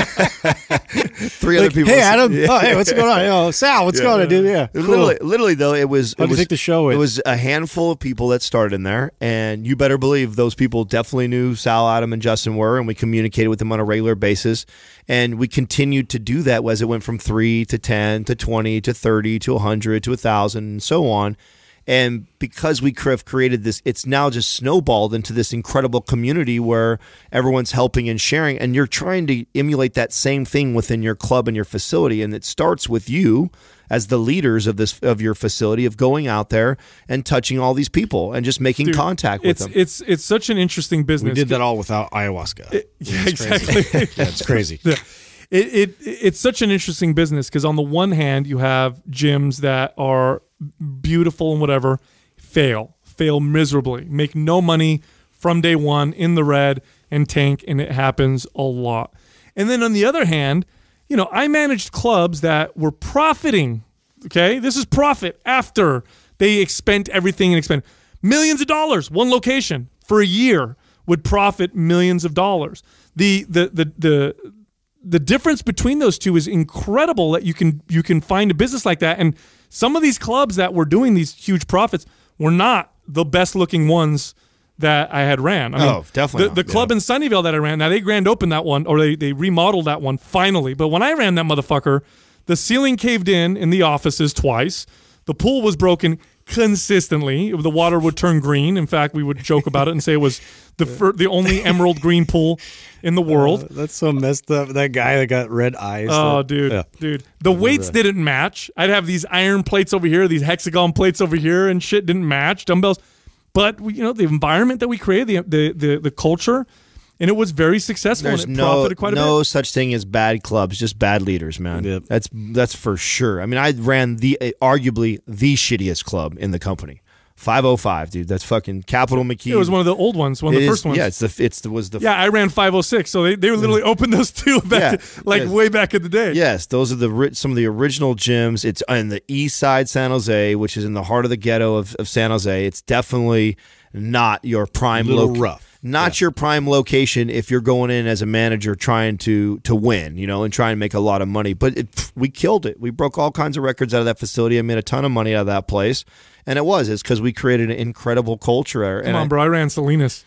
Three Like, other people. hey, Adam. Yeah. Oh, hey, what's going on? Oh, Sal, what's going on, dude? Yeah, cool. Literally, literally though, it was. How'd it you was think the show went? It was a handful of people that started in there, and you better believe those people definitely knew Sal, Adam, and Justin were, and we communicated with them on a regular basis, and we continued to do that as it went from three to ten to twenty to thirty to a hundred to a thousand and so on. And because we have created this, it's now just snowballed into this incredible community where everyone's helping and sharing, and you're trying to emulate that same thing within your club and your facility. And it starts with you as the leaders of this of your facility, of going out there and touching all these people and just making Dude, contact with it's, them. It's it's such an interesting business. We did that all without ayahuasca. It- yeah, It's crazy. exactly. Yeah, it's crazy. Yeah. It, it it's such an interesting business because on the one hand you have gyms that are beautiful and whatever fail fail miserably, make no money from day one, in the red and tank, and it happens a lot. And then on the other hand, you know, I managed clubs that were profiting. Okay, this is profit after they expend everything and expend millions of dollars. One location for a year would profit millions of dollars. The the the the the difference between those two is incredible that you can you can find a business like that. And some of these clubs that were doing these huge profits were not the best looking ones that I had ran. I mean, Oh, definitely The, the not. club in Sunnyvale that I ran, now they grand opened that one, or they, they remodeled that one finally. But when I ran that motherfucker, the ceiling caved in in the offices twice. The pool was broken consistently. The water would turn green. In fact, we would joke about it and say it was the fir- the only emerald green pool in the world. Uh, that's so messed up. That guy that got red eyes. Oh, that- dude, Yeah. dude. The weights didn't match. I'd have these iron plates over here, these hexagon plates over here, and shit didn't match. Dumbbells. But, we, you know, the environment that we created, the the the, the culture, and it was very successful, There's and it no profited quite a no bit. such thing as bad clubs, just bad leaders, man. Yep. That's that's for sure. I mean, I ran the uh, arguably the shittiest club in the company. five oh five, dude. That's fucking Capital McKee. It was one of the old ones, one of It the is- first ones. Yeah, it's the it's the was the Yeah, I ran five oh six, so they, they literally opened those two back Yeah. to, like Yes. way back in the day. Yes, those are the ri- some of the original gyms. It's in the east side San Jose, which is in the heart of the ghetto of, of San Jose. It's definitely not your prime Little location. rough. Not your prime location if you're going in as a manager trying to to win, you know, and try and make a lot of money. But it, pff, we killed it. We broke all kinds of records out of that facility. I made a ton of money out of that place. And it was. It's because we created an incredible culture. Come and on, I- bro. I ran Salinas.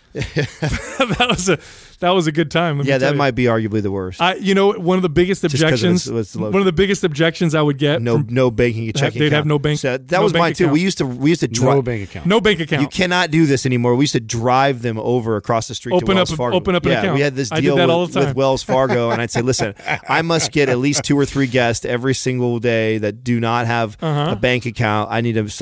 that was a that was a good time. let me Yeah, tell that you. might be arguably the worst. I, you know, one of the biggest 'cause it was- objections. it was low. One of the biggest objections I would get. no from, no banking checking they'd account. have no bank- So that no was bank mine too. account. We used to we used to No drive. bank account. no bank account. You cannot do this anymore. We used to drive them over across the street Open to Wells up- Fargo. open up an yeah, account. we had this I did deal that with, all the time. with Wells Fargo, and I'd say, listen, I must get at least two or three guests every single day that do not have Uh-huh. a bank account. I need to set up a relationship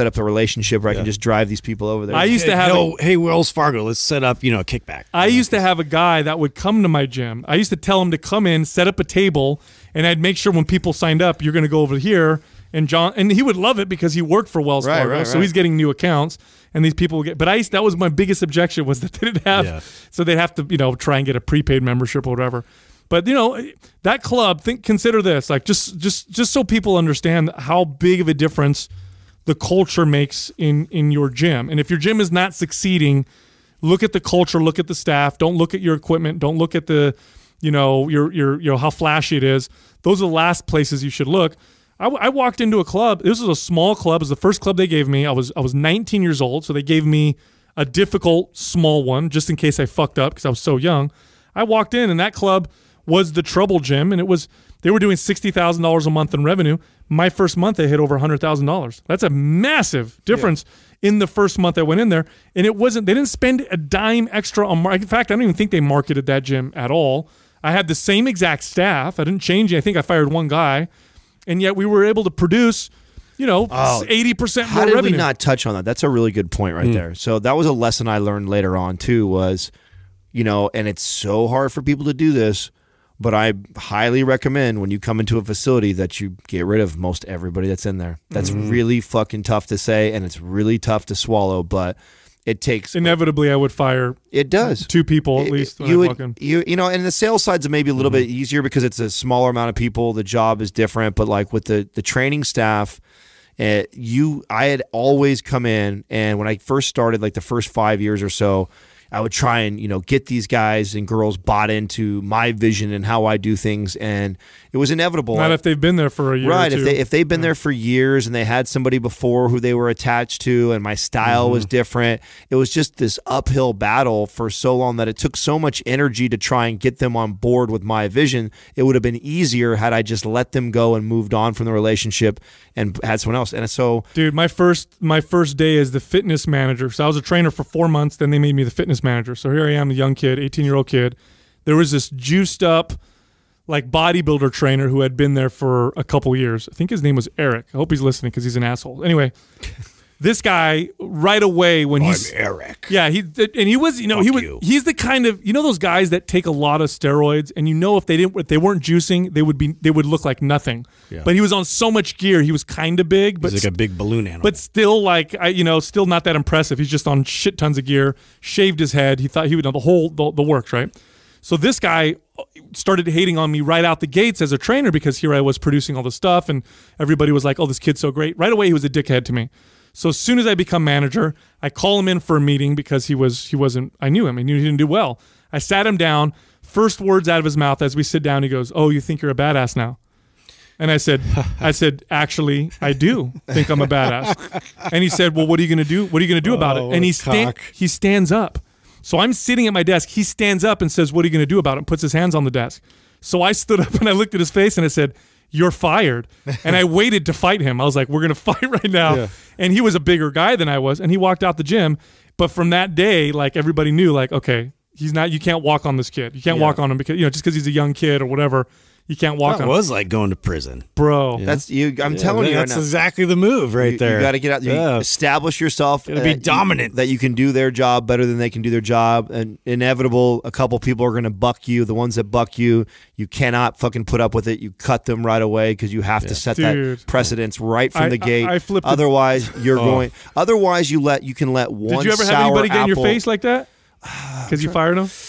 relationship where I can just drive these people over there. I used to have hey, a- hey, Wells Fargo, let's set up, you know, a kickback. I used to have a guy that would come to my gym. I used to tell him to come in, set up a table, and I'd make sure when people signed up, you're going to go over here. And John, and he would love it because he worked for Wells Right, Fargo, right, so right. he's getting new accounts, and these people would get. But I used, that was my biggest objection was that they didn't have, Yeah. so they'd have to, you know, try and get a prepaid membership or whatever. But you know, that club, think, consider this, like just, just, just so people understand how big of a difference the culture makes in in your gym. And if your gym is not succeeding, look at the culture, look at the staff. Don't look at your equipment. Don't look at the, you know, your your you know how flashy it is. Those are the last places you should look. I, w- I walked into a club. This was a small club. It was the first club they gave me. I was I was nineteen years old, so they gave me a difficult small one just in case I fucked up because I was so young. I walked in, and that club was the trouble gym, and it was they were doing sixty thousand dollars a month in revenue. My first month, they hit over one hundred thousand dollars. That's a massive difference in the first month I went in there, and it wasn't. They didn't spend a dime extra on. Mar- in fact, I don't even think they marketed that gym at all. I had the same exact staff. I didn't change it. I think I fired one guy, and yet we were able to produce, you know, eighty percent more How did revenue. we not touch on that? That's a really good point right there. So that was a lesson I learned later on too was, you know, and it's so hard for people to do this, but I highly recommend when you come into a facility that you get rid of most everybody that's in there. That's really fucking tough to say, and it's really tough to swallow, but it takes Inevitably, I would fire it does two people at least when you I would, walk in. you you know, and the sales side's maybe a little bit easier because it's a smaller amount of people. The job is different, but like with the the training staff, uh, you I had always come in, and when I first started, like the first five years or so, I would try and, you know, get these guys and girls bought into my vision and how I do things, and it was inevitable. Not if they've been there for a year Right, or if two. they if they've been there for years and they had somebody before who they were attached to, and my style was different, it was just this uphill battle for so long that it took so much energy to try and get them on board with my vision. It would have been easier had I just let them go and moved on from the relationship and had someone else. And so, Dude, my first my first day as the fitness manager. So I was a trainer for four months. Then they made me the fitness manager. So here I am, a young kid, eighteen year old kid. There was this juiced up, like bodybuilder trainer who had been there for a couple years. I think his name was Eric. I hope he's listening because he's an asshole. Anyway, this guy right away when he's Eric. yeah, he and he was, you know, Fuck he was you. he's the kind of, you know, those guys that take a lot of steroids, and you know if they didn't if they weren't juicing, they would be they would look like nothing. Yeah. But he was on so much gear, he was kind of big, but He's like a big balloon animal. but still, like, I, you know, still not that impressive. He's just on shit tons of gear, shaved his head. He thought he would know the whole, the, the works, right? So this guy started hating on me right out the gates as a trainer because here I was producing all the stuff, and everybody was like, oh, this kid's so great. Right away, he was a dickhead to me. So as soon as I become manager, I call him in for a meeting because he was, he wasn't, I knew him. I knew he didn't do well. I sat him down. First words out of his mouth as we sit down, he goes, oh, you think you're a badass now? And I said, I said, actually, I do think I'm a badass. And he said, well, what are you going to do? What are you going to do about Oh, it? And he, what a sta- cock. he stands up. So I'm sitting at my desk. He stands up and says, what are you going to do about it? And puts his hands on the desk. So I stood up and I looked at his face and I said, you're fired. And I waited to fight him. I was like, we're going to fight right now. Yeah. And he was a bigger guy than I was. And he walked out the gym. But from that day, like, everybody knew, like, okay, he's not, you can't walk on this kid. You can't walk on him because, you know, just because he's a young kid or whatever, you can't walk that on him. was like going to prison. Bro. that's you. I'm Yeah, telling you right that's now. exactly the move right you, there. You got to get out there. You Yeah. establish yourself. Gotta be that you- dominant. that you can do their job better than they can do their job. And inevitable, a couple people are going to buck you. The ones that buck you, you cannot fucking put up with it. You cut them right away because you have to set Dude. that precedence right from I- the gate. I- I flipped it. otherwise, you're Oh. going. Otherwise, you let you can let one. Did you ever have sour anybody get in your apple- face like that? Because you fired him?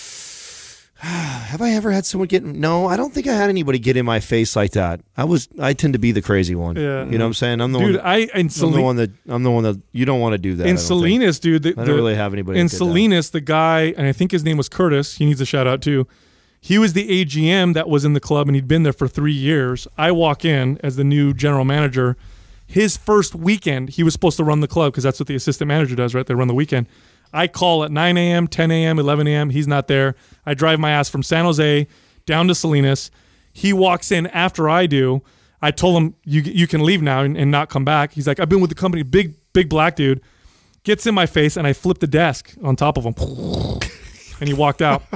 Have I ever had someone get? No, I don't think I had anybody get in my face like that. I was. I tend to be the crazy one. Yeah. You know what I'm saying? I'm the Dude, one. I in I'm the Salinas, one that. I'm the one that. You don't want to do that. I in don't think. Salinas, dude. The, I don't the- really have anybody in that did that. Salinas, the guy, and I think his name was Curtis. He needs a shout out too. He was the A G M that was in the club, and he'd been there for three years. I walk in as the new general manager. His first weekend, he was supposed to run the club because that's what the assistant manager does, right? They run the weekend. I call at nine a.m., ten a.m., eleven a.m. He's not there. I drive my ass from San Jose down to Salinas. He walks in after I do. I told him, you you can leave now and, and not come back. He's like, I've been with the company. Big, big black dude. Gets in my face, and I flip the desk on top of him. And he walked out.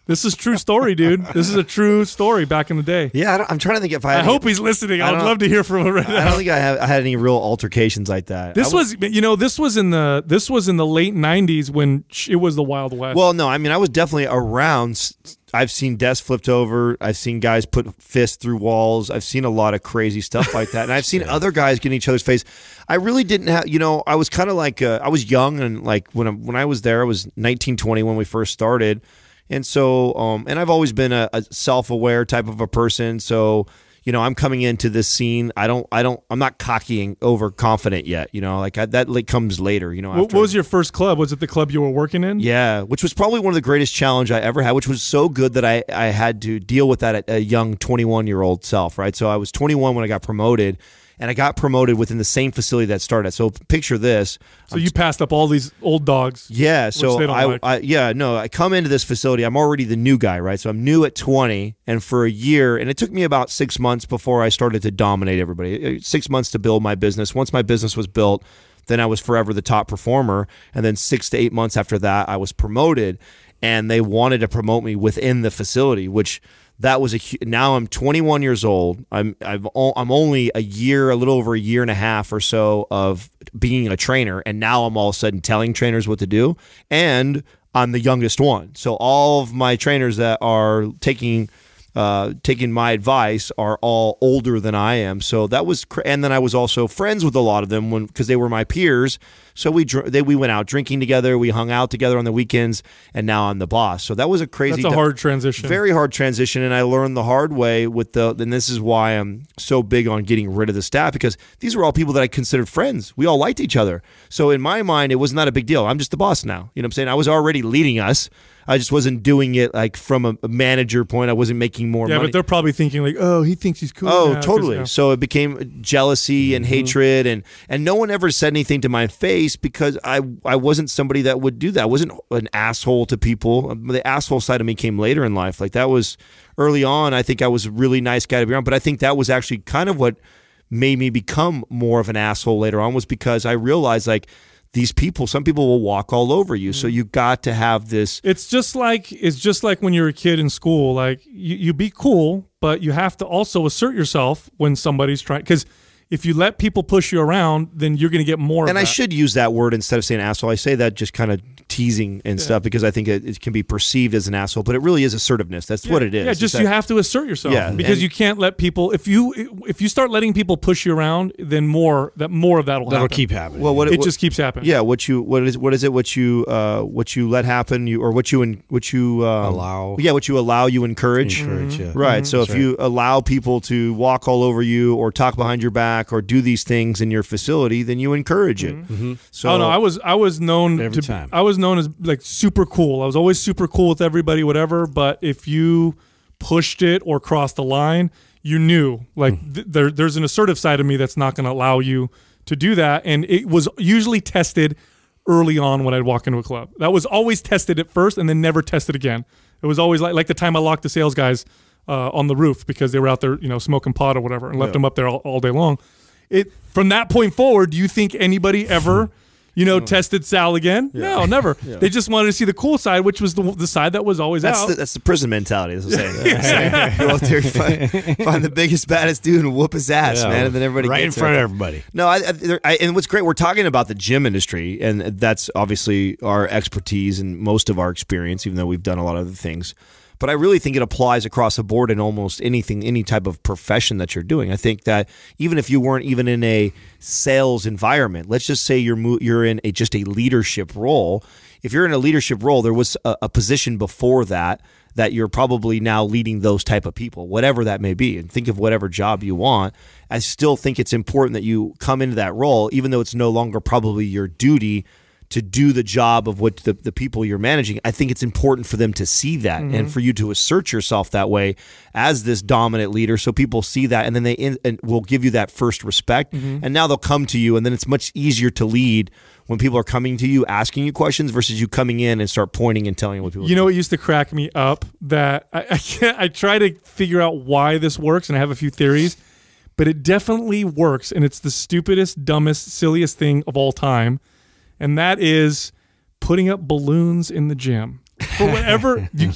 This is true story, dude. This is a true story back in the day. Yeah, I don't, I'm trying to think if I. I had hope any, he's listening. I I would don't- love to hear from him right I now. don't think I, have, I had any real altercations like that. This I was, you know, this was in the this was in the late nineties when sh- it was the Wild West. Well, no, I mean, I was definitely around. I've seen desks flipped over. I've seen guys put fists through walls. I've seen a lot of crazy stuff like that. And I've seen other guys get in each other's face. I really didn't have, you know, I was kind of like, uh, I was young and like when I, when I was there, I was nineteen, twenty when we first started. And so, um, and I've always been a, a self-aware type of a person. So, you know, I'm coming into this scene. I don't, I don't, I'm not cocky and overconfident yet. You know, like I, that like comes later. You know, what, after, what was your first club? Was it the club you were working in? yeah, which was probably one of the greatest challenge I ever had. Which was so good that I, I had to deal with that at a young twenty-one year old self. Right, so I was twenty-one when I got promoted. And I got promoted within the same facility that started. So picture this. So you passed up all these old dogs. Yeah, so they don't I, like. I yeah, no, I come into this facility. I'm already the new guy, right? So I'm new at twenty, and for a year, and it took me about six months before I started to dominate everybody. Six months to build my business. Once my business was built, then I was forever the top performer, and then six to eight months after that, I was promoted, and they wanted to promote me within the facility, which. That was a hu- now I'm twenty-one years old. I'm I've o- I'm only a year, a little over a year and a half or so of being a trainer, and now I'm all of a sudden telling trainers what to do, and I'm the youngest one. So all of my trainers that are taking uh, taking my advice are all older than I am. So that was, cr- and then I was also friends with a lot of them when because they were my peers. So we dr- they we went out drinking together, we hung out together on the weekends, and now I'm the boss. So that was a crazy, That's a hard transition. very hard transition, and I learned the hard way with the. And this is why I'm so big on getting rid of the staff because these were all people that I considered friends. We all liked each other. So in my mind, it was not a big deal. I'm just the boss now. You know what I'm saying? I was already leading us. I just wasn't doing it like from a, a manager point. I wasn't making more yeah, money. but they're probably thinking like, oh, he thinks he's cool. Oh, now 'cause, totally. you know. So it became jealousy and hatred, and and no one ever said anything to my face because I I wasn't somebody that would do that. I wasn't an asshole to people. The asshole side of me came later in life. Like that was early on. I think I was a really nice guy to be around, but I think that was actually kind of what made me become more of an asshole later on was because I realized like these people, some people will walk all over you. So you got to have this. It's just like it's just like when you're a kid in school. Like you, you be cool, but you have to also assert yourself when somebody's trying. Because if you let people push you around, then you're going to get more. And of I that. should use that word instead of saying asshole. I say that just kind of teasing and stuff because I think it, it can be perceived as an asshole, but it really is assertiveness. That's what it is. Yeah, It's just that- you have to assert yourself. Yeah, because and- you can't let people. If you if you start letting people push you around, then more that more of that will That'll happen. keep happening. Well, what It what- just keeps happening. Yeah, what you what is what is it? What you uh what you let happen? You or what you in, what you um, Allow. Yeah, what you allow, you encourage. Encourage, yeah. Right. So if That's you allow people to walk all over you or talk behind your back or do these things in your facility, then you encourage it. So oh no, I was I was known Every to time. I was known as like super cool. I was always super cool with everybody, whatever. But if you pushed it or crossed the line, you knew like th- there there's an assertive side of me that's not going to allow you to do that, and it was usually tested early on when I'd walk into a club. That was always tested at first, and then never tested again. It was always like like the time I locked the sales guys uh, on the roof because they were out there, you know, smoking pot or whatever, and left them up there all, all day long. It from that point forward, do you think anybody ever, you know, tested Sal again? No, never. They just wanted to see the cool side, which was the, the side that was always that's out. the, that's the prison mentality. That's what I'm saying. Go out there, find, find the biggest, baddest dude and whoop his ass, Yeah, man, and then everybody right in gets front there. of everybody. No, I, I, there- I, and what's great, we're talking about the gym industry, and that's obviously our expertise and most of our experience, even though we've done a lot of other things. But I really think it applies across the board in almost anything, any type of profession that you're doing. I think that even if you weren't even in a sales environment, let's just say you're mo- you're in a just a leadership role. If you're in a leadership role, there was a, a position before that that you're probably now leading those type of people, whatever that may be. And think of whatever job you want. I still think it's important that you come into that role, even though it's no longer probably your duty to do the job of what the, the people you're managing. I think it's important for them to see that and for you to assert yourself that way as this dominant leader so people see that and then they in, and will give you that first respect. And now they'll come to you, and then it's much easier to lead when people are coming to you asking you questions versus you coming in and start pointing and telling what people You know, it used to crack me up that I, I can't. I try to figure out why this works, and I have a few theories, but it definitely works, and it's the stupidest, dumbest, silliest thing of all time, and that is putting up balloons in the gym for whatever. you, you,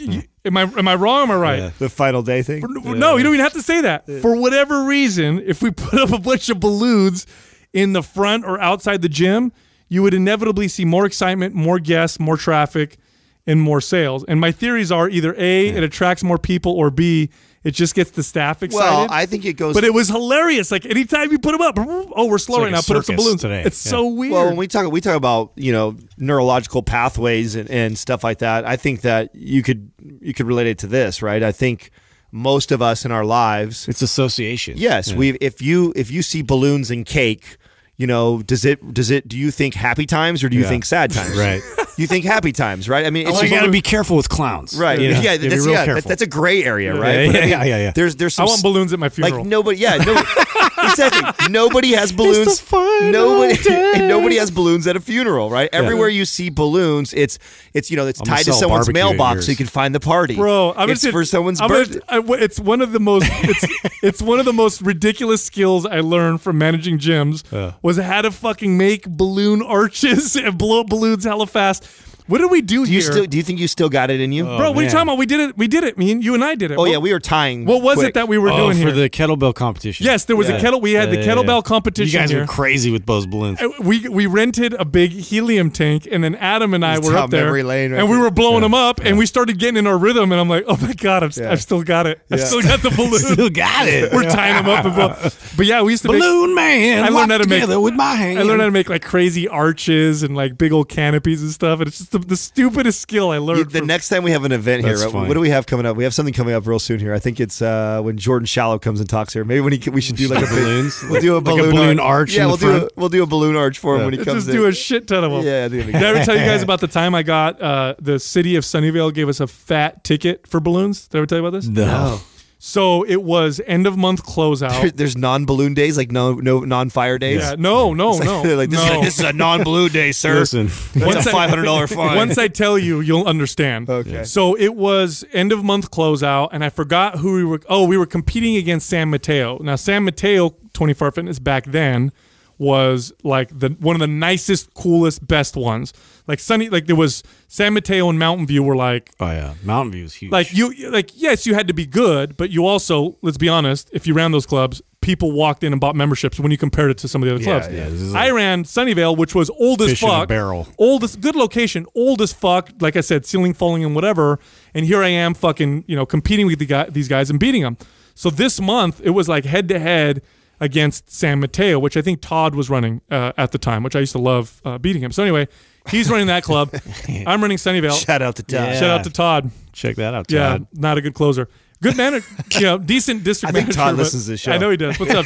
Am I am I wrong? Or am I right? Yeah. The final day thing. For- No, you don't even have to say that. For whatever reason, if we put up a bunch of balloons in the front or outside the gym, you would inevitably see more excitement, more guests, more traffic, and more sales. And my theories are either A, it attracts more people, or B, it just gets the staff excited. Well, I think it goes. But it was hilarious. Like anytime you put them up, oh, we're slow like right a now. Put up some circus balloons. today. It's Yeah. so weird. Well, when we talk, we talk about you know neurological pathways and, and stuff like that. I think that you could you could relate it to this, right? I think most of us in our lives, It's association. yes, Yeah. we if you if you see balloons and cake, you know, does it does it? Do you think happy times or do you Yeah. think sad times? Right. You think happy times, right? I mean, it's Well, you just- got to be careful with clowns. right. You know? Yeah, You gotta be that's, real yeah that, careful. that's a gray area, right? Yeah, But I yeah, mean, yeah, yeah, yeah. There's there's I some want balloons at my funeral. like nobody, yeah, no, exactly. Nobody has balloons. final Nobody, day. nobody has balloons at a funeral, right? Everywhere you see balloons, it's it's you know it's I'm gonna tied to sell someone's barbecue at mailbox, yours. so you can find the party, Bro, I'm it's just, for someone's I'm birthday. Gonna, I, it's one of the most it's it's one of the most ridiculous skills I learned from managing gyms was how to fucking make balloon arches and blow up balloons hella fast. What did we do, Do you here? still do you think you still got it in you? Bro, what are you man. talking about? We did it. We did it. Me and you and I did it. oh What- yeah, we were tying. What was quick. it that we were Oh, doing for here? the kettlebell competition. Yes, there was a Yeah. kettle. We had the Yeah, yeah, kettlebell yeah. competition You guys here. were crazy with those balloons. Uh, we we rented a big helium tank, and then Adam and I It's were down up there, memory lane right and we there. were blowing them up, and we started getting in our rhythm, and I'm like, oh my god, I've, Yeah. I've still got it. I've Yeah. still got the balloon. Still got it. We're tying them up, and blow. But yeah, we used to make. Balloon man. I learned how to make- together with my hand. I learned how to make like crazy arches and like big old canopies and stuff, and it's just the, the stupidest skill I learned. You- the from- next time we have an event here, That's right, fine. what do we have coming up? We have something coming up real soon here. I think it's uh, when Jordan Shallow comes and talks here. Maybe when he we should do like a big, balloons. we'll do a Like a balloon, balloon arch Yeah, in we'll the do a, front. we'll do a balloon arch for him when he comes just in. do a shit ton of them. yeah, I think it'd be Did I good. ever tell you guys about the time I got uh, the city of Sunnyvale gave us a fat ticket for balloons? Did I ever tell you about this? No. So it was end of month closeout. There- There's non-balloon days, like no no non-fire days. Yeah, no, no, It's like, no. they're like, this, no. is, this is a non-balloon day, sir. Listen. That's Once a I- five hundred dollar fine. Once I tell you, you'll understand. Okay. So it was end of month closeout, and I forgot who we were. Oh, we were competing against San Mateo. Now, San Mateo twenty-four Fitness back then was like the one of the nicest, coolest, best ones. Like Sunny, like there was San Mateo and Mountain View were like Oh yeah, Mountain View is huge. like you like yes, you had to be good, but you also, let's be honest, if you ran those clubs, people walked in and bought memberships when you compared it to some of the other clubs. yeah, this is I like ran Sunnyvale, which was old as fish in a fuck. barrel. Oldest, good location, old as fuck. Like I said, ceiling falling and whatever. And here I am, fucking, you know, competing with the guy, these guys and beating them. So this month it was like head to head against San Mateo, which I think Todd was running uh, at the time, which I used to love uh, beating him. So anyway, he's running that club. I'm running Sunnyvale. Shout out to Todd. Yeah. Shout out to Todd. Check that out. Yeah, Todd. not a good closer. Good man, you know, decent district I think manager. Todd but- listens to this show. I know he does. What's up,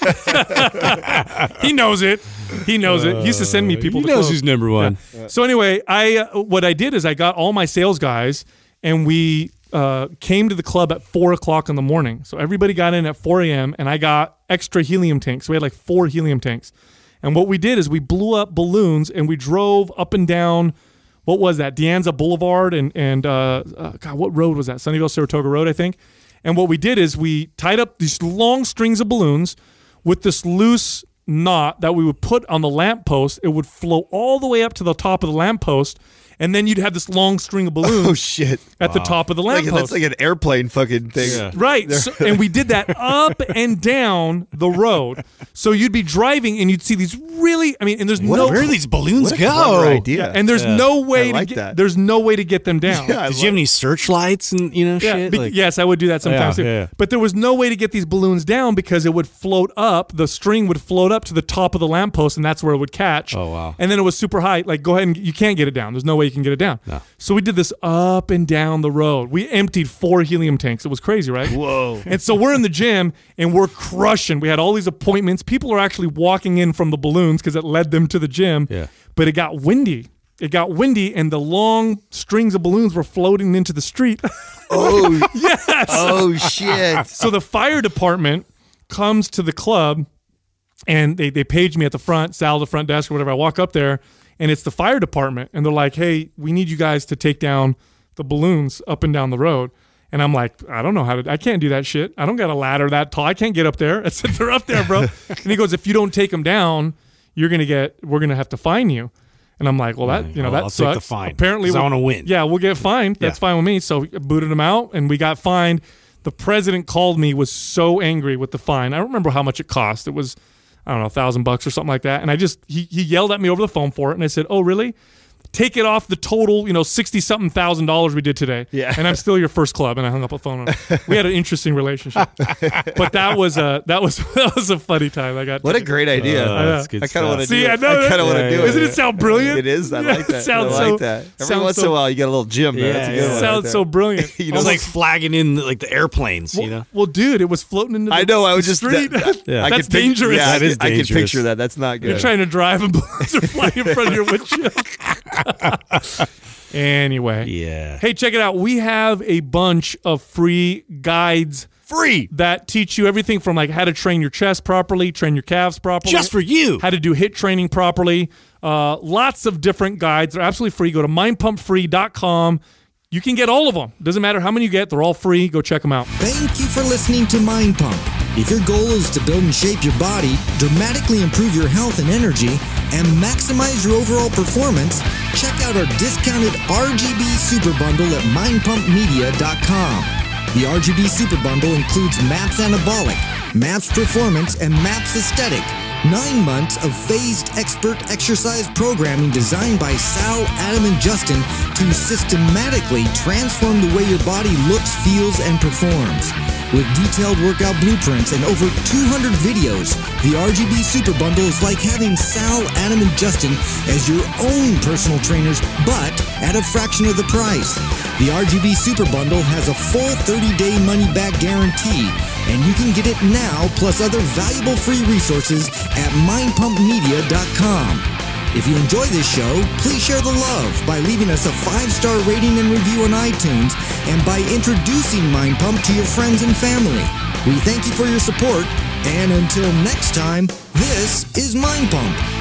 Todd? He knows it. He knows it. He used to send me people. He to knows close. who's number one. So anyway, I uh, what I did is I got all my sales guys, and we uh, came to the club at four o'clock in the morning. So everybody got in at four a.m. and I got extra helium tanks. We had like four helium tanks, and what we did is we blew up balloons and we drove up and down. What was that? Deanza Boulevard and and uh, uh, God, what road was that? Sunnyvale Saratoga Road, I think. And what we did is we tied up these long strings of balloons with this loose knot that we would put on the lamppost. It would flow all the way up to the top of the lamppost, and then you'd have this long string of balloons Oh shit! at the top of the Like, lamppost. that's like an airplane fucking thing. Yeah. Right. So, and we did that up and down the road. So you'd be driving and you'd see these really, I mean, and there's What no, a- Where do these balloons What a go? clever idea. and there's no way I like to get, that. there's no way to get them down. Yeah, I Did you have any searchlights and you know Yeah, shit? be- Like- yes, I would do that sometimes Yeah, too. yeah. But there was no way to get these balloons down because it would float up. The string would float up to the top of the lamppost, and that's where it would catch. Oh, wow. And then it was super high. Like, go ahead and you can't get it down. There's no way you can get it down. No. So we did this up and down the road. We emptied four helium tanks. It was crazy, right? Whoa. And so we're in the gym and we're crushing. We had all these appointments. People are actually walking in from the balloons because it led them to the gym. Yeah. But it got windy. It got windy, and the long strings of balloons were floating into the street. Oh, Yes. oh shit! So the fire department comes to the club, and they they page me at the front, Sal, the front desk or whatever. I walk up there, and it's the fire department, and they're like, "Hey, we need you guys to take down the balloons up and down the road." And I'm like, I don't know how to. I can't do that shit. I don't got a ladder that tall. I can't get up there. I said, they're up there, bro. And he goes, if you don't take them down, you're gonna get. We're gonna have to fine you. And I'm like, well, that Right. you know I'll- that I'll take the sucks. fine, Apparently, 'cause I we'll- wanna win. Yeah, we'll get fined. That's Yeah. fine with me. So I booted him out, and we got fined. The president called me, was so angry with the fine. I don't remember how much it cost. It was, I don't know, a thousand bucks or something like that. And I just he he yelled at me over the phone for it, and I said, oh, really? Take it off the total, you know, sixty something thousand dollars we did today. Yeah. And I'm still your first club. And I hung up the phone on him. We had an interesting relationship. But that was a that was that was a funny time. I got What a great idea. Uh, that's good I kind of want to stuff. do See, it. I know I kind that- of want to Yeah, do yeah. it. Doesn't it sound brilliant? It is. I Yeah, like that. it sounds I like so- that. Every sounds once in so- a while, you get a little gym there. Yeah, That's a good yeah. one. Sounds right so there. brilliant. You It know, was I like flagging in like the airplanes, well, you know. well, dude, it was floating into the I know. I was the just. street. That, Yeah. I That's could pic- dangerous. Yeah, I That could- is I can dangerous. picture that. That's not good. You're trying to drive and bullets are flying in front of your windshield. Anyway. Yeah. Hey, check it out. We have a bunch of free guides Free. that teach you everything from like how to train your chest properly, train your calves properly. Just for you. How to do HIIT training properly. Uh, lots of different guides. They're absolutely free. Go to mind pump free dot com. You can get all of them. Doesn't matter how many you get. They're all free. Go check them out. Thank you for listening to Mind Pump. If your goal is to build and shape your body, dramatically improve your health and energy, and maximize your overall performance, check out our discounted R G B Super Bundle at mind pump media dot com. The R G B Super Bundle includes MAPS Anabolic, MAPS Performance, and MAPS Aesthetic. Nine months of phased expert exercise programming designed by Sal, Adam, and Justin to systematically transform the way your body looks, feels, and performs. With detailed workout blueprints and over two hundred videos, the R G B Super Bundle is like having Sal, Adam, and Justin as your own personal trainers, but at a fraction of the price. The R G B Super Bundle has a full thirty-day money-back guarantee, and you can get it now plus other valuable free resources at mind pump media dot com. If you enjoy this show, please share the love by leaving us a five-star rating and review on iTunes and by introducing Mind Pump to your friends and family. We thank you for your support, and until next time, this is Mind Pump.